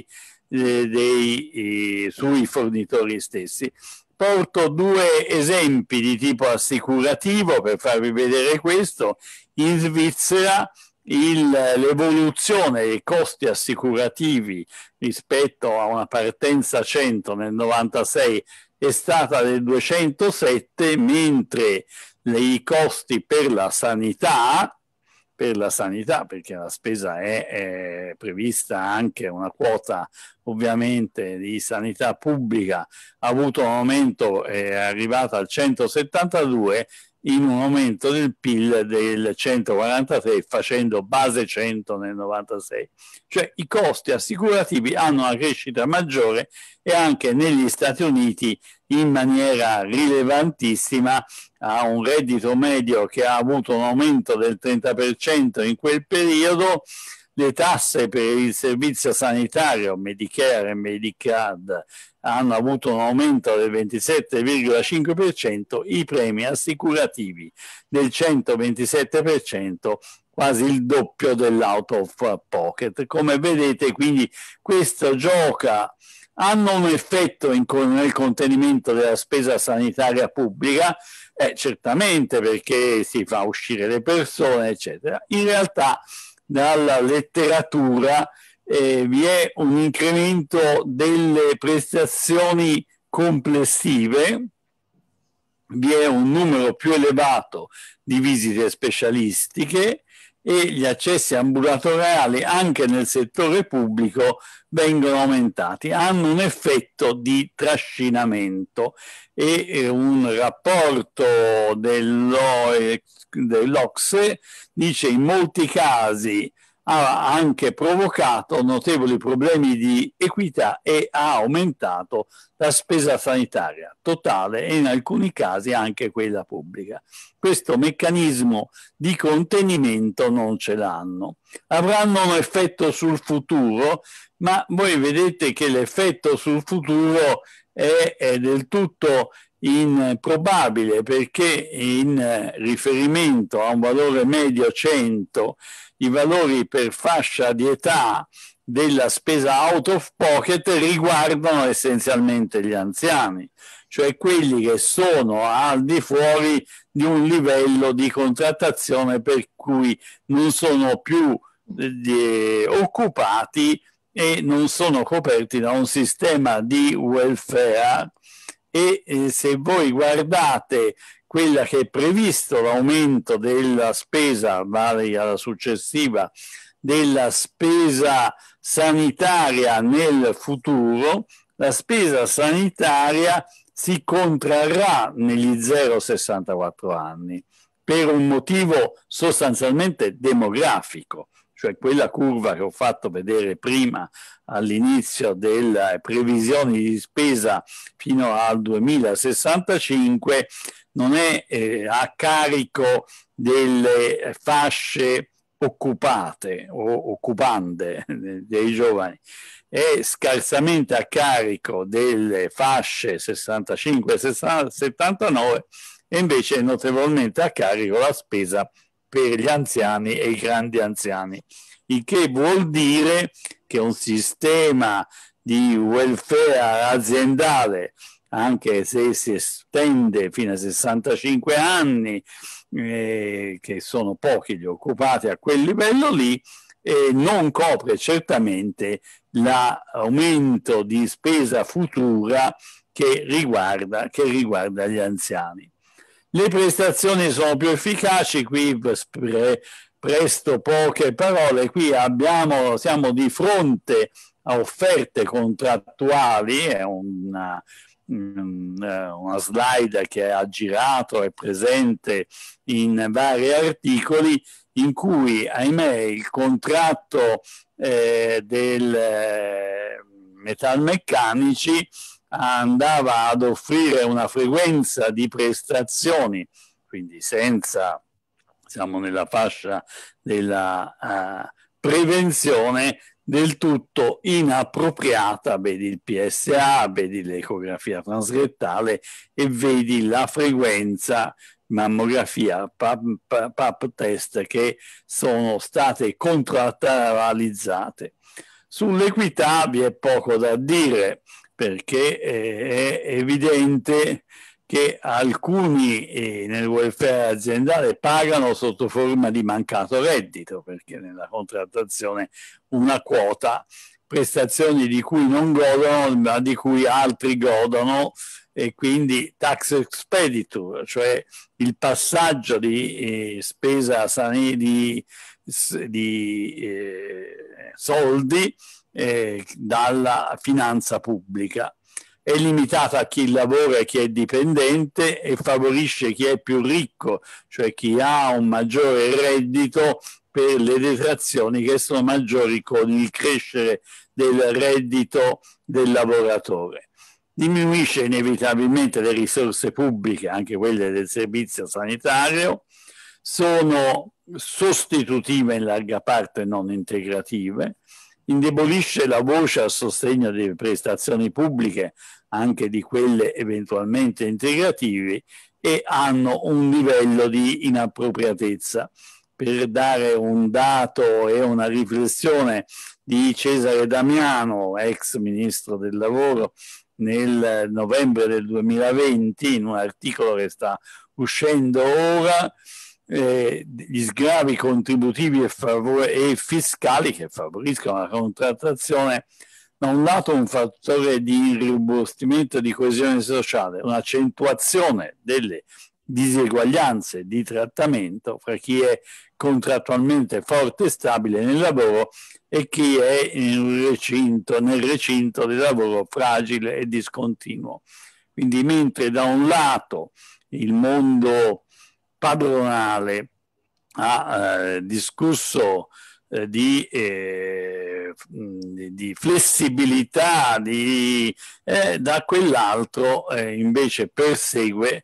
sui fornitori stessi. Porto due esempi di tipo assicurativo per farvi vedere questo. In Svizzera l'evoluzione dei costi assicurativi rispetto a una partenza 100 nel 96 è stata del 207, mentre i costi per la sanità, perché la spesa è prevista anche una quota ovviamente di sanità pubblica, ha avuto un aumento, è arrivata al 172, in un aumento del PIL del 143, facendo base 100 nel 96. Cioè i costi assicurativi hanno una crescita maggiore e anche negli Stati Uniti in maniera rilevantissima. Ha un reddito medio che ha avuto un aumento del 30% in quel periodo. Le tasse per il servizio sanitario, Medicare e Medicaid, hanno avuto un aumento del 27,5%, i premi assicurativi del 127%, quasi il doppio dell'out of pocket. Come vedete, quindi questo gioca, hanno un effetto nel contenimento della spesa sanitaria pubblica, certamente perché si fa uscire le persone, eccetera. In realtà dalla letteratura vi è un incremento delle prestazioni complessive, vi è un numero più elevato di visite specialistiche e gli accessi ambulatoriali anche nel settore pubblico vengono aumentati, hanno un effetto di trascinamento e un rapporto dell'OCSE dice in molti casi ha anche provocato notevoli problemi di equità e ha aumentato la spesa sanitaria totale e in alcuni casi anche quella pubblica. Questo meccanismo di contenimento non ce l'hanno. Avranno un effetto sul futuro, ma voi vedete che l'effetto sul futuro è del tutto improbabile, perché in riferimento a un valore medio 100, i valori per fascia di età della spesa out of pocket riguardano essenzialmente gli anziani, cioè quelli che sono al di fuori di un livello di contrattazione per cui non sono più occupati e non sono coperti da un sistema di welfare. E se voi guardate quella che è previsto, l'aumento della spesa, vale alla successiva, della spesa sanitaria nel futuro, la spesa sanitaria si contrarrà negli 0-64 anni per un motivo sostanzialmente demografico, cioè quella curva che ho fatto vedere prima all'inizio delle previsioni di spesa fino al 2065, non è a carico delle fasce occupate o occupande dei giovani, è scarsamente a carico delle fasce 65-79 e invece è notevolmente a carico la spesa per gli anziani e i grandi anziani, il che vuol dire che un sistema di welfare aziendale, anche se si estende fino a 65 anni, che sono pochi gli occupati a quel livello lì, non copre certamente l'aumento di spesa futura che riguarda gli anziani. Le prestazioni sono più efficaci, qui presto poche parole, qui siamo di fronte a offerte contrattuali, è una slide che ha girato, è presente in vari articoli, in cui, ahimè, il contratto del metalmeccanici andava ad offrire una frequenza di prestazioni, quindi siamo nella fascia della prevenzione, del tutto inappropriata. Vedi il PSA, vedi l'ecografia transrettale e vedi la frequenza mammografia, pap test che sono state contrattualizzate. Sull'equità vi è poco da dire, perché è evidente che alcuni nel welfare aziendale pagano sotto forma di mancato reddito, perché nella contrattazione una quota, prestazioni di cui non godono ma di cui altri godono, e quindi tax expenditure, cioè il passaggio di spesa di soldi dalla finanza pubblica. È limitata a chi lavora e chi è dipendente e favorisce chi è più ricco, cioè chi ha un maggiore reddito, per le detrazioni che sono maggiori con il crescere del reddito del lavoratore. Diminuisce inevitabilmente le risorse pubbliche, anche quelle del servizio sanitario, sono sostitutive in larga parte, non integrative, indebolisce la voce a sostegno delle prestazioni pubbliche, anche di quelle eventualmente integrative, e hanno un livello di inappropriatezza. Per dare un dato e una riflessione di Cesare Damiano, ex ministro del lavoro, nel novembre del 2020, in un articolo che sta uscendo ora, gli sgravi contributivi e fiscali che favoriscono la contrattazione, da un lato un fattore di irrobustimento e di coesione sociale, un'accentuazione delle diseguaglianze di trattamento fra chi è contrattualmente forte e stabile nel lavoro e chi è nel recinto del lavoro fragile e discontinuo. Quindi mentre da un lato il mondo padronale ha discusso di flessibilità, da quell'altro invece persegue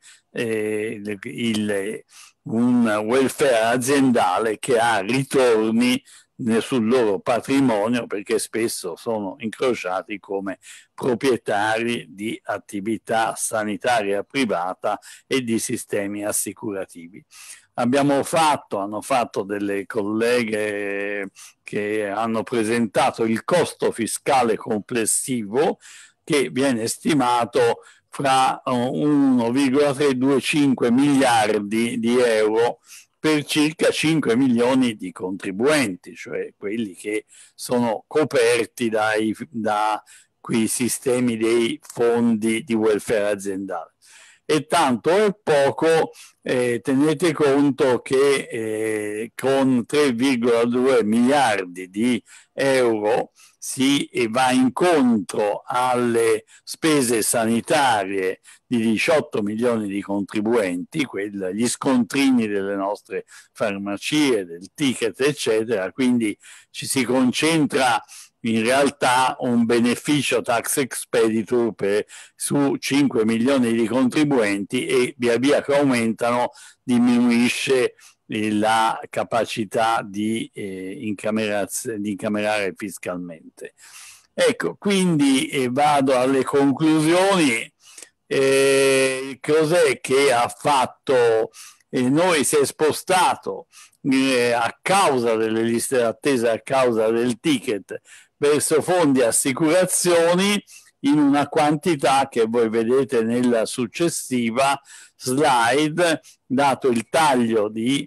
un welfare aziendale che ha ritorni sul loro patrimonio, perché spesso sono incrociati come proprietari di attività sanitaria privata e di sistemi assicurativi. Hanno fatto delle colleghe che hanno presentato il costo fiscale complessivo, che viene stimato fra 1,325 miliardi di euro per circa 5 milioni di contribuenti, cioè quelli che sono coperti da quei sistemi dei fondi di welfare aziendale. e tanto è poco, tenete conto che con 3,2 miliardi di euro si va incontro alle spese sanitarie di 18 milioni di contribuenti, gli scontrini delle nostre farmacie, del ticket, eccetera, quindi ci si concentra in realtà un beneficio tax expenditure su 5 milioni di contribuenti e via via che aumentano diminuisce la capacità di incamerare fiscalmente. Ecco, quindi vado alle conclusioni. Cos'è che ha fatto? Noi si è spostato a causa delle liste d'attesa, a causa del ticket, verso fondi assicurazioni in una quantità che voi vedete nella successiva slide, dato il taglio di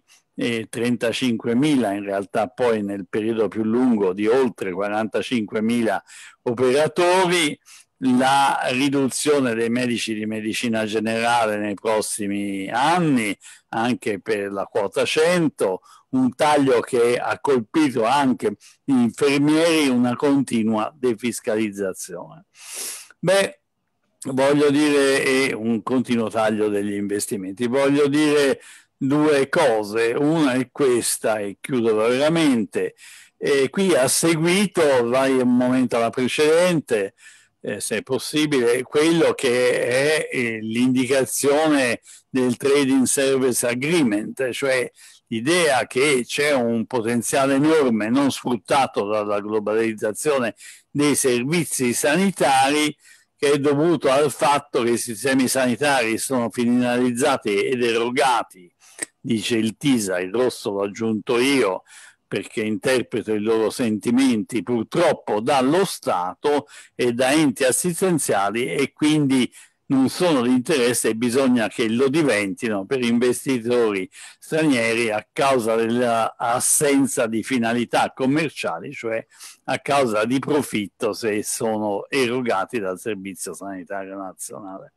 35.000, in realtà poi nel periodo più lungo di oltre 45.000 operatori, la riduzione dei medici di medicina generale nei prossimi anni, anche per la quota 100, un taglio che ha colpito anche gli infermieri, una continua defiscalizzazione. Beh, voglio dire, e un continuo taglio degli investimenti. Voglio dire due cose, una è questa e chiudo veramente. Qui ha seguito, vai un momento alla precedente, se è possibile, quello che è l'indicazione del Trading Service Agreement, cioè l'idea che c'è un potenziale enorme non sfruttato dalla globalizzazione dei servizi sanitari, che è dovuto al fatto che i sistemi sanitari sono finalizzati ed erogati, dice il TISA, il rosso l'ho aggiunto io perché interpreto i loro sentimenti, purtroppo dallo Stato e da enti assistenziali, e quindi non sono di interesse e bisogna che lo diventino per investitori stranieri a causa dell'assenza di finalità commerciali, cioè a causa di profitto se sono erogati dal Servizio Sanitario Nazionale.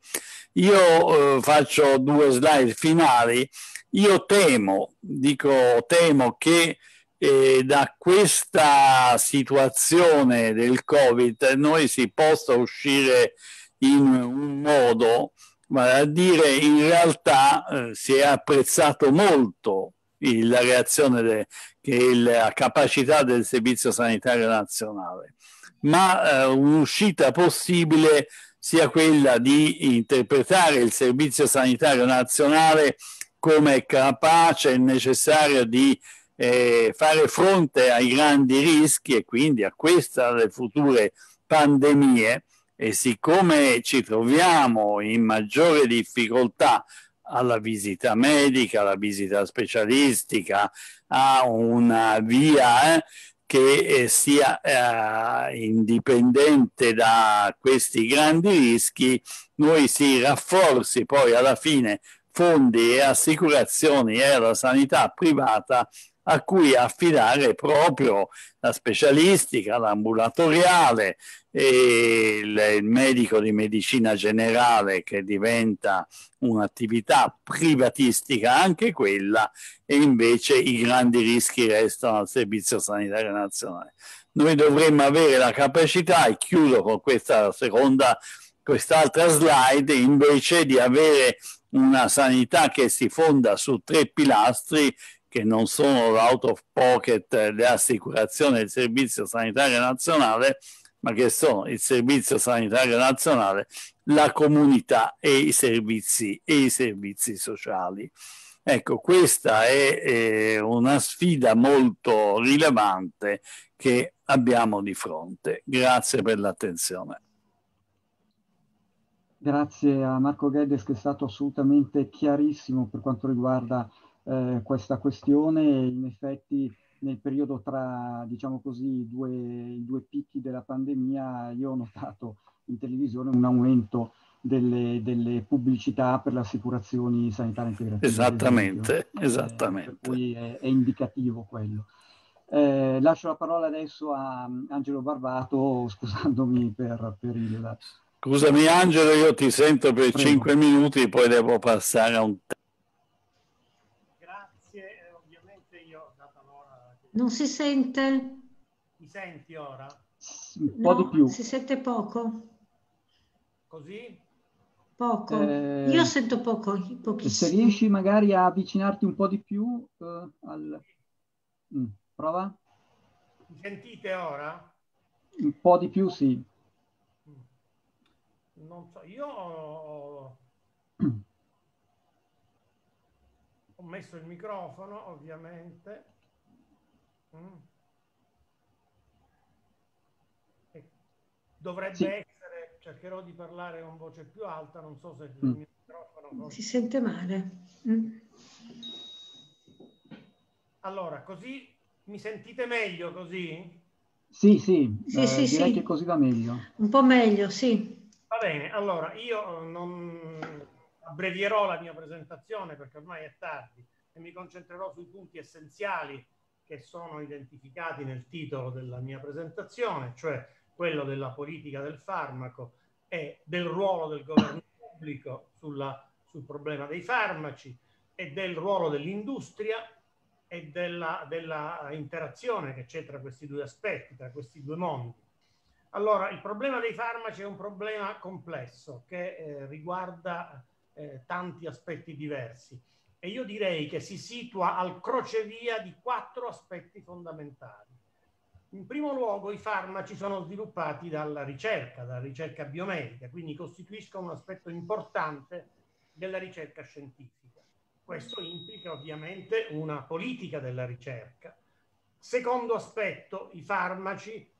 Io faccio due slide finali. Io temo che da questa situazione del Covid noi si possa uscire in un modo, vale a dire, in realtà si è apprezzato molto la reazione la capacità del Servizio Sanitario Nazionale, ma un'uscita possibile sia quella di interpretare il Servizio Sanitario Nazionale come capace e necessario di fare fronte ai grandi rischi e quindi a questa delle future pandemie. E siccome ci troviamo in maggiore difficoltà alla visita medica, alla visita specialistica, a una via che sia indipendente da questi grandi rischi, noi si rafforzi poi alla fine fondi e assicurazioni e la sanità privata a cui affidare proprio la specialistica, l'ambulatoriale, e il medico di medicina generale, che diventa un'attività privatistica anche quella, e invece i grandi rischi restano al Servizio Sanitario Nazionale. Noi dovremmo avere la capacità, e chiudo con quest'altra slide, invece di avere una sanità che si fonda su 3 pilastri, che non sono l'out of pocket, le assicurazioni del Servizio Sanitario Nazionale, ma che sono il Servizio Sanitario Nazionale, la comunità e i servizi sociali. Ecco, questa è una sfida molto rilevante che abbiamo di fronte. Grazie per l'attenzione. Grazie a Marco Guedes, che è stato assolutamente chiarissimo per quanto riguarda questa questione. In effetti nel periodo tra, diciamo così, i due picchi della pandemia, io ho notato in televisione un aumento delle pubblicità per le assicurazioni sanitarie integrative. Esattamente. Per cui è indicativo quello. Lascio la parola adesso a Angelo Barbato, scusandomi per il Scusami Angelo, io ti sento per Prego. 5 minuti, poi devo passare a un Grazie, ovviamente io, data l'ora... Non si sente? Mi senti ora? Un po' di No, più. si sente poco. Così? Poco. Io sento poco, Se pochissimo. riesci magari a avvicinarti un po' di più prova? Mi sentite ora? Un po' di più, sì. Non so, io ho messo il microfono, ovviamente. E dovrebbe Sì. essere, cercherò di parlare con voce più alta, non so se il mio microfono... Si sente male. Allora, così mi sentite meglio così? Sì, sì, Sì, direi che sì. così va meglio. Un po' meglio, sì. Va bene, allora io non abbrevierò la mia presentazione perché ormai è tardi e mi concentrerò sui punti essenziali che sono identificati nel titolo della mia presentazione, cioè quello della politica del farmaco e del ruolo del governo pubblico sul problema dei farmaci e del ruolo dell'industria e della interazione che c'è tra questi due aspetti, tra questi due mondi. Allora, il problema dei farmaci è un problema complesso che riguarda tanti aspetti diversi e io direi che si situa al crocevia di 4 aspetti fondamentali. In primo luogo, i farmaci sono sviluppati dalla ricerca biomedica, quindi costituiscono un aspetto importante della ricerca scientifica. Questo implica ovviamente una politica della ricerca. Secondo aspetto, i farmaci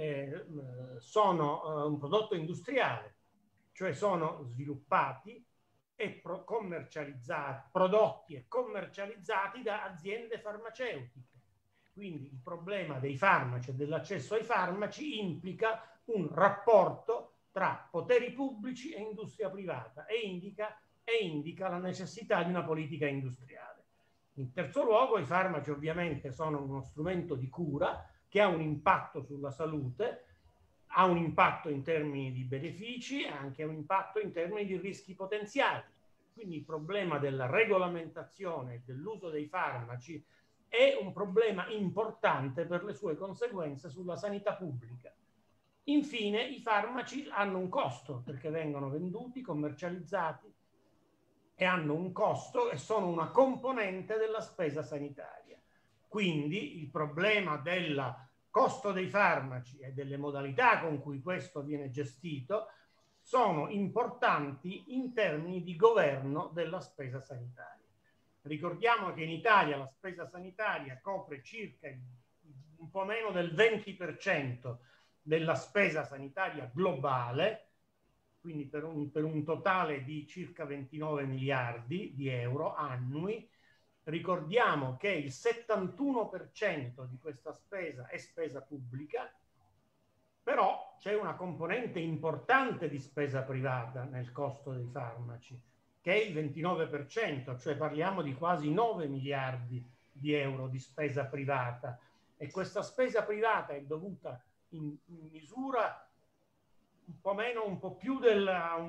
sono un prodotto industriale, cioè sono sviluppati e commercializzati, prodotti e commercializzati da aziende farmaceutiche. Quindi il problema dei farmaci e dell'accesso ai farmaci implica un rapporto tra poteri pubblici e industria privata e indica la necessità di una politica industriale. In terzo luogo, i farmaci ovviamente sono uno strumento di cura che ha un impatto sulla salute, ha un impatto in termini di benefici e anche un impatto in termini di rischi potenziali. Quindi il problema della regolamentazione e dell'uso dei farmaci è un problema importante per le sue conseguenze sulla sanità pubblica. Infine, i farmaci hanno un costo perché vengono venduti, commercializzati e hanno un costo e sono una componente della spesa sanitaria. Quindi il problema del costo dei farmaci e delle modalità con cui questo viene gestito sono importanti in termini di governo della spesa sanitaria. Ricordiamo che in Italia la spesa sanitaria copre circa un po' meno del 20% della spesa sanitaria globale, quindi per un totale di circa 29 miliardi di euro annui. Ricordiamo che il 71% di questa spesa è spesa pubblica, però c'è una componente importante di spesa privata nel costo dei farmaci, che è il 29%, cioè parliamo di quasi 9 miliardi di euro di spesa privata. E questa spesa privata è dovuta in misura un po' meno, un po' più del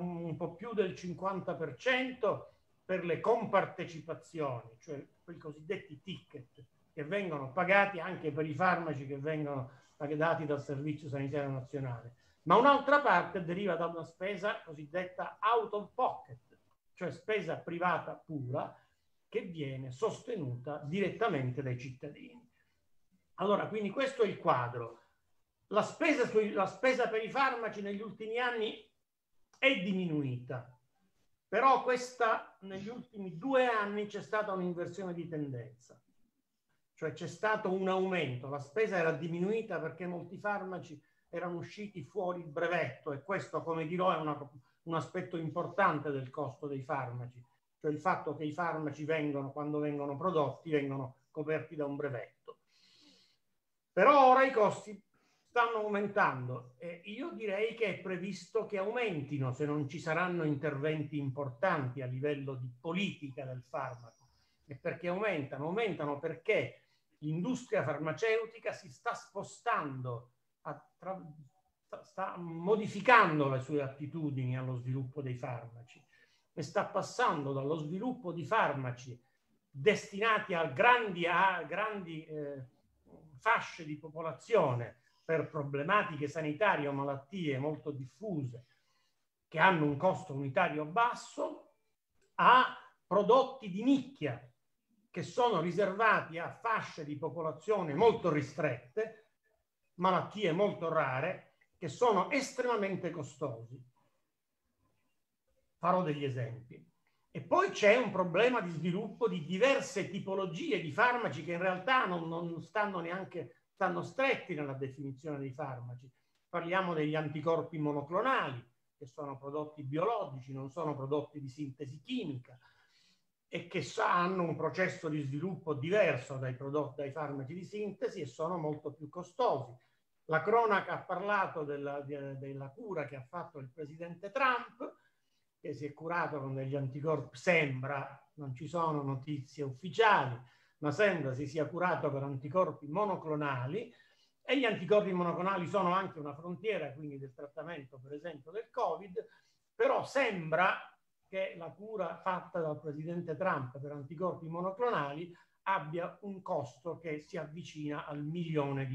50% per le compartecipazioni, cioè quei cosiddetti ticket che vengono pagati anche per i farmaci che vengono dati dal Servizio Sanitario Nazionale. Ma un'altra parte deriva da una spesa cosiddetta out of pocket, cioè spesa privata pura, che viene sostenuta direttamente dai cittadini. Allora, quindi questo è il quadro. La spesa per i farmaci negli ultimi anni è diminuita, però negli ultimi 2 anni c'è stata un'inversione di tendenza, cioè c'è stato un aumento, la spesa era diminuita perché molti farmaci erano usciti fuori il brevetto e questo, come dirò, è un aspetto importante del costo dei farmaci, cioè il fatto che i farmaci quando vengono prodotti, vengono coperti da un brevetto. Però ora i costi stanno aumentando e io direi che è previsto che aumentino se non ci saranno interventi importanti a livello di politica del farmaco. E perché aumentano? Aumentano perché l'industria farmaceutica si sta spostando sta modificando le sue attitudini allo sviluppo dei farmaci e sta passando dallo sviluppo di farmaci destinati a grandi fasce di popolazione per problematiche sanitarie o malattie molto diffuse che hanno un costo unitario basso, a prodotti di nicchia che sono riservati a fasce di popolazione molto ristrette, malattie molto rare, che sono estremamente costosi. Farò degli esempi. E poi c'è un problema di sviluppo di diverse tipologie di farmaci che in realtà non stanno neanche, stanno stretti nella definizione dei farmaci. Parliamo degli anticorpi monoclonali, che sono prodotti biologici, non sono prodotti di sintesi chimica e che hanno un processo di sviluppo diverso dai farmaci di sintesi e sono molto più costosi. La cronaca ha parlato della cura che ha fatto il presidente Trump, che si è curato con degli anticorpi, sembra, non ci sono notizie ufficiali, ma sembra si sia curato con anticorpi monoclonali, e gli anticorpi monoclonali sono anche una frontiera, quindi del trattamento, per esempio, del Covid, però sembra che la cura fatta dal presidente Trump per anticorpi monoclonali abbia un costo che si avvicina al $1 milione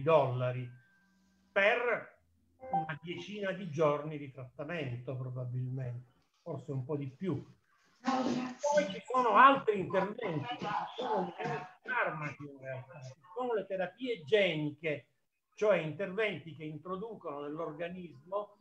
per una decina di giorni di trattamento, probabilmente, forse un po' di più. Poi ci sono altri interventi che sono farmaci in realtà, sono le terapie geniche, cioè interventi che introducono nell'organismo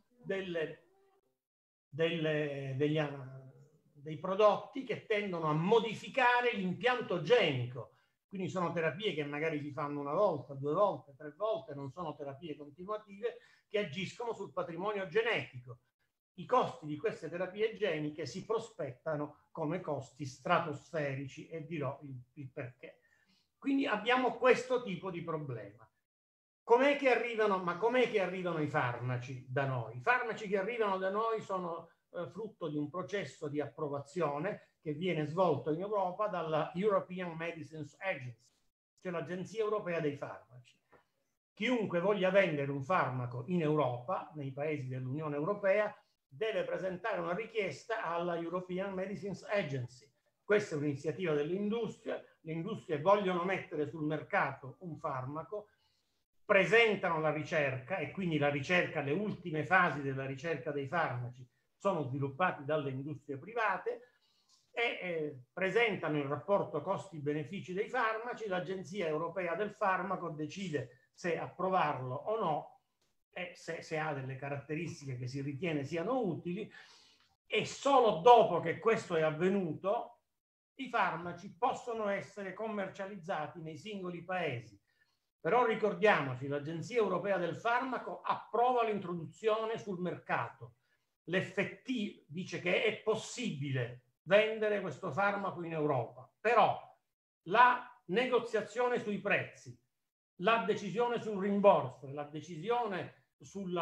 dei prodotti che tendono a modificare l'impianto genico. Quindi sono terapie che magari si fanno una volta, 2 volte, 3 volte, non sono terapie continuative che agiscono sul patrimonio genetico. I costi di queste terapie geniche si prospettano come costi stratosferici e dirò il perché. Quindi abbiamo questo tipo di problema. Com'è che arrivano i farmaci da noi? I farmaci che arrivano da noi sono frutto di un processo di approvazione che viene svolto in Europa dalla European Medicines Agency, cioè l'Agenzia Europea dei Farmaci. Chiunque voglia vendere un farmaco in Europa, nei paesi dell'Unione Europea, deve presentare una richiesta alla European Medicines Agency. Questa è un'iniziativa dell'industria, le industrie vogliono mettere sul mercato un farmaco, presentano la ricerca e quindi la ricerca, le ultime fasi della ricerca dei farmaci sono sviluppati dalle industrie private e presentano il rapporto costi-benefici dei farmaci, l'Agenzia Europea del Farmaco decide se approvarlo o no e se ha delle caratteristiche che si ritiene siano utili, e solo dopo che questo è avvenuto i farmaci possono essere commercializzati nei singoli paesi. Però ricordiamoci, l'Agenzia Europea del Farmaco approva l'introduzione sul mercato. L'FT dice che è possibile vendere questo farmaco in Europa, però la negoziazione sui prezzi, la decisione sul rimborso, la decisione sul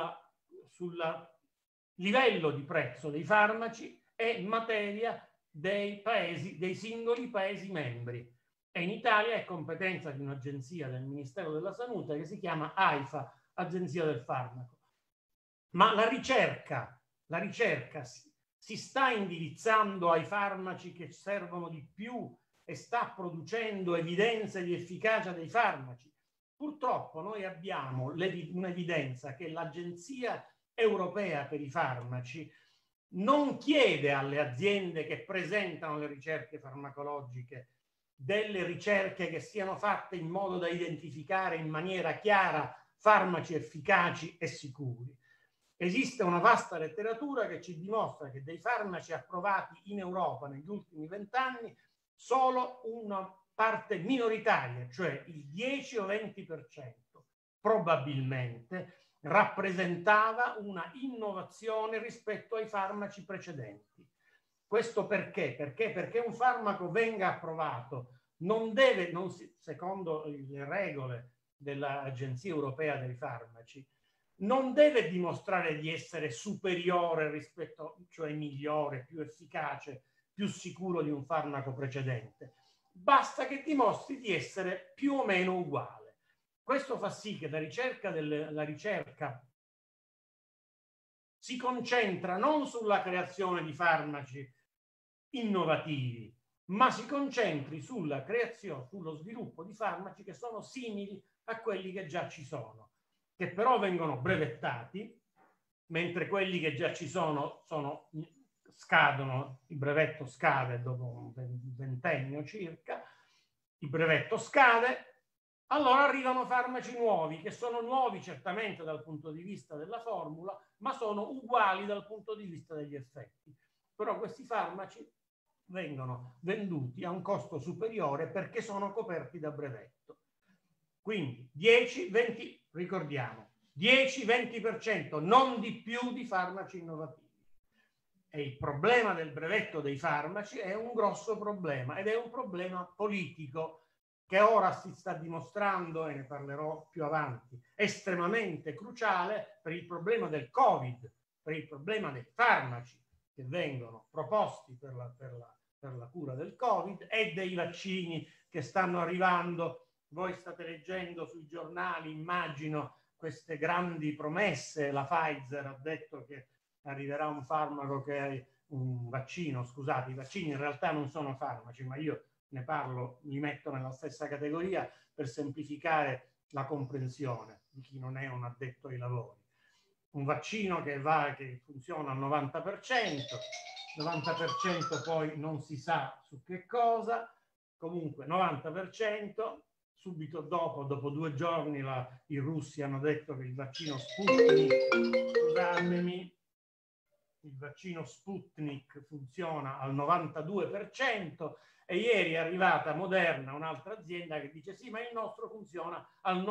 livello di prezzo dei farmaci è materia dei paesi, dei singoli paesi membri. E in Italia è competenza di un'agenzia del Ministero della Salute che si chiama AIFA, Agenzia del Farmaco. Ma la ricerca si sta indirizzando ai farmaci che servono di più e sta producendo evidenze di efficacia dei farmaci. Purtroppo noi abbiamo un'evidenza che l'Agenzia Europea per i Farmaci non chiede alle aziende che presentano le ricerche farmacologiche delle ricerche che siano fatte in modo da identificare in maniera chiara farmaci efficaci e sicuri. Esiste una vasta letteratura che ci dimostra che dei farmaci approvati in Europa negli ultimi 20 anni solo una parte minoritaria, cioè il 10 o 20%, probabilmente rappresentava una innovazione rispetto ai farmaci precedenti. Questo perché? Perché un farmaco venga approvato secondo le regole dell'Agenzia Europea dei Farmaci, non deve dimostrare di essere superiore rispetto, cioè migliore, più efficace, più sicuro di un farmaco precedente. Basta che dimostri di essere più o meno uguale. Questo fa sì che la ricerca si concentra non sulla creazione di farmaci innovativi, ma si concentri sulla creazione, sullo sviluppo di farmaci che sono simili a quelli che già ci sono, che però vengono brevettati, mentre quelli che già ci sono scadono, il brevetto scade dopo un ventennio circa, il brevetto scade, allora arrivano farmaci nuovi, che sono nuovi certamente dal punto di vista della formula, ma sono uguali dal punto di vista degli effetti. Però questi farmaci vengono venduti a un costo superiore perché sono coperti da brevetto. Quindi 10-20, ricordiamo, 10-20%, non di più di farmaci innovativi. E il problema del brevetto dei farmaci è un grosso problema ed è un problema politico che ora si sta dimostrando, e ne parlerò più avanti, estremamente cruciale per il problema del Covid, per il problema dei farmaci che vengono proposti per la cura del Covid e dei vaccini che stanno arrivando. Voi state leggendo sui giornali, immagino, queste grandi promesse. La Pfizer ha detto che arriverà un farmaco che è un vaccino, scusate, i vaccini in realtà non sono farmaci, ma io ne parlo, li metto nella stessa categoria per semplificare la comprensione di chi non è un addetto ai lavori. Un vaccino che funziona al 90%, 90% poi non si sa su che cosa, comunque 90%. Subito dopo 2 giorni, i russi hanno detto che il vaccino Sputnik, scusatemi, il vaccino Sputnik funziona al 92%, e ieri è arrivata Moderna, un'altra azienda, che dice sì, ma il nostro funziona al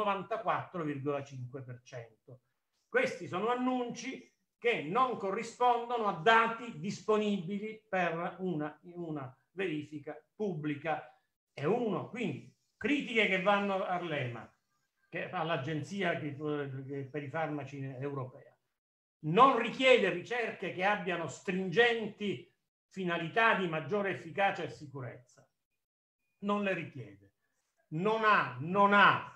94,5%. Questi sono annunci che non corrispondono a dati disponibili per una verifica pubblica. Quindi critiche che vanno all'EMA, all'Agenzia per i farmaci europea. Non richiede ricerche che abbiano stringenti finalità di maggiore efficacia e sicurezza. Non le richiede. Non ha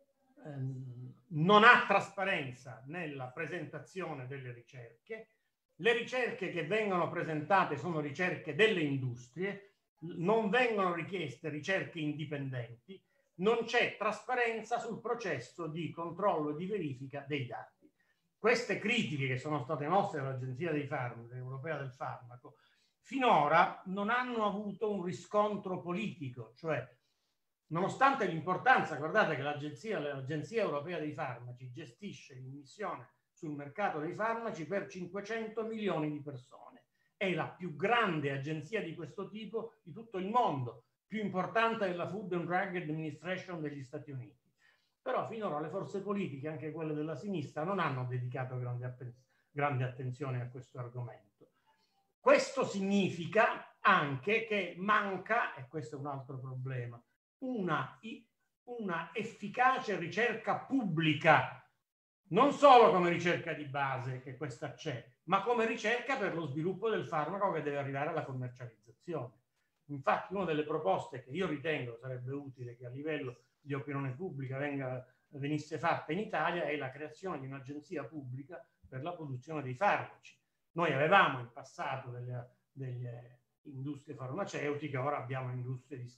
trasparenza nella presentazione delle ricerche. Le ricerche che vengono presentate sono ricerche delle industrie, non vengono richieste ricerche indipendenti, non c'è trasparenza sul processo di controllo e di verifica dei dati. Queste critiche che sono state mosse dall'Agenzia dei Farmaci, europea del farmaco, finora non hanno avuto un riscontro politico, cioè nonostante l'importanza, guardate che l'Agenzia europea dei farmaci gestisce l'immissione sul mercato dei farmaci per 500 milioni di persone. È la più grande agenzia di questo tipo di tutto il mondo, più importante della Food and Drug Administration degli Stati Uniti. Però finora le forze politiche, anche quelle della sinistra, non hanno dedicato grande attenzione a questo argomento. Questo significa anche che manca, e questo è un altro problema, una efficace ricerca pubblica, non solo come ricerca di base, che questa c'è, ma come ricerca per lo sviluppo del farmaco che deve arrivare alla commercializzazione. Infatti una delle proposte che io ritengo sarebbe utile che a livello di opinione pubblica venisse fatta in Italia è la creazione di un'agenzia pubblica per la produzione dei farmaci. Noi avevamo in passato delle industrie farmaceutiche, ora abbiamo industrie di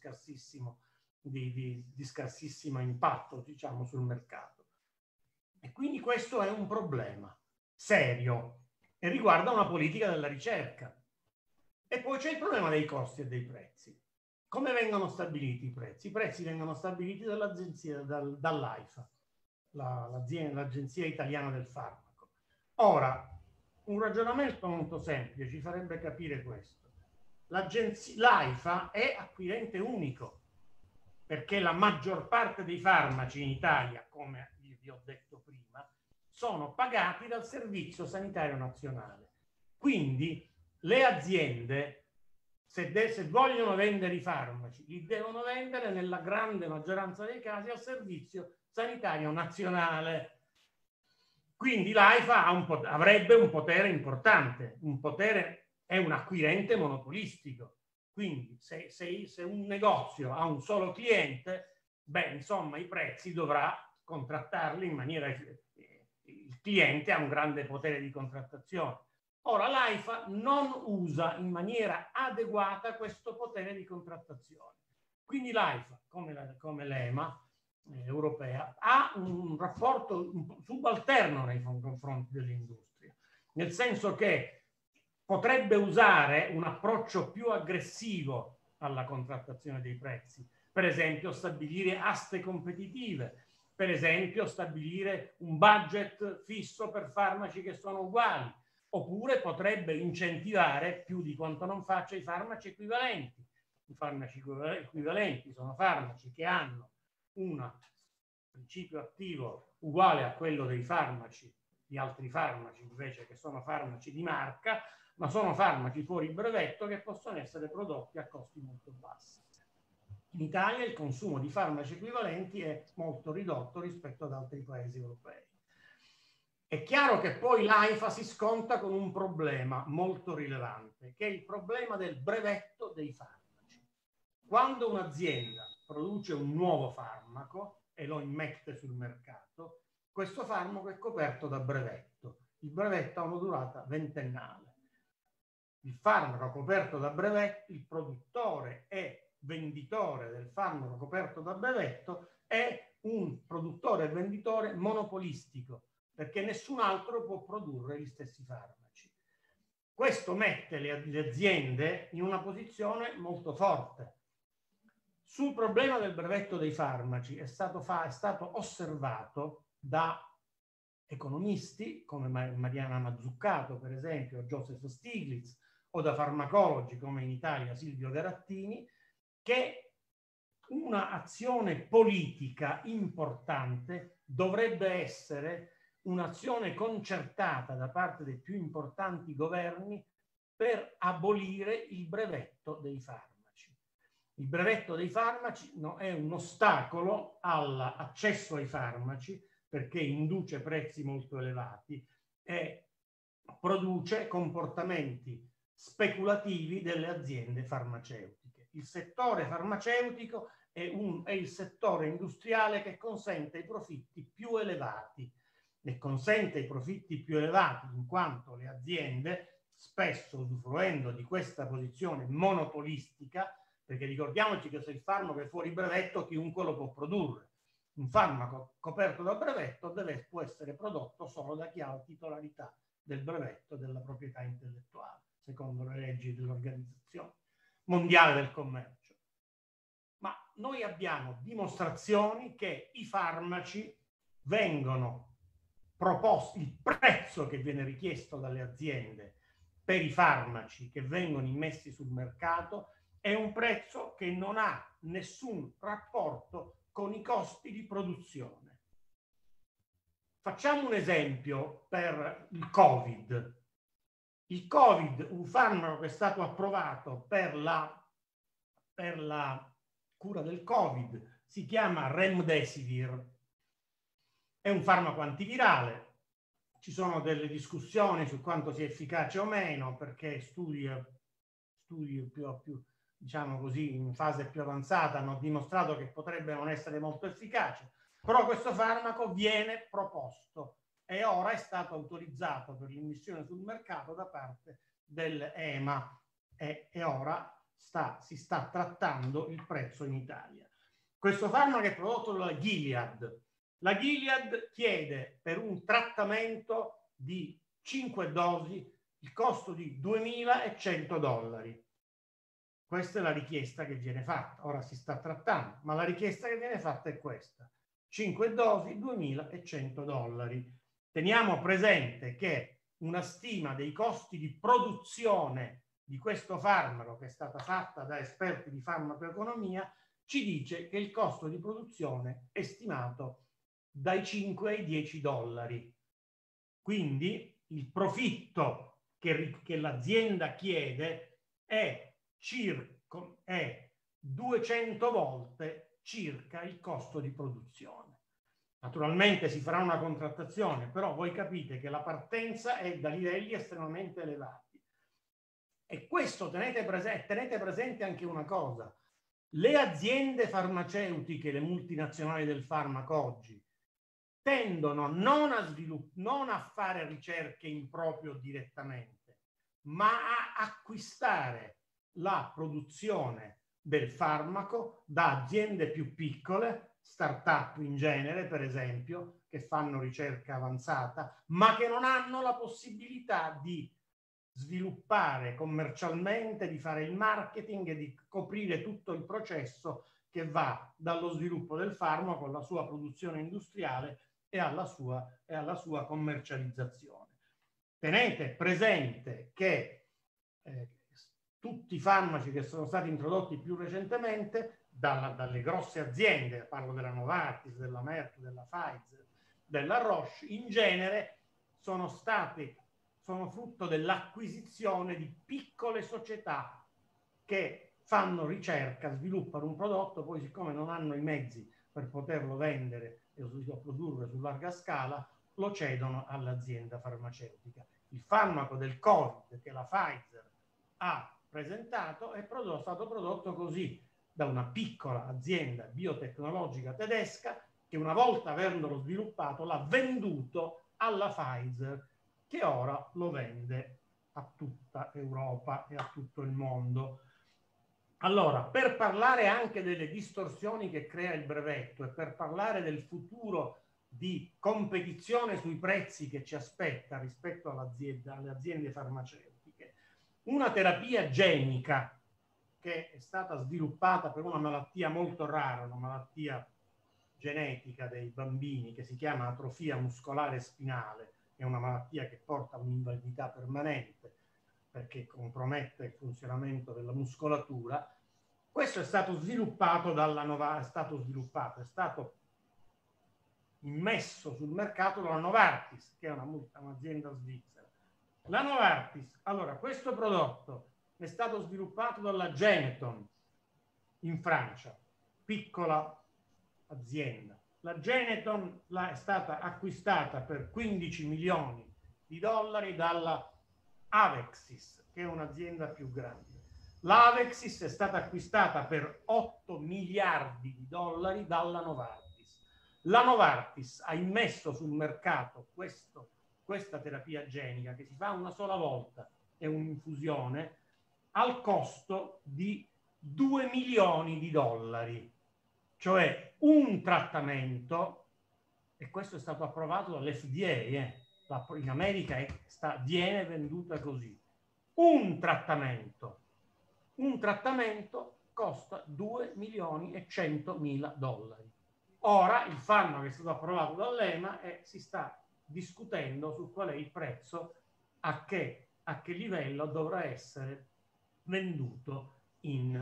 scarsissimo impatto, diciamo, sul mercato. E quindi questo è un problema serio e riguarda una politica della ricerca. E poi c'è il problema dei costi e dei prezzi. Come vengono stabiliti i prezzi? I prezzi vengono stabiliti dall'AIFA, l'Agenzia Italiana del Farmaco. Ora, un ragionamento molto semplice ci farebbe capire questo. L'AIFA è acquirente unico, perché la maggior parte dei farmaci in Italia, come vi ho detto prima, sono pagati dal Servizio Sanitario Nazionale. Quindi le aziende, se vogliono vendere i farmaci, li devono vendere nella grande maggioranza dei casi al Servizio Sanitario Nazionale. Quindi l'AIFA avrebbe un potere importante, è un acquirente monopolistico. Quindi se un negozio ha un solo cliente, beh, insomma, i prezzi dovrà contrattarli in maniera cliente ha un grande potere di contrattazione. Ora l'AIFA non usa in maniera adeguata questo potere di contrattazione. Quindi l'AIFA, come l'EMA europea, ha un rapporto subalterno nei confronti dell'industria, nel senso che potrebbe usare un approccio più aggressivo alla contrattazione dei prezzi, per esempio stabilire aste competitive, per esempio stabilire un budget fisso per farmaci che sono uguali, oppure potrebbe incentivare più di quanto non faccia i farmaci equivalenti. I farmaci equivalenti sono farmaci che hanno un principio attivo uguale a quello dei farmaci, di altri farmaci invece che sono farmaci di marca, ma sono farmaci fuori brevetto che possono essere prodotti a costi molto bassi. In Italia il consumo di farmaci equivalenti è molto ridotto rispetto ad altri paesi europei. È chiaro che poi l'AIFA si scontra con un problema molto rilevante, che è il problema del brevetto dei farmaci. Quando un'azienda produce un nuovo farmaco e lo immette sul mercato, questo farmaco è coperto da brevetto. Il brevetto ha una durata ventennale. Il farmaco coperto da brevetto, il produttore e venditore del farmaco coperto da brevetto è un produttore e venditore monopolistico, perché nessun altro può produrre gli stessi farmaci. Questo mette le aziende in una posizione molto forte. Sul problema del brevetto dei farmaci è stato osservato da economisti come Mariana Mazzucato, per esempio, o Joseph Stiglitz, o da farmacologi come in Italia Silvio Garattini, che una azione politica importante dovrebbe essere un'azione concertata da parte dei più importanti governi per abolire il brevetto dei farmaci. Il brevetto dei farmaci è un ostacolo all'accesso ai farmaci perché induce prezzi molto elevati e produce comportamenti speculativi delle aziende farmaceutiche. Il settore farmaceutico è il settore industriale che consente i profitti più elevati e consente i profitti più elevati in quanto le aziende, spesso usufruendo di questa posizione monopolistica, perché ricordiamoci che se il farmaco è fuori brevetto chiunque lo può produrre. Un farmaco coperto da brevetto può essere prodotto solo da chi ha la titolarità del brevetto della proprietà intellettuale, secondo le leggi dell'Organizzazione Mondiale del Commercio. Ma noi abbiamo dimostrazioni che i farmaci vengono proposti, il prezzo che viene richiesto dalle aziende per i farmaci che vengono immessi sul mercato è un prezzo che non ha nessun rapporto con i costi di produzione. Facciamo un esempio per il Covid. Il Covid, un farmaco che è stato approvato per la cura del Covid, si chiama Remdesivir. È un farmaco antivirale. Ci sono delle discussioni su quanto sia efficace o meno, perché studi più diciamo così, in fase più avanzata hanno dimostrato che potrebbe non essere molto efficace. Però questo farmaco viene proposto e ora è stato autorizzato per l'immissione sul mercato da parte dell'EMA e ora si sta trattando il prezzo in Italia. Questo farmaco è prodotto dalla Gilead. La Gilead chiede per un trattamento di 5 dosi il costo di $2.100. Questa è la richiesta che viene fatta. Ora si sta trattando, ma la richiesta che viene fatta è questa. 5 dosi, $2.100. Teniamo presente che una stima dei costi di produzione di questo farmaco, che è stata fatta da esperti di farmacoeconomia, ci dice che il costo di produzione è stimato dai 5 ai $10. Quindi il profitto che l'azienda chiede è 200 volte circa il costo di produzione. Naturalmente si farà una contrattazione, però voi capite che la partenza è da livelli estremamente elevati. E questo tenete presente anche una cosa. Le aziende farmaceutiche, le multinazionali del farmaco oggi, tendono non a fare ricerche in proprio direttamente, ma a acquistare la produzione del farmaco da aziende più piccole, start-up in genere, per esempio, che fanno ricerca avanzata, ma che non hanno la possibilità di sviluppare commercialmente, di fare il marketing e di coprire tutto il processo che va dallo sviluppo del farmaco alla sua produzione industriale e alla sua commercializzazione. Tenete presente che tutti i farmaci che sono stati introdotti più recentemente dalle grosse aziende, parlo della Novartis, della Merck, della Pfizer, della Roche, in genere sono frutto dell'acquisizione di piccole società che fanno ricerca, sviluppano un prodotto, poi siccome non hanno i mezzi per poterlo vendere e produrre su larga scala, lo cedono all'azienda farmaceutica. Il farmaco del Covid che la Pfizer ha presentato è stato prodotto così da una piccola azienda biotecnologica tedesca che una volta avendolo sviluppato l'ha venduto alla Pfizer, che ora lo vende a tutta Europa e a tutto il mondo. Allora, per parlare anche delle distorsioni che crea il brevetto e per parlare del futuro di competizione sui prezzi che ci aspetta rispetto alle aziende farmaceutiche, una terapia genica che è stata sviluppata per una malattia molto rara, una malattia genetica dei bambini che si chiama atrofia muscolare spinale, è una malattia che porta a un'invalidità permanente perché compromette il funzionamento della muscolatura. Questo è stato sviluppato è stato immesso sul mercato dalla Novartis, che è un'azienda svizzera. La Novartis, allora, questo prodotto è stato sviluppato dalla Geneton in Francia, piccola azienda. La Geneton è stata acquistata per 15 milioni di dollari dalla Avexis, che è un'azienda più grande. L'Avexis è stata acquistata per 8 miliardi di dollari dalla Novartis. La Novartis ha immesso sul mercato questa terapia genica che si fa una sola volta, è un'infusione, al costo di 2 milioni di dollari, cioè un trattamento, e questo è stato approvato dall'FDA, in America viene venduta così. Un trattamento costa 2 milioni e 100.000 dollari. Ora il farmaco è stato approvato dall'EMA e si sta discutendo su qual è il prezzo, a che livello dovrà essere venduto in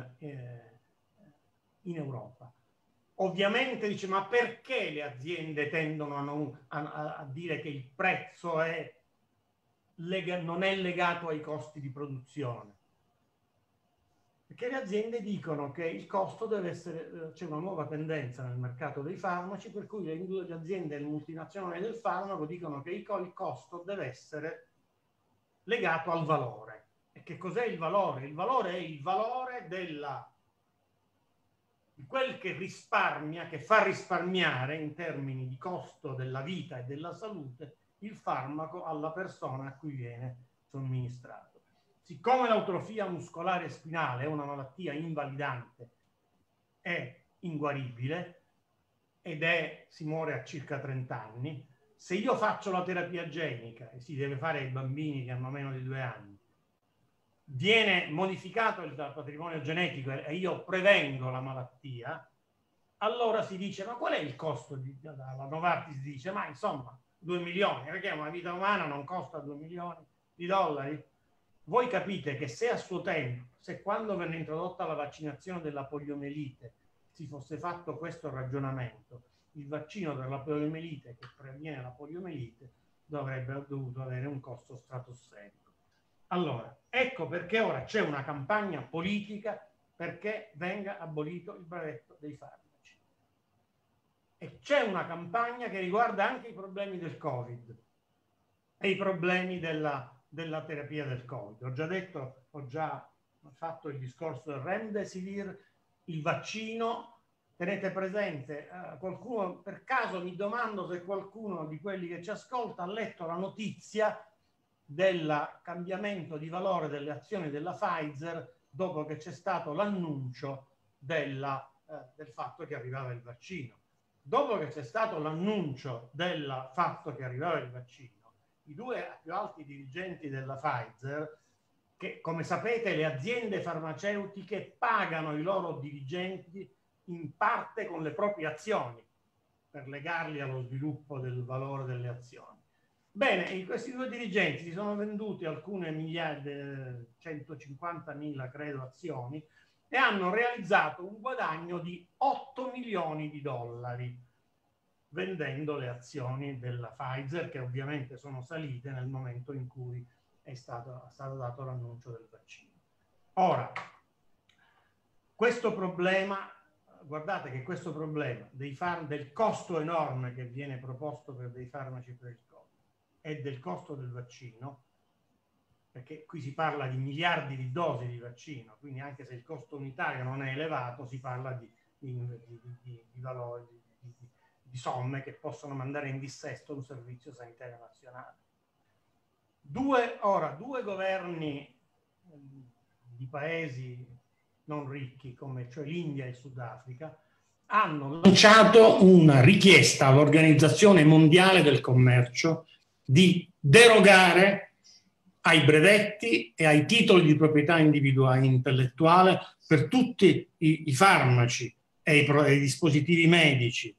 Europa. Ovviamente dice, ma perché le aziende tendono a dire che il prezzo non è legato ai costi di produzione? Perché le aziende dicono che il costo deve essere, c'è una nuova tendenza nel mercato dei farmaci, per cui le aziende multinazionali del farmaco dicono che il costo deve essere legato al valore. E che cos'è il valore? Il valore è il valore di quel che risparmia, che fa risparmiare in termini di costo della vita e della salute il farmaco alla persona a cui viene somministrato. Siccome l'atrofia muscolare spinale è una malattia invalidante, è inguaribile ed si muore a circa 30 anni, se io faccio la terapia genica, e si deve fare ai bambini che hanno meno di 2 anni, viene modificato il patrimonio genetico e io prevengo la malattia, allora si dice, ma qual è il costo? La Novartis dice, ma insomma 2 milioni, perché una vita umana non costa 2 milioni di dollari? Voi capite che se a suo tempo, se quando venne introdotta la vaccinazione della poliomielite si fosse fatto questo ragionamento, il vaccino per la poliomielite che previene la poliomielite dovrebbe dovuto avere un costo stratosferico. Allora, ecco perché ora c'è una campagna politica perché venga abolito il brevetto dei farmaci. E c'è una campagna che riguarda anche i problemi del Covid e i problemi della terapia del Covid. Ho già fatto il discorso del Remdesivir, il vaccino tenete presente, qualcuno, per caso mi domando se qualcuno di quelli che ci ascolta ha letto la notizia del cambiamento di valore delle azioni della Pfizer dopo che c'è stato l'annuncio del fatto che arrivava il vaccino. Dopo che c'è stato l'annuncio del fatto che arrivava il vaccino, i due più alti dirigenti della Pfizer, che come sapete le aziende farmaceutiche pagano i loro dirigenti in parte con le proprie azioni per legarli allo sviluppo del valore delle azioni. Bene, questi due dirigenti si sono venduti alcune migliaia, 150.000 credo azioni, e hanno realizzato un guadagno di 8 milioni di dollari vendendo le azioni della Pfizer, che ovviamente sono salite nel momento in cui è stato dato l'annuncio del vaccino. Ora, questo problema, guardate che questo problema del costo enorme che viene proposto per dei farmaci per il Covid e del costo del vaccino, perché qui si parla di miliardi di dosi di vaccino, quindi anche se il costo unitario non è elevato, si parla di valori, di somme che possono mandare in dissesto un servizio sanitario nazionale. Due governi di paesi non ricchi, come cioè l'India e il Sudafrica, hanno lanciato una richiesta all'Organizzazione Mondiale del Commercio di derogare ai brevetti e ai titoli di proprietà individuale intellettuale per tutti i farmaci e i dispositivi medici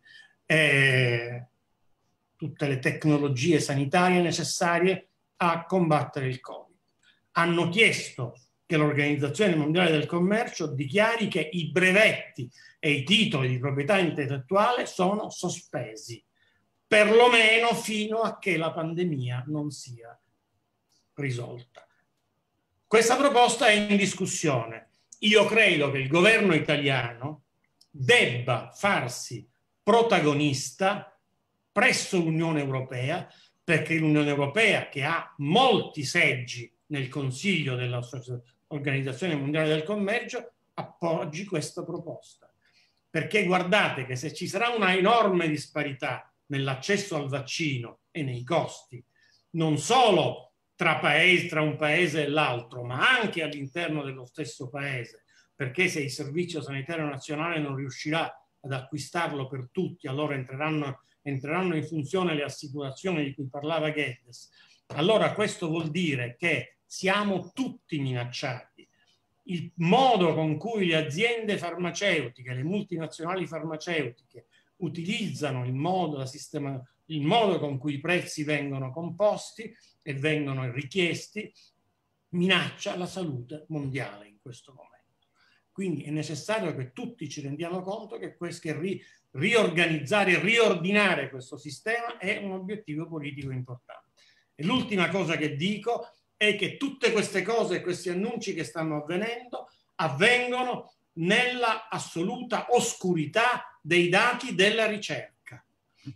e tutte le tecnologie sanitarie necessarie a combattere il Covid. Hanno chiesto che l'Organizzazione Mondiale del Commercio dichiari che i brevetti e i titoli di proprietà intellettuale sono sospesi, perlomeno fino a che la pandemia non sia risolta. Questa proposta è in discussione. Io credo che il governo italiano debba farsi protagonista presso l'Unione Europea, perché l'Unione Europea, che ha molti seggi nel Consiglio dell'Organizzazione Mondiale del Commercio, appoggi questa proposta. Perché guardate che se ci sarà una enorme disparità nell'accesso al vaccino e nei costi, non solo tra un paese e l'altro, ma anche all'interno dello stesso paese, perché se il Servizio Sanitario Nazionale non riuscirà ad acquistarlo per tutti, allora entreranno in funzione le assicurazioni di cui parlava Guedes. Allora questo vuol dire che siamo tutti minacciati. Il modo con cui le aziende farmaceutiche, le multinazionali farmaceutiche utilizzano il modo con cui i prezzi vengono composti e vengono richiesti minaccia la salute mondiale in questo momento. Quindi è necessario che tutti ci rendiamo conto che riorganizzare e riordinare questo sistema è un obiettivo politico importante. E l'ultima cosa che dico è che tutte queste cose, questi annunci che stanno avvenendo, avvengono nella assoluta oscurità dei dati della ricerca.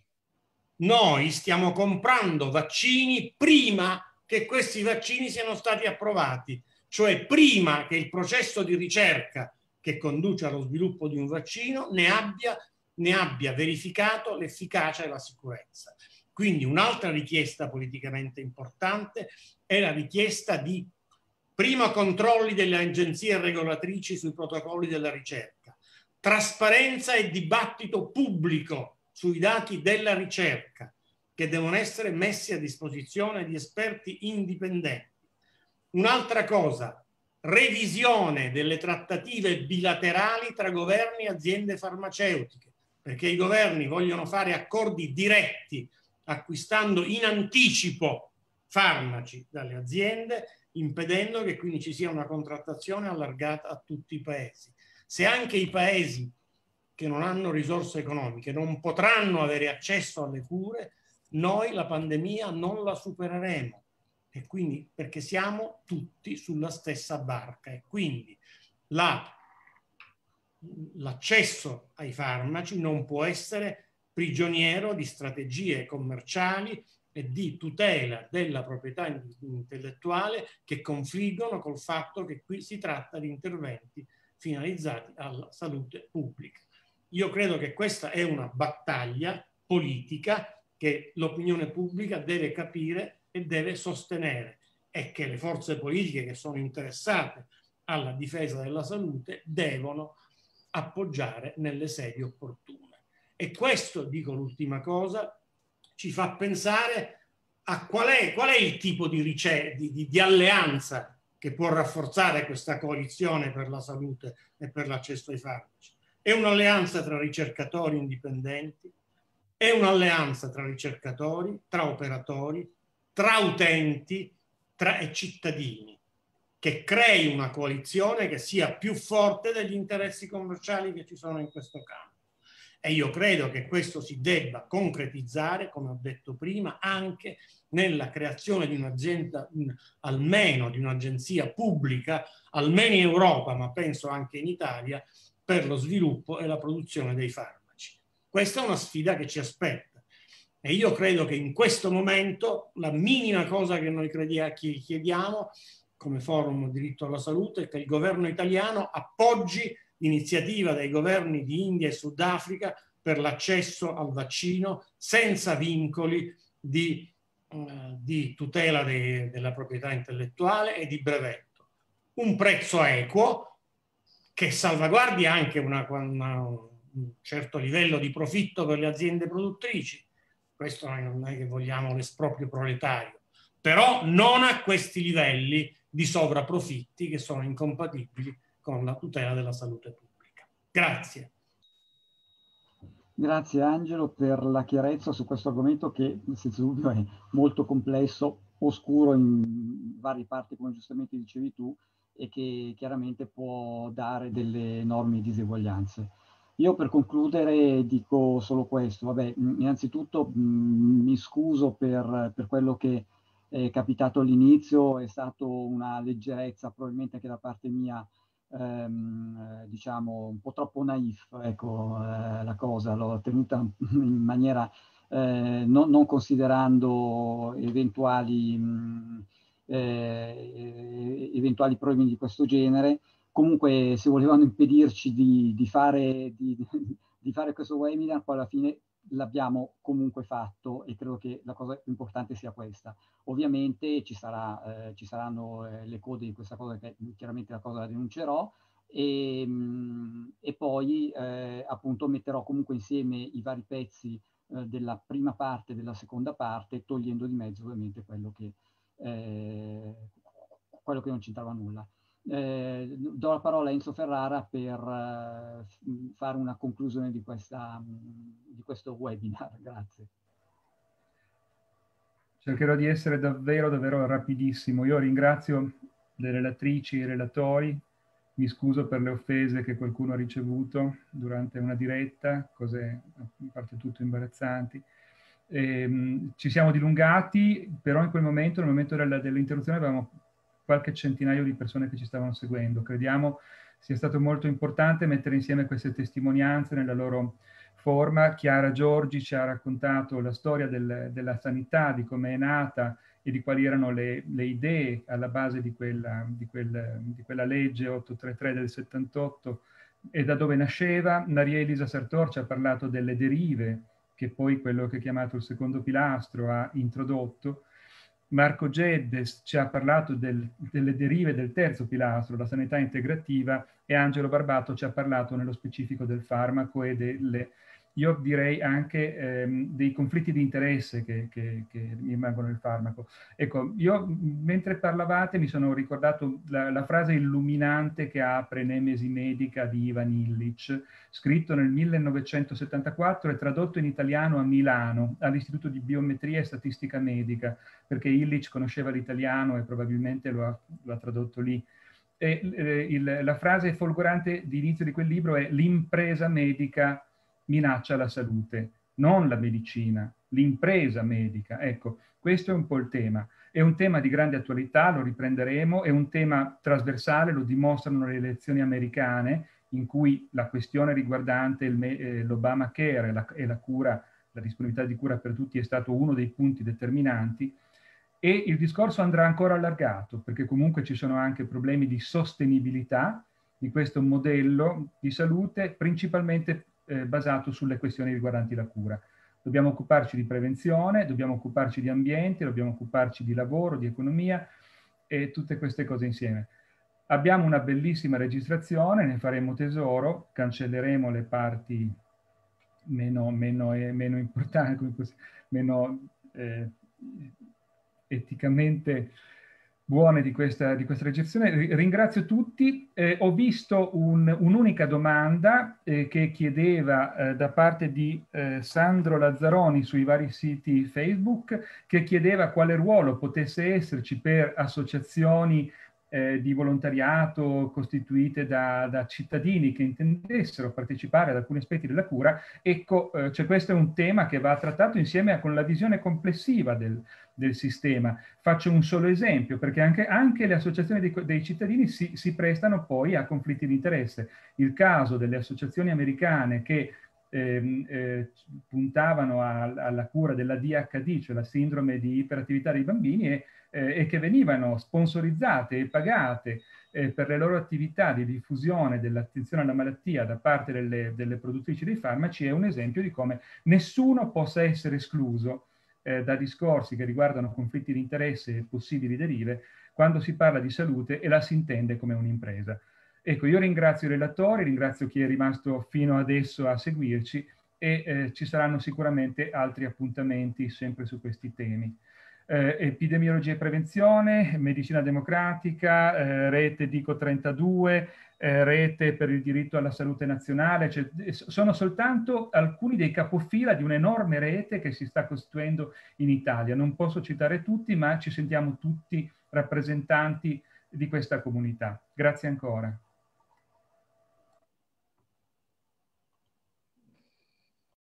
Noi stiamo comprando vaccini prima che questi vaccini siano stati approvati, cioè prima che il processo di ricerca che conduce allo sviluppo di un vaccino ne abbia verificato l'efficacia e la sicurezza. Quindi un'altra richiesta politicamente importante è la richiesta di prima controlli delle agenzie regolatrici sui protocolli della ricerca, trasparenza e dibattito pubblico sui dati della ricerca che devono essere messi a disposizione di esperti indipendenti. Un'altra cosa, revisione delle trattative bilaterali tra governi e aziende farmaceutiche, perché i governi vogliono fare accordi diretti acquistando in anticipo farmaci dalle aziende, impedendo che quindi ci sia una contrattazione allargata a tutti i paesi. Se anche i paesi che non hanno risorse economiche non potranno avere accesso alle cure, noi la pandemia non la supereremo. E quindi perché siamo tutti sulla stessa barca e quindi l'accesso ai farmaci non può essere prigioniero di strategie commerciali e di tutela della proprietà intellettuale che confliggono col fatto che qui si tratta di interventi finalizzati alla salute pubblica. Io credo che questa è una battaglia politica che l'opinione pubblica deve capire e deve sostenere, e che le forze politiche che sono interessate alla difesa della salute devono appoggiare nelle sedi opportune. E questo, dico l'ultima cosa, ci fa pensare a qual è il tipo di alleanza che può rafforzare questa coalizione per la salute e per l'accesso ai farmaci. È un'alleanza tra ricercatori indipendenti, è un'alleanza tra ricercatori, tra operatori, tra utenti e cittadini, che crei una coalizione che sia più forte degli interessi commerciali che ci sono in questo campo. E io credo che questo si debba concretizzare, come ho detto prima, anche nella creazione di un'azienda, almeno di un'agenzia pubblica, almeno in Europa, ma penso anche in Italia, per lo sviluppo e la produzione dei farmaci. Questa è una sfida che ci aspetta. E io credo che in questo momento la minima cosa che noi chiediamo come Forum Diritto alla Salute è che il governo italiano appoggi l'iniziativa dei governi di India e Sudafrica per l'accesso al vaccino senza vincoli di tutela della proprietà intellettuale e di brevetto. Un prezzo equo che salvaguardi anche un certo livello di profitto per le aziende produttrici. Questo non è che vogliamo l'esproprio proletario, però non a questi livelli di sovrapprofitti che sono incompatibili con la tutela della salute pubblica. Grazie. Grazie Angelo per la chiarezza su questo argomento che senza dubbio è molto complesso, oscuro in varie parti, come giustamente dicevi tu, e che chiaramente può dare delle enormi diseguaglianze. Io per concludere dico solo questo. Vabbè, innanzitutto mi scuso per quello che è capitato all'inizio, è stato una leggerezza probabilmente anche da parte mia, diciamo un po' troppo naif, ecco, la cosa l'ho tenuta in maniera non considerando eventuali problemi di questo genere. Comunque se volevano impedirci di fare questo webinar, poi alla fine l'abbiamo comunque fatto, e credo che la cosa più importante sia questa. Ovviamente ci saranno le code di questa cosa, che chiaramente la cosa la denuncerò, e poi appunto metterò comunque insieme i vari pezzi della prima parte e della seconda parte, togliendo di mezzo ovviamente quello che non c'entrava nulla. Do la parola a Enzo Ferrara per fare una conclusione di questo webinar. Grazie. Cercherò di essere davvero rapidissimo. Io ringrazio le relatrici e i relatori, mi scuso per le offese che qualcuno ha ricevuto durante una diretta, cose a parte tutto imbarazzanti. Ci siamo dilungati, però in quel momento, nel momento dell'interruzione, avevamo qualche centinaio di persone che ci stavano seguendo. Crediamo sia stato molto importante mettere insieme queste testimonianze nella loro forma. Chiara Giorgi ci ha raccontato la storia della sanità, di come è nata e di quali erano le idee alla base di quella legge 833 del 78 e da dove nasceva. Maria Elisa Sartor ci ha parlato delle derive che poi quello che è chiamato il secondo pilastro ha introdotto. Marco Geddes ci ha parlato delle derive del terzo pilastro, la sanità integrativa, e Angelo Barbato ci ha parlato nello specifico del farmaco e io direi anche dei conflitti di interesse che rimangono nel farmaco. Ecco, io mentre parlavate mi sono ricordato la frase illuminante che apre Nemesi Medica di Ivan Illich, scritto nel 1974 e tradotto in italiano a Milano, all'Istituto di Biometria e Statistica Medica, perché Illich conosceva l'italiano e probabilmente lo ha tradotto lì. E la frase folgorante di inizio di quel libro è: l'impresa medica minaccia la salute, non la medicina, l'impresa medica. Ecco, questo è un po' il tema. È un tema di grande attualità, lo riprenderemo, è un tema trasversale, lo dimostrano le elezioni americane, in cui la questione riguardante l'Obamacare e la cura, la disponibilità di cura per tutti è stato uno dei punti determinanti, e il discorso andrà ancora allargato, perché comunque ci sono anche problemi di sostenibilità di questo modello di salute, principalmente basato sulle questioni riguardanti la cura. Dobbiamo occuparci di prevenzione, dobbiamo occuparci di ambiente, dobbiamo occuparci di lavoro, di economia e tutte queste cose insieme. Abbiamo una bellissima registrazione, ne faremo tesoro, cancelleremo le parti meno importanti, meno eticamente buone di questa registrazione. Ringrazio tutti. Ho visto un'unica domanda che chiedeva da parte di Sandro Lazzaroni sui vari siti Facebook, che chiedeva quale ruolo potesse esserci per associazioni di volontariato costituite da cittadini che intendessero partecipare ad alcuni aspetti della cura. Ecco, cioè questo è un tema che va trattato insieme con la visione complessiva del sistema. Faccio un solo esempio, perché anche le associazioni dei cittadini si prestano poi a conflitti di interesse. Il caso delle associazioni americane che puntavano alla cura della DHD, cioè la sindrome di iperattività dei bambini, e che venivano sponsorizzate e pagate per le loro attività di diffusione dell'attenzione alla malattia da parte delle produttrici dei farmaci, è un esempio di come nessuno possa essere escluso da discorsi che riguardano conflitti di interesse e possibili derive quando si parla di salute e la si intende come un'impresa. Ecco, io ringrazio i relatori, ringrazio chi è rimasto fino adesso a seguirci e ci saranno sicuramente altri appuntamenti sempre su questi temi. Epidemiologia e prevenzione, medicina democratica, rete Dico 32, rete per il diritto alla salute nazionale, cioè, sono soltanto alcuni dei capofila di un'enorme rete che si sta costruendo in Italia. Non posso citare tutti, ma ci sentiamo tutti rappresentanti di questa comunità. Grazie ancora.